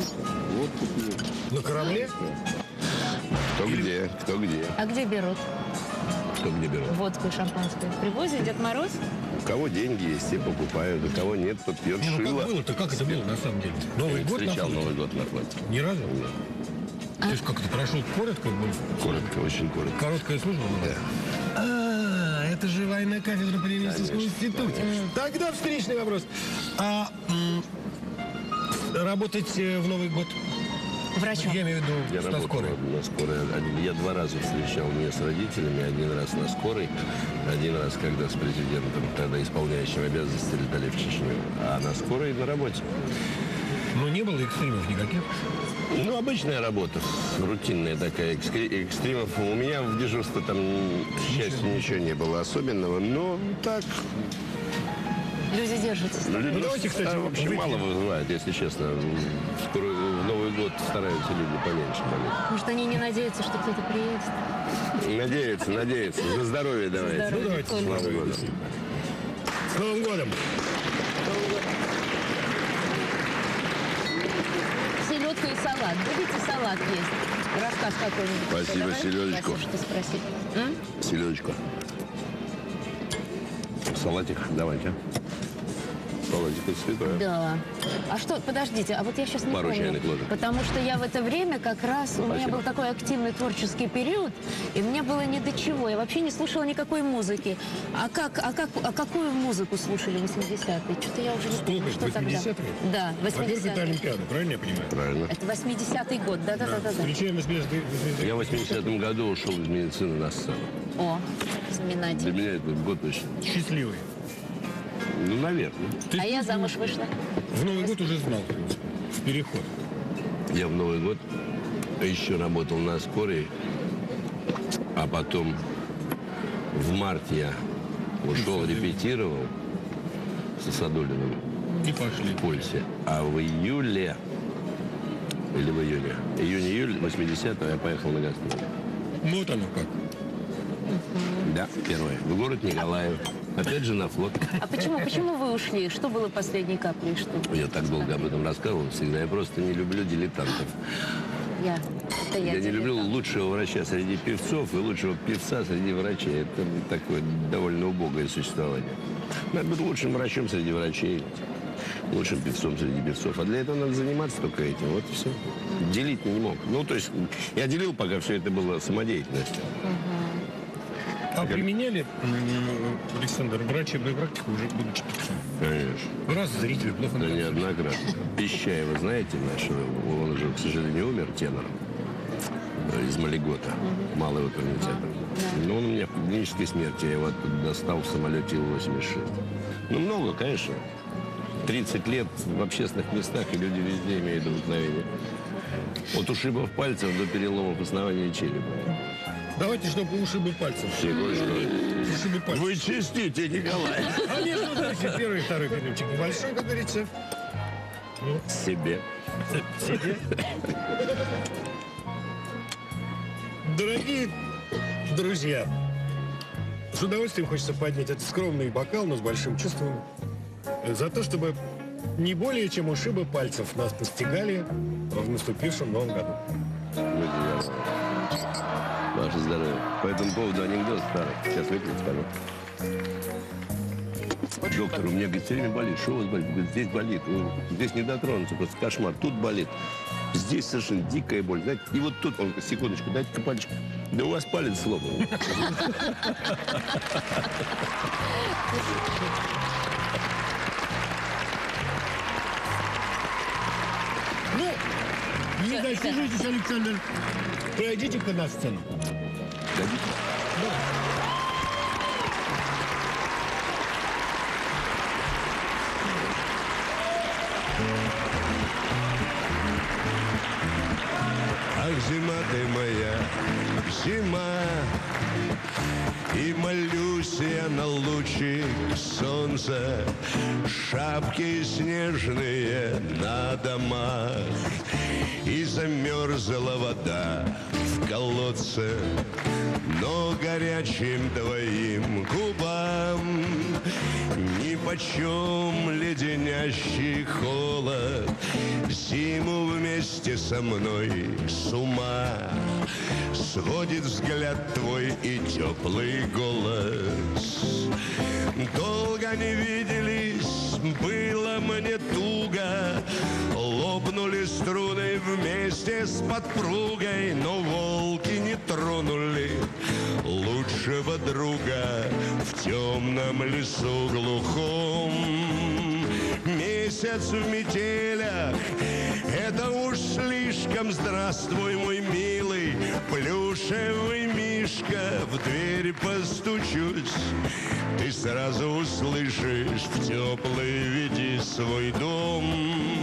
На корабле? Кто где, кто где. А где берут Кто где берет? водку и шампанское? Привозит Дед Мороз? У кого деньги есть, те покупают. У кого нет, тот пьет Не, ну шило. как было-то? Как это было на самом деле? Новый год на Встречал флоте? Новый год на флоте. Ни разу? То есть как это прошел коротко? был? Коротко, очень коротко. Короткая служба была? А, это же военная кафедра при Ленинском институте. Тогда встречный вопрос. А м, работать э, в Новый год? Врачом? Я имею в виду Я на работал скорой. на скорой. Один- Я два раза встречал меня с родителями. Один раз на скорой, один раз, когда с президентом, тогда исполняющим обязанности летали в Чечню. А на скорой на работе. Ну, не было экстримов никаких? Ну, обычная работа, рутинная такая. Экскри- Экстримов у меня в дежурстве там, к счастью, ничего не было особенного. Но так, Люди держатся. ну, давайте, кстати, там вообще выпьем. мало вызывает, если честно. В, скоро- в Новый год стараются люди поменьше болеть. Может, они не надеются, что кто-то приедет? Надеяться, надеяться. За здоровье давайте. здоровье, Ну, давайте. С Коля. Новым годом. С Новым годом! Селедку и салат. Будете салат есть? Рассказ какой-нибудь. Спасибо, Давай. селедочку. Спасибо, что спросили. М? Селедочку. Салатик давайте. Салатик это святое. Да. А что, подождите, а вот я сейчас не Пару помню. чайных ложек. Потому что я в это время как раз, у меня Спасибо. был такой активный творческий период, и мне было ни до чего. Я вообще не слушала никакой музыки. А как, а как, а какую музыку слушали в восьмидесятые? Что-то я уже не помню. Сколько? Что тогда? восьмидесятые? Да, Во-первых, это восьмидесятые. Олимпиада, правильно я понимаю? Правильно. Это восьмидесятый год, да-да-да. Встречаем восьмидесятый. Я в восьмидесятом году ушел из медицины на сцену. О, Для знаменательно. меня этот год очень... Счастливый. Ну, наверное. А я замуж вышла. В Новый год уже знал, в принципе, в переход. Я в Новый год еще работал на скорой, а потом в марте я ушел, репетировал со Садулиным И пошли. в Польсе. А в июле, или в июне, июнь-июль восьмидесятого я поехал на гастроли. Вот оно как. Да, первый. В город Николаев. Опять же на флот. А почему, почему вы ушли? Что было последней каплей? Что? Я так долго об этом рассказывал всегда. Я просто не люблю дилетантов. Я. Это я, Я не тебе. люблю лучшего врача среди певцов и лучшего певца среди врачей. Это такое довольно убогое существование. Надо быть лучшим врачом среди врачей, лучшим певцом среди певцов. А для этого надо заниматься только этим. Вот и все. Делить не мог. Ну, то есть, я делил, пока все это было самодеятельностью. А применяли, м, Александр, врачебную практику уже будучи певцом? Конечно. Раз зритель плохо Да нравится. неоднократно. Пищаева, знаете, нашего, он уже, к сожалению, умер, тенор э, из Малигота, малый оперный театр. Но он у меня в клинической смерти, я его оттуда достал в самолете Ил восемьдесят шесть. Ну, много, конечно. тридцать лет в общественных местах, и люди везде имеют обыкновение. От ушибов пальцев до переломов основания черепа. Давайте, чтобы ушибы пальцев. Секундочку. Ушибы пальцев. Вы чистите, Николай. Конечно, давайте первый и второй перерывчик. Небольшой, как говорится. Ну, Себе. себе. Дорогие друзья, с удовольствием хочется поднять этот скромный бокал, но с большим чувством, за то, чтобы не более чем ушибы пальцев нас постигали в наступившем новом году. Ваше здоровье. По этому поводу анекдот старый. Сейчас выпьем второй. Доктор, у меня, говорит, все время болит. Что у вас болит? Говорит, здесь болит. Ну, здесь не дотронуться, просто кошмар. Тут болит. Здесь совершенно дикая боль. Знаете? И вот тут, он, секундочку, дайте-ка пальчик. Да у вас палец сломан. Ну, не засиживайтесь, Александр. Пройдите-ка на сцену. Ах, зима ты моя, зима, и молюсь я на лучик солнца, шапки снежные на домах, и замерзла вода в колодце, но горячим твоим губам нипочем леденящий холод. Зиму вместе со мной с ума сводит взгляд твой и теплый голос. Долго не виделись, было мне туго, лопнули струны вместе с подпругой, но волки не тронули лучшего друга в темном лесу глухом. Месяц в метелях, это уж слишком. Здравствуй, мой милый плюшевый мишка. В дверь постучусь, ты сразу услышишь: в теплый веди свой дом.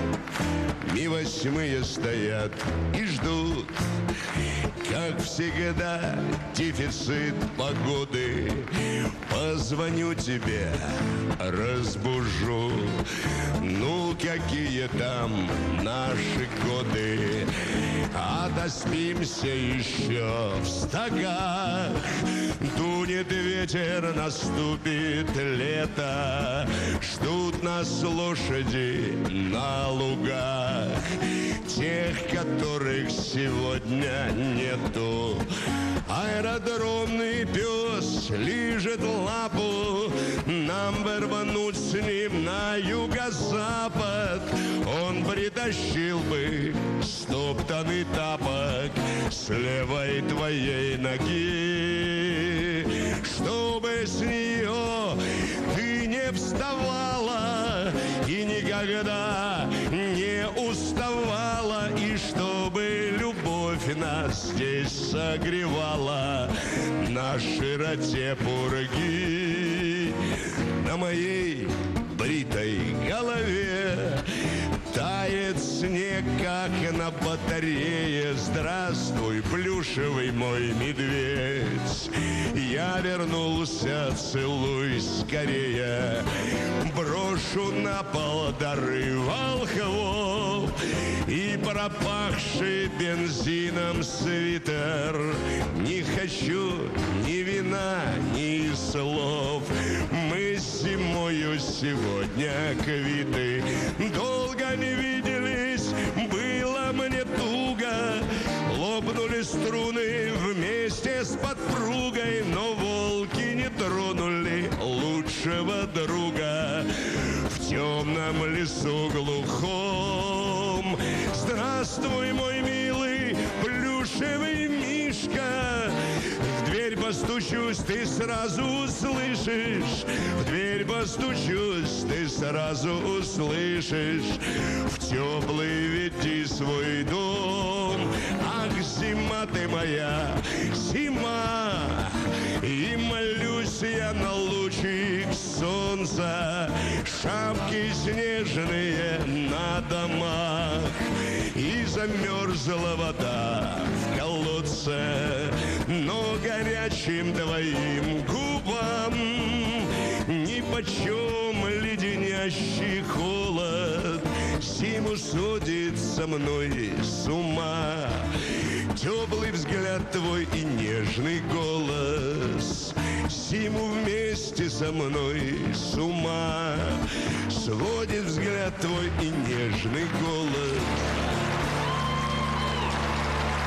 Ми восьмые стоят и ждут, как всегда, дефицит погоды. Позвоню тебе, разбужу. Ну, какие там наши годы? Отоспимся еще в стогах. Дунет ветер, наступит лето. Ждут нас лошади на лугах. Тех, которых сегодня нету. Аэродромный пес лижет лапу. Нам бы рвануть с ним на юго-запад. Он притащил бы стоптанный тапок с левой твоей ноги, чтобы с нее ты не вставала и никогда не уставала, и чтобы любовь нас здесь согревала на широте пурги. На моей бритой голове тает снег, как на батарее. Здравствуй, плюшевый мой медведь. Я вернулся, целуй скорее. Брошу на пол дары волхвов и пропахший бензином свитер. Не хочу ни вина, ни слов. Мы зимою сегодня квиты. Долго не виделись, было мне туго. Лопнули струны вместе с подпругой, но волки не тронули лучшего друга в темном лесу глухом. Здравствуй, мой милый плюшевый мишка. В дверь постучусь, ты сразу услышишь. В дверь постучусь, ты сразу услышишь. В теплый веди свой дом. Ах, зима ты моя, зима. И молюсь я на лучик солнца. Шапки снежные на домах. И замерзла вода в колодце, но горячим твоим губам нипочем леденящий холод. Зиму сводит со мной с ума теплый взгляд твой и нежный голос. Зиму вместе со мной с ума сводит взгляд твой и нежный голос.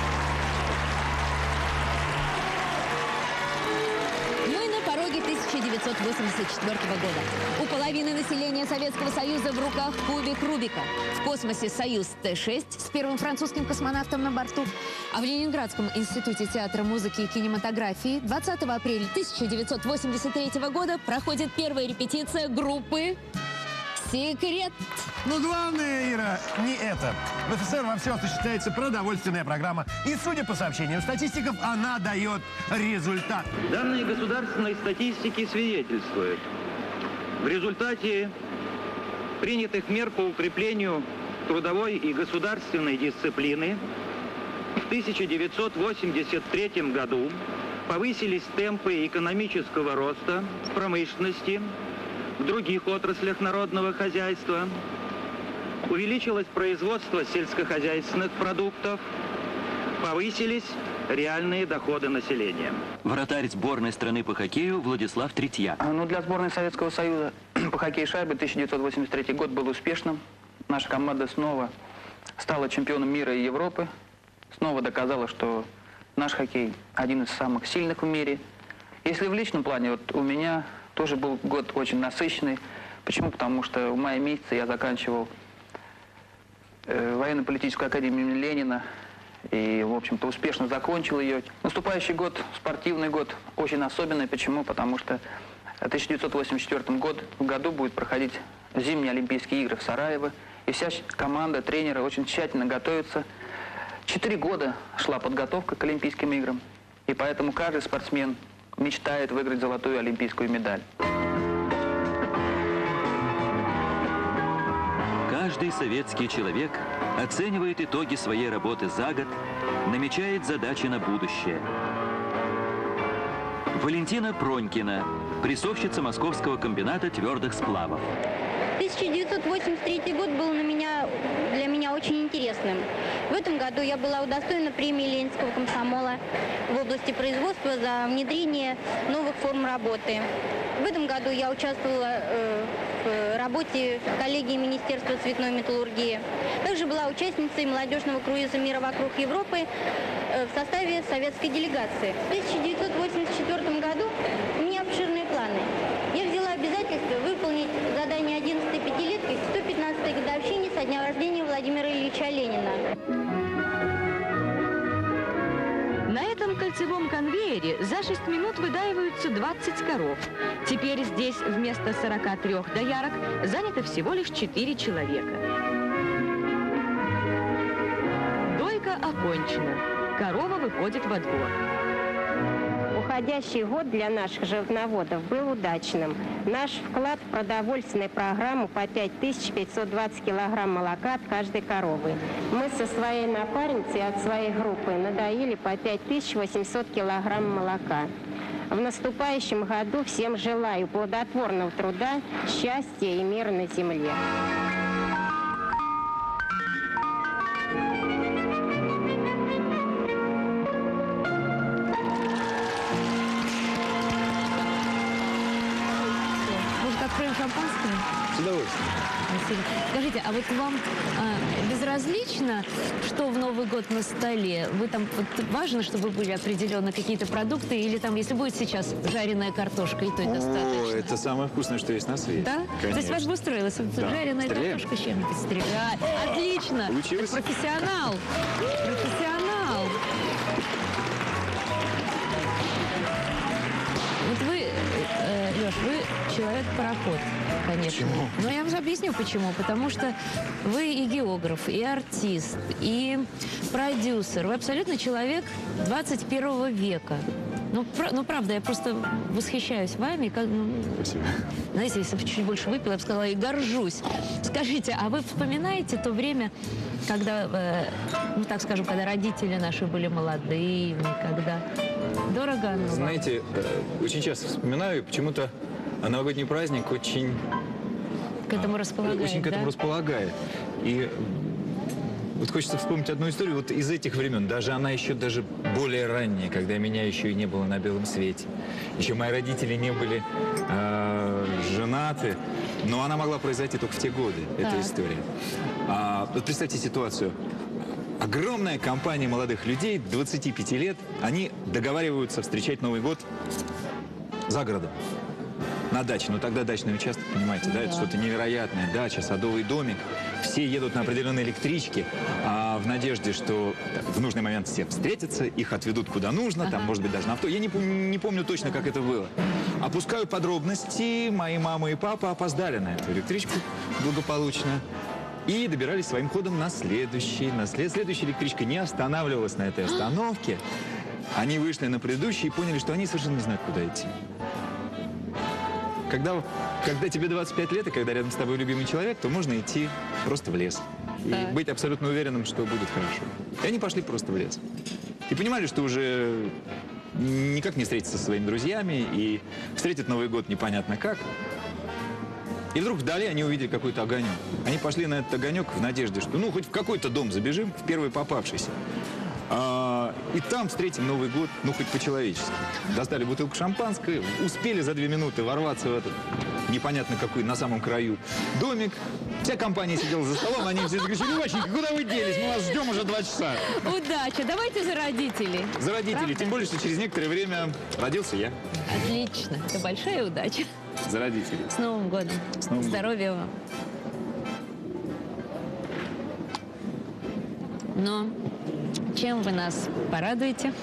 Мы на пороге тысяча девятьсот восемьдесят четвёртого года. У половины населения Советского Союза в руках кубик Рубика. В космосе Союз Т шесть с первым французским космонавтом на борту. А в Ленинградском институте театра, музыки и кинематографии двадцатого апреля тысяча девятьсот восемьдесят третьего года проходит первая репетиция группы «Секрет». Но главное, Ира, не это. В СССР во всем осуществляется продовольственная программа. И, судя по сообщениям статистиков, она дает результат. Данные государственной статистики свидетельствуют. В результате принятых мер по укреплению трудовой и государственной дисциплины в тысяча девятьсот восемьдесят третьем году повысились темпы экономического роста в промышленности, в других отраслях народного хозяйства, увеличилось производство сельскохозяйственных продуктов, повысились реальные доходы населения. Вратарь сборной страны по хоккею Владислав Третьяк. Ну, для сборной Советского Союза по хоккею шайбы тысяча девятьсот восемьдесят третий год был успешным. Наша команда снова стала чемпионом мира и Европы. Снова доказала, что наш хоккей один из самых сильных в мире. Если в личном плане, вот у меня тоже был год очень насыщенный. Почему? Потому что в мае месяце я заканчивал э, военно-политическую академию имени Ленина. И, в общем-то, успешно закончил ее. Наступающий год, спортивный год, очень особенный. Почему? Потому что в тысяча девятьсот восемьдесят четвёртом году, в году будет проходить зимние Олимпийские игры в Сараево. И вся команда, тренеры очень тщательно готовятся. Четыре года шла подготовка к Олимпийским играм. И поэтому каждый спортсмен мечтает выиграть золотую олимпийскую медаль. Каждый советский человек оценивает итоги своей работы за год, намечает задачи на будущее. Валентина Пронькина, прессовщица Московского комбината твердых сплавов. тысяча девятьсот восемьдесят третий год был на меня, для меня очень интересным. В этом году я была удостоена премии Ленинского комсомола в области производства за внедрение новых форм работы. В этом году я участвовала э, в работе коллегии Министерства цветной металлургии. Также была участницей молодежного круиза мира вокруг Европы э, в составе советской делегации. В тысяча девятьсот восемьдесят четвёртом году у меня обширные планы. Я взяла обязательство выполнить задание одиннадцатой пятилетки к сто пятнадцатой годовщине со дня рождения Владимира Ильича Ленина. На этом кольцевом конвейере за шесть минут выдаиваются двадцать коров. Теперь здесь вместо сорока трёх доярок занято всего лишь четыре человека. Дойка окончена. Корова выходит во двор. Уходящий год для наших животноводов был удачным. Наш вклад в продовольственную программу по пять тысяч пятьсот двадцать килограмм молока от каждой коровы. Мы со своей напарницей от своей группы надоили по пять тысяч восемьсот килограмм молока. В наступающем году всем желаю плодотворного труда, счастья и мира на земле. Шампанское? С удовольствием. Спасибо. Скажите, а вот вам а, безразлично, что в Новый год на столе? Вы там, вот, важно, чтобы были определенно какие-то продукты, или там, если будет сейчас жареная картошка, и то и достаточно? О, это самое вкусное, что есть на свете. Да? Конечно. То есть вас бы устроилась Да. жареная Стреляем? картошка с чем-нибудь? Стреляем. Отлично! Получилось? Профессионал! Профессионал! Вот вы, э, Леш, вы человек-пароход, конечно. Почему? Но я вам объясню, почему. Потому что вы и географ, и артист, и продюсер. Вы абсолютно человек двадцать первого века. Ну, пр ну, правда, я просто восхищаюсь вами. Как, ну, Спасибо. знаете, если бы чуть больше выпила, я бы сказала, и горжусь. Скажите, а вы вспоминаете то время, когда, э, ну, так скажем, когда родители наши были молодыми, когда дорого оно? Знаете, э, очень часто вспоминаю, и почему-то новогодний праздник очень... К этому располагает, Очень к этому да? располагает. И вот хочется вспомнить одну историю вот из этих времен. Даже она еще даже более ранняя, когда меня еще и не было на белом свете. Еще мои родители не были э, женаты. Но она могла произойти только в те годы, эта Так. история. А, вот представьте ситуацию. Огромная компания молодых людей, двадцати пяти лет, они договариваются встречать Новый год за городом. на даче. Но тогда дачный участок, понимаете, да, это что-то невероятное. Дача, садовый домик. Все едут на определенной электричке, а в надежде, что в нужный момент все встретятся, их отведут куда нужно, там, может быть, даже на авто. Я не, не помню точно, как это было. Опускаю подробности. Мои мама и папа опоздали на эту электричку благополучно. И добирались своим ходом на следующий. На след... Следующая электричка не останавливалась на этой остановке. Они вышли на предыдущий и поняли, что они совершенно не знают, куда идти. Когда, когда тебе двадцать пять лет, и когда рядом с тобой любимый человек, то можно идти просто в лес. И так. быть абсолютно уверенным, что будет хорошо. И они пошли просто в лес. И понимали, что уже никак не встретиться со своими друзьями, и встретят Новый год непонятно как. И вдруг вдали они увидели какой-то огонек. Они пошли на этот огонек в надежде, что ну хоть в какой-то дом забежим, в первый попавшийся. А, и там встретим Новый год, ну хоть по-человечески. Достали бутылку шампанского, успели за две минуты ворваться в этот непонятно какой на самом краю домик. Вся компания сидела за столом, они все кричали: Васенька, куда вы делись? Мы вас ждем уже два часа. Удачи, давайте за родителей. За родителей, правда? Тем более, что через некоторое время родился я. Отлично, это большая удача. За родителей. С Новым годом. С Новым Здоровья годом. вам. Но чем вы нас порадуете?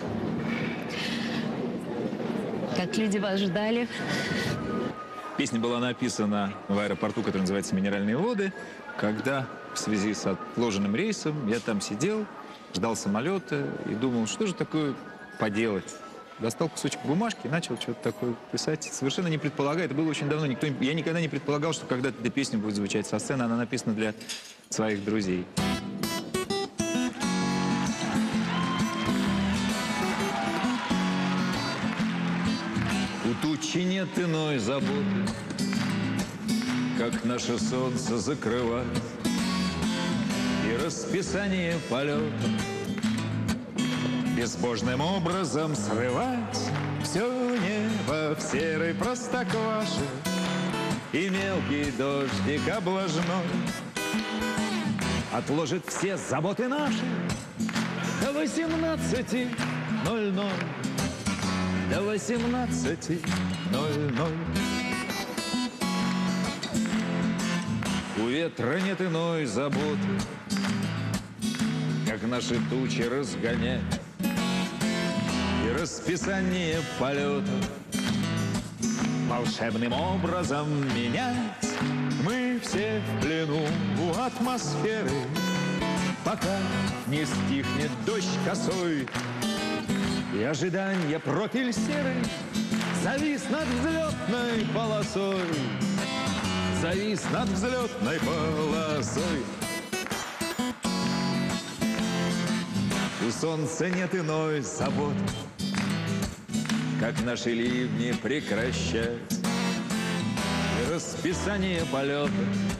Как люди вас ждали? Песня была написана в аэропорту, который называется «Минеральные воды», когда в связи с отложенным рейсом я там сидел, ждал самолета и думал, что же такое поделать. Достал кусочек бумажки и начал что-то такое писать, совершенно не предполагая. Это было очень давно. Никто, я никогда не предполагал, что когда-то эта песня будет звучать со сцены. Она написана для своих друзей. У тучи нет иной заботы, как наше солнце закрывать и расписание полета безбожным образом срывать. Все небо в серой простокваше и мелкий дождик облажной отложит все заботы наши до восемнадцати ноль-ноль. До восемнадцати ноль-ноль. У ветра нет иной заботы, как наши тучи разгонять и расписание полета волшебным образом менять. Мы все в плену у атмосферы, пока не стихнет дождь косой, и ожидание профиль серый завис над взлетной полосой. Завис над взлетной полосой. У солнца нет иной заботы, как наши ливни прекращать и расписание полета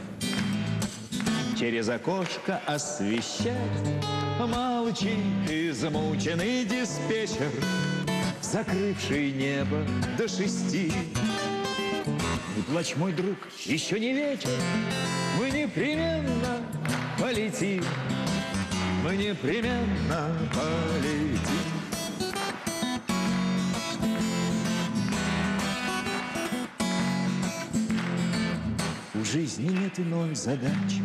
через окошко освещать. Молчит измученный диспетчер, закрывший небо до шести. Не плачь, мой друг, еще не вечер, мы непременно полетим, мы непременно полетим. У жизни нет иной задачи,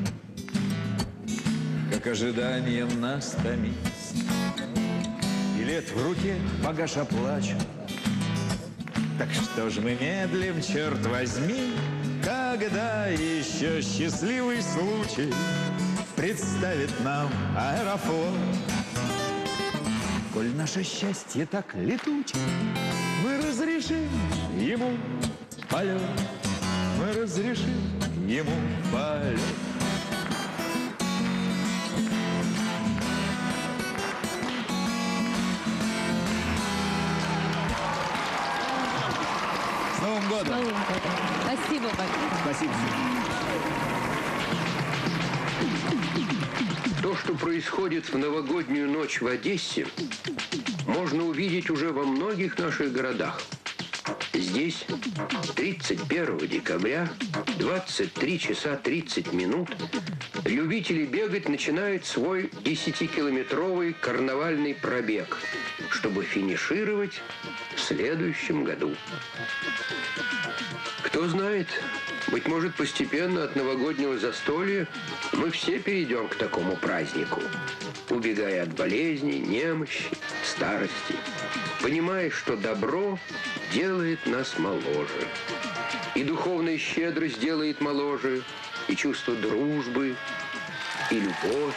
как ожиданием нас томить. И лет в руке багаж оплачен. Так что ж мы медлим, черт возьми, когда еще счастливый случай представит нам Аэрофлот. Коль наше счастье так летуче, мы разрешим ему полет, мы разрешим ему полет. С Новым годом! Новым годом! Спасибо большое! Спасибо. То, что происходит в новогоднюю ночь в Одессе, можно увидеть уже во многих наших городах. Здесь тридцать первого декабря, двадцать три часа тридцать минут, любители бегать начинают свой десятикилометровый карнавальный пробег, чтобы финишировать в следующем году. Кто знает, быть может, постепенно от новогоднего застолья мы все перейдем к такому празднику, убегая от болезней, немощи, старости, понимая, что добро делает нас моложе, и духовная щедрость делает моложе, и чувство дружбы, и любовь.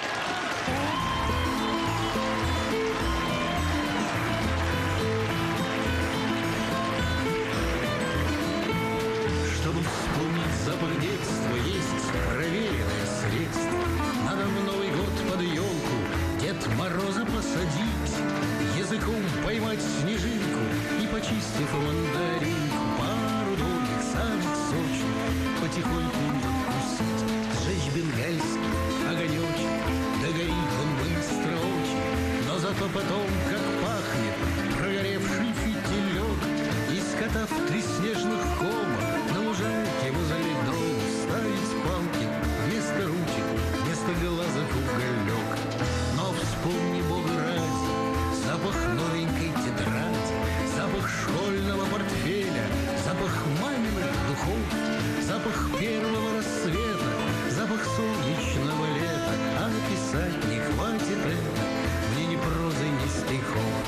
Чтобы вспомнить запах детства, есть проверенное средство. Надо в Новый год под елку Дед Мороза посадить, языком поймать снежинку и, почистив мандаринку, пару долгих самых сочных потихоньку откусить. Сжечь бенгальский огонечек, да горит он быстро очень, но зато потом, как пахнет прогоревший фитилек, и скотав три снежных кома на лужайке возле дров, ставить палки вместо ручек, вместо глазок уголек. Но вспомни, Бога ради, запах новенькой тетради, запах школьного портфеля, запах маминых духов, запах первого рассвета, запах солнечного лета. А писать не хватит это мне ни прозы, ни стихов.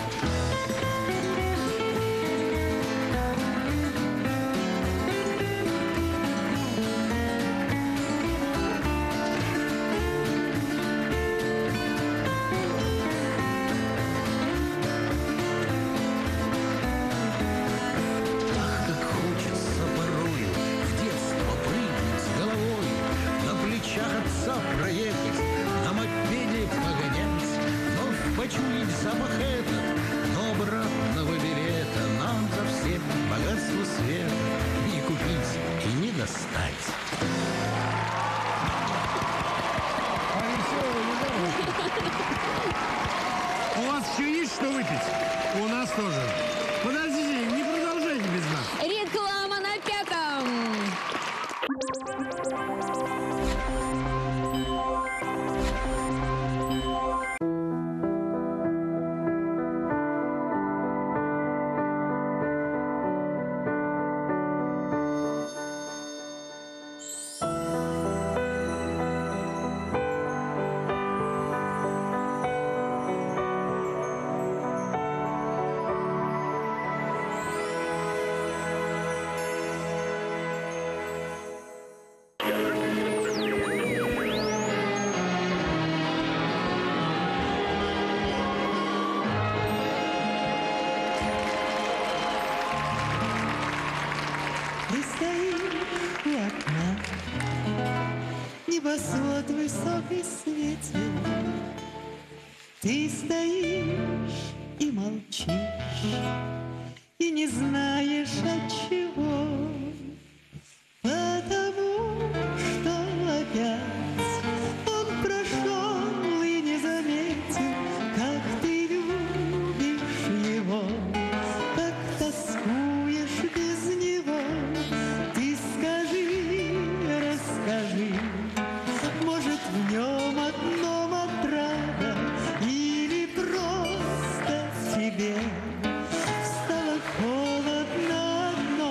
Проехать, на мопеде погонять, вновь почуять запах этот, но обратного билета нам за все богатство света не купить и не достать. У вас еще есть что выпить? У нас тоже. Подождите, не продолжайте без нас. Реклама на пятом. Небосвод высокий светит, ты стоишь и молчишь, и не знаешь отчего, потому что опять он прошел и не заметил, как ты любишь его, как тоскуешь без него. Ты скажи, расскажи, может, в нем одном отрада, или просто тебе стало холодно одной.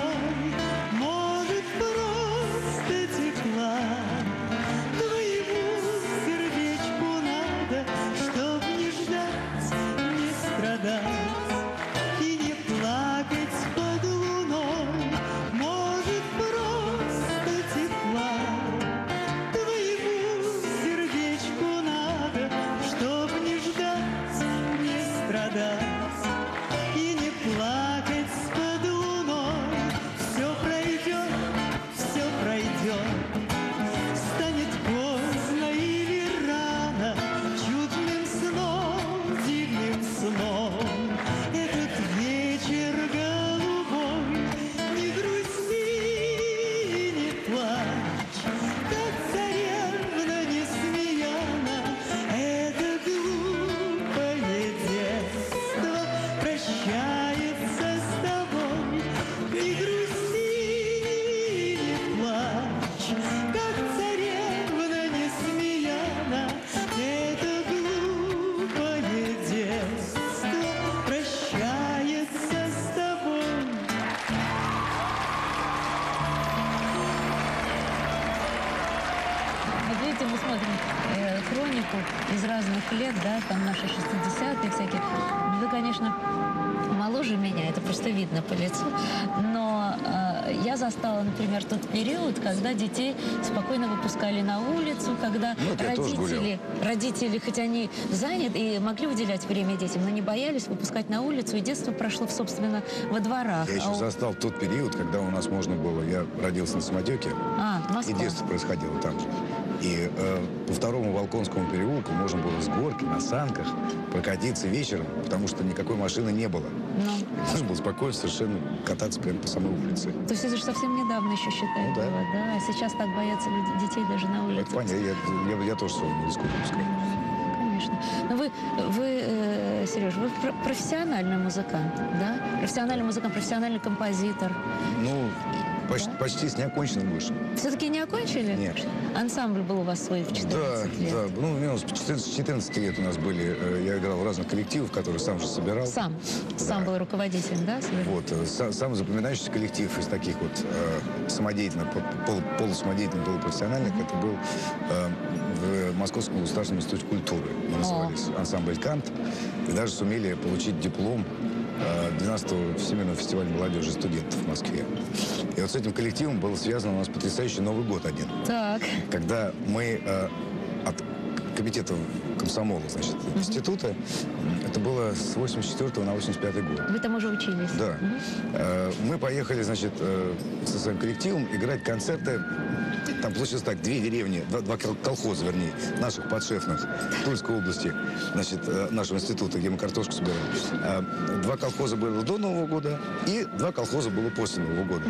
смотрим э, хронику из разных лет, да, там наши шестидесятые всякие, вы, конечно, моложе меня, это просто видно по лицу, но э, я застала, например, тот период, когда детей спокойно выпускали на улицу, когда Ну, вот я тоже гулял. родители, родители, хоть они заняты и могли уделять время детям, но не боялись выпускать на улицу, и детство прошло, собственно, во дворах. Я еще А у- застал тот период, когда у нас можно было... Я родился на Самотеке, А, и Москва. детство происходило там же. И э, по второму Волконскому переулку можно было с горки на санках прокатиться вечером, потому что никакой машины не было. Ну, Можно было спокойно совершенно кататься прямо по самой улице. то есть это же совсем недавно еще считают Ну да. было, да? А сейчас так боятся люди, детей даже на улице. Это понятно, я, я, я тоже своего не рискую выпускать. Конечно. Но вы, вы э, Сереж, вы про- профессиональный музыкант, да? Профессиональный музыкант, профессиональный композитор. Ну, почти, почти с неоконченным вышел. Все-таки не окончили? Нет. Ансамбль был у вас свой в Да, четырнадцать лет. да. Ну, у меня с четырнадцати лет у нас были... э, Я играл в разных коллективах, которые сам же собирал. Сам? Сам был руководителем, да? своего? Вот, э, са- самый запоминающийся коллектив из таких вот э, самодеятельных, пол- пол- полусамодеятельных, полупрофессиональных, это был э, в Московском государственном институте культуры. Мы назывались ансамбль «Кант», и даже сумели получить диплом э, двенадцатого Всемирного фестиваля молодежи и студентов в Москве. И вот с этим коллективом был связан у нас потрясающий Новый год один. Так. Когда мы э, от комитета комсомола, значит, института, это было с восемьдесят четвёртого на восемьдесят пятый год. Вы там уже учились? Да. Э, Мы поехали, значит, э, со своим коллективом играть концерты. Там получилось так, две деревни, два, два кол- колхоза, вернее, наших подшефных в Тульской области, значит, э, нашего института, где мы картошку собирали. Э, Два колхоза было до Нового года, и два колхоза было после Нового года.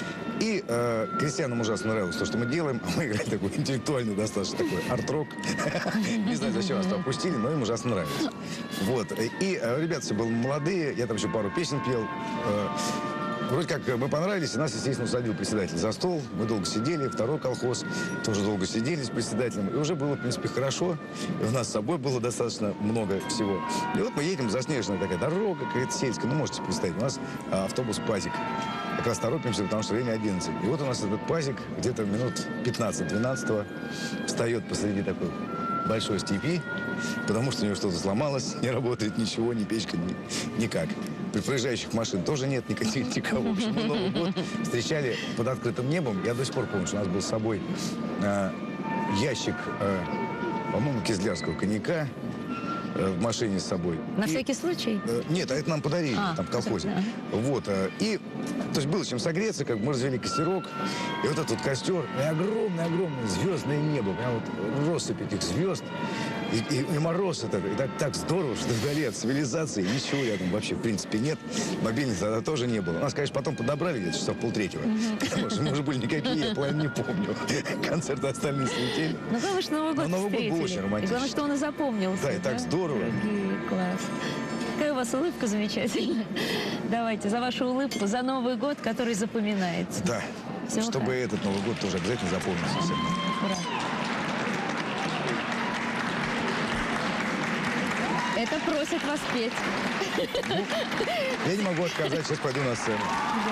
И э, крестьянам ужасно нравилось то, что мы делаем. А мы играли такой интеллектуальный, достаточно такой арт-рок. Не знаю, зачем нас там опустили, но им ужасно нравилось. Вот. И э, ребята все были молодые, я там еще пару песен пел. Э, Вроде как мы понравились, и нас, естественно, усадил председатель за стол. Мы долго сидели, второй колхоз тоже долго сидели с председателем. И уже было, в принципе, хорошо. И у нас с собой было достаточно много всего. И вот мы едем, заснеженная такая дорога, какая-то сельская. Ну, можете представить, у нас а, автобус «Пазик». Как раз торопимся, потому что время одиннадцать. И вот у нас этот «Пазик» где-то минут пятнадцать-двенадцать встает посреди такой большой степи, потому что у него что-то сломалось, не работает ничего, ни печка, ни, никак. При проезжающих машин тоже нет никаких, никого. В общем, мы Новый год встречали под открытым небом. Я до сих пор помню, что у нас был с собой э, ящик, э, по-моему, кизлярского коньяка э, в машине с собой. На И, всякий случай? э, нет, а это нам подарили А, там в колхозе. ага. Вот. э, И, то есть было чем согреться, как бы мы развели костерок. И вот этот вот костер, и огромное-огромное звездное небо, прям вот россыпь этих звезд. И, и, и мороз это, и так, так здорово, что вдали от цивилизации ничего рядом вообще, в принципе, нет. Мобильных тогда тоже не было. Нас, конечно, потом подобрали где-то часов полтретьего. Потому что мы уже были никакие, я половину не помню. Концерты остальные слетели. Ну, главное, что Новый год Но Новый год был встретили. очень И романтичный. главное, что он и запомнился. Да, и так здорово. Дорогие, класс. Какая у вас улыбка замечательная. Давайте, за вашу улыбку, за Новый год, который запоминается. Да. Всего Чтобы хорошего. этот Новый год тоже обязательно запомнился всем. Ура. Это просит вас петь. Я не могу отказать, сейчас пойду на сцену.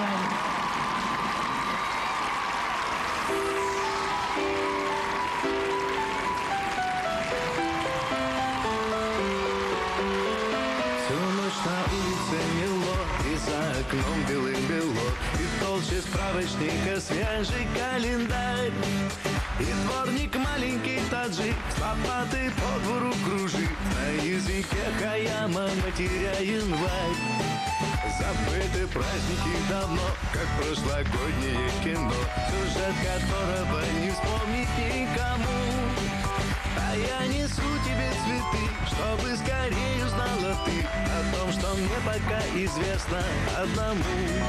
Всю ночь на улице мело, и за окном белым-бело, и толще справочника свежий календарь. И дворник маленький таджик с лопатой по двору кружит, на языке Хаяма матеря январь. Забыты праздники давно, как прошлогоднее кино, сюжет которого не вспомнить никому. А я несу тебе цветы, чтобы скорее узнала ты о том, что мне пока известно одному.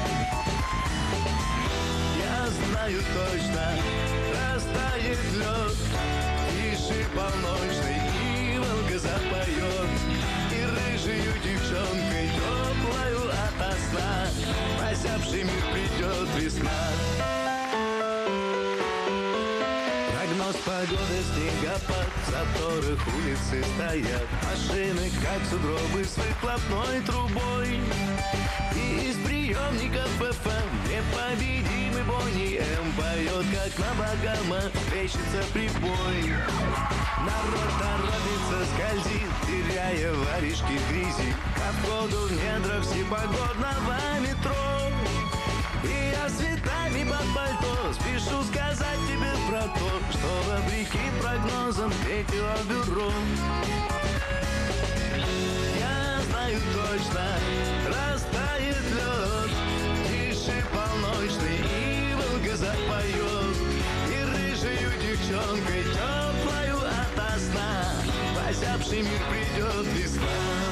Я знаю точно, растает лед, тише полночный, и волга запоет, и рыжую девчонкой теплою ото сна прозябший мир придет весна. Прогноз по погода, снегопад, в заторах улицы стоят машины, как сугробы с выхлопной трубой. И из приемников эф эм непобедимый Бонни М поет, как на Багамах плещется прибой. Народ торопится, скользит, теряя воришки в грязи, ко входу в недрах всепогодного метро. И я цветами под пальто спешу сказать тебе про то, что вопреки прогнозам третьего бюро. Я знаю точно, растает лед, тише полночный, и волга запоет, и рыжею девчонкой теплою ото сна в озябший мир придет весна.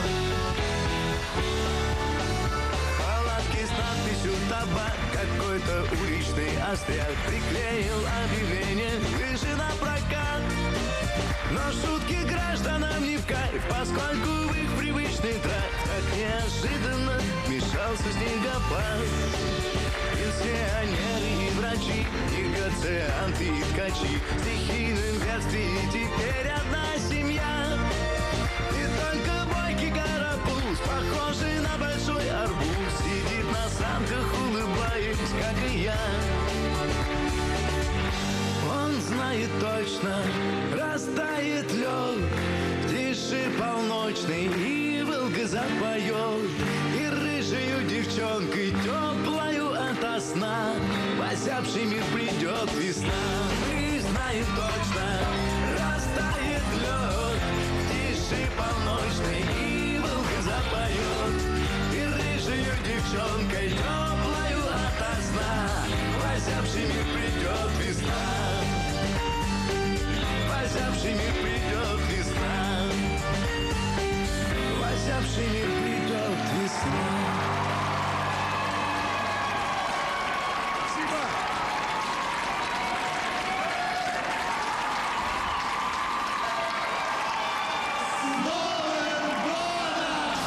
Палатки с надписью «Табак», какой-то уличный остряк приклеил объявление «Выше на прокат». Но шутки гражданам не в кайф, поскольку в их привычный драйв так неожиданно вмешался снегопад. Пенсионеры и врачи, негацианты и ткачи, в стихийном бедствии теперь одна семья. И только бойкий карапуз, похожий на большой арбуз, сидит на санках, улыбаясь, как и я. Он знает точно, растает лед, тише полночный, и волга запоет, и рыжею девчонкой теплою ото сна в озябший мир придет весна. И знает точно, растает лед, тише полночный, и волга запоет, и рыжею девчонкой теплою ото сна в озябший мир придет весна. В озябший мир придет весна. В озябший мир придет весна. Спасибо. С Новым годом!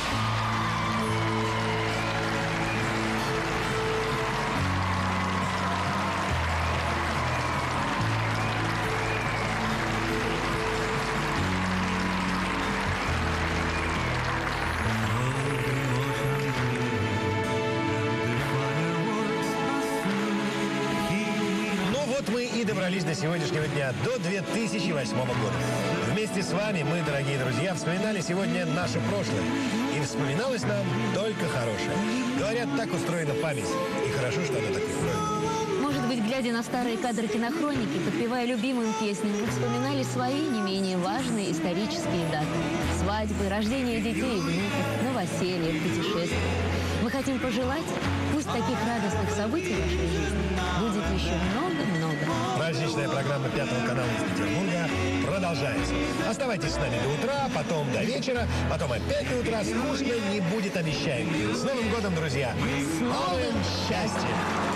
И добрались до сегодняшнего дня, до две тысячи восьмого года. Вместе с вами мы, дорогие друзья, вспоминали сегодня наше прошлое. И вспоминалось нам только хорошее. Говорят, так устроена память. И хорошо, что она так устроена. Может быть, глядя на старые кадры кинохроники, подпевая любимым песням, вы вспоминали свои не менее важные исторические даты. Свадьбы, рождение детей и внуков, новоселья, путешествия. Мы хотим пожелать, пусть таких радостных событий в вашей жизни будет еще много-много. Праздничная программа Пятого канала из Петербурга продолжается. Оставайтесь с нами до утра, потом до вечера, потом опять до утра. Скучно не будет, обещаем. С Новым годом, друзья! С новым счастьем!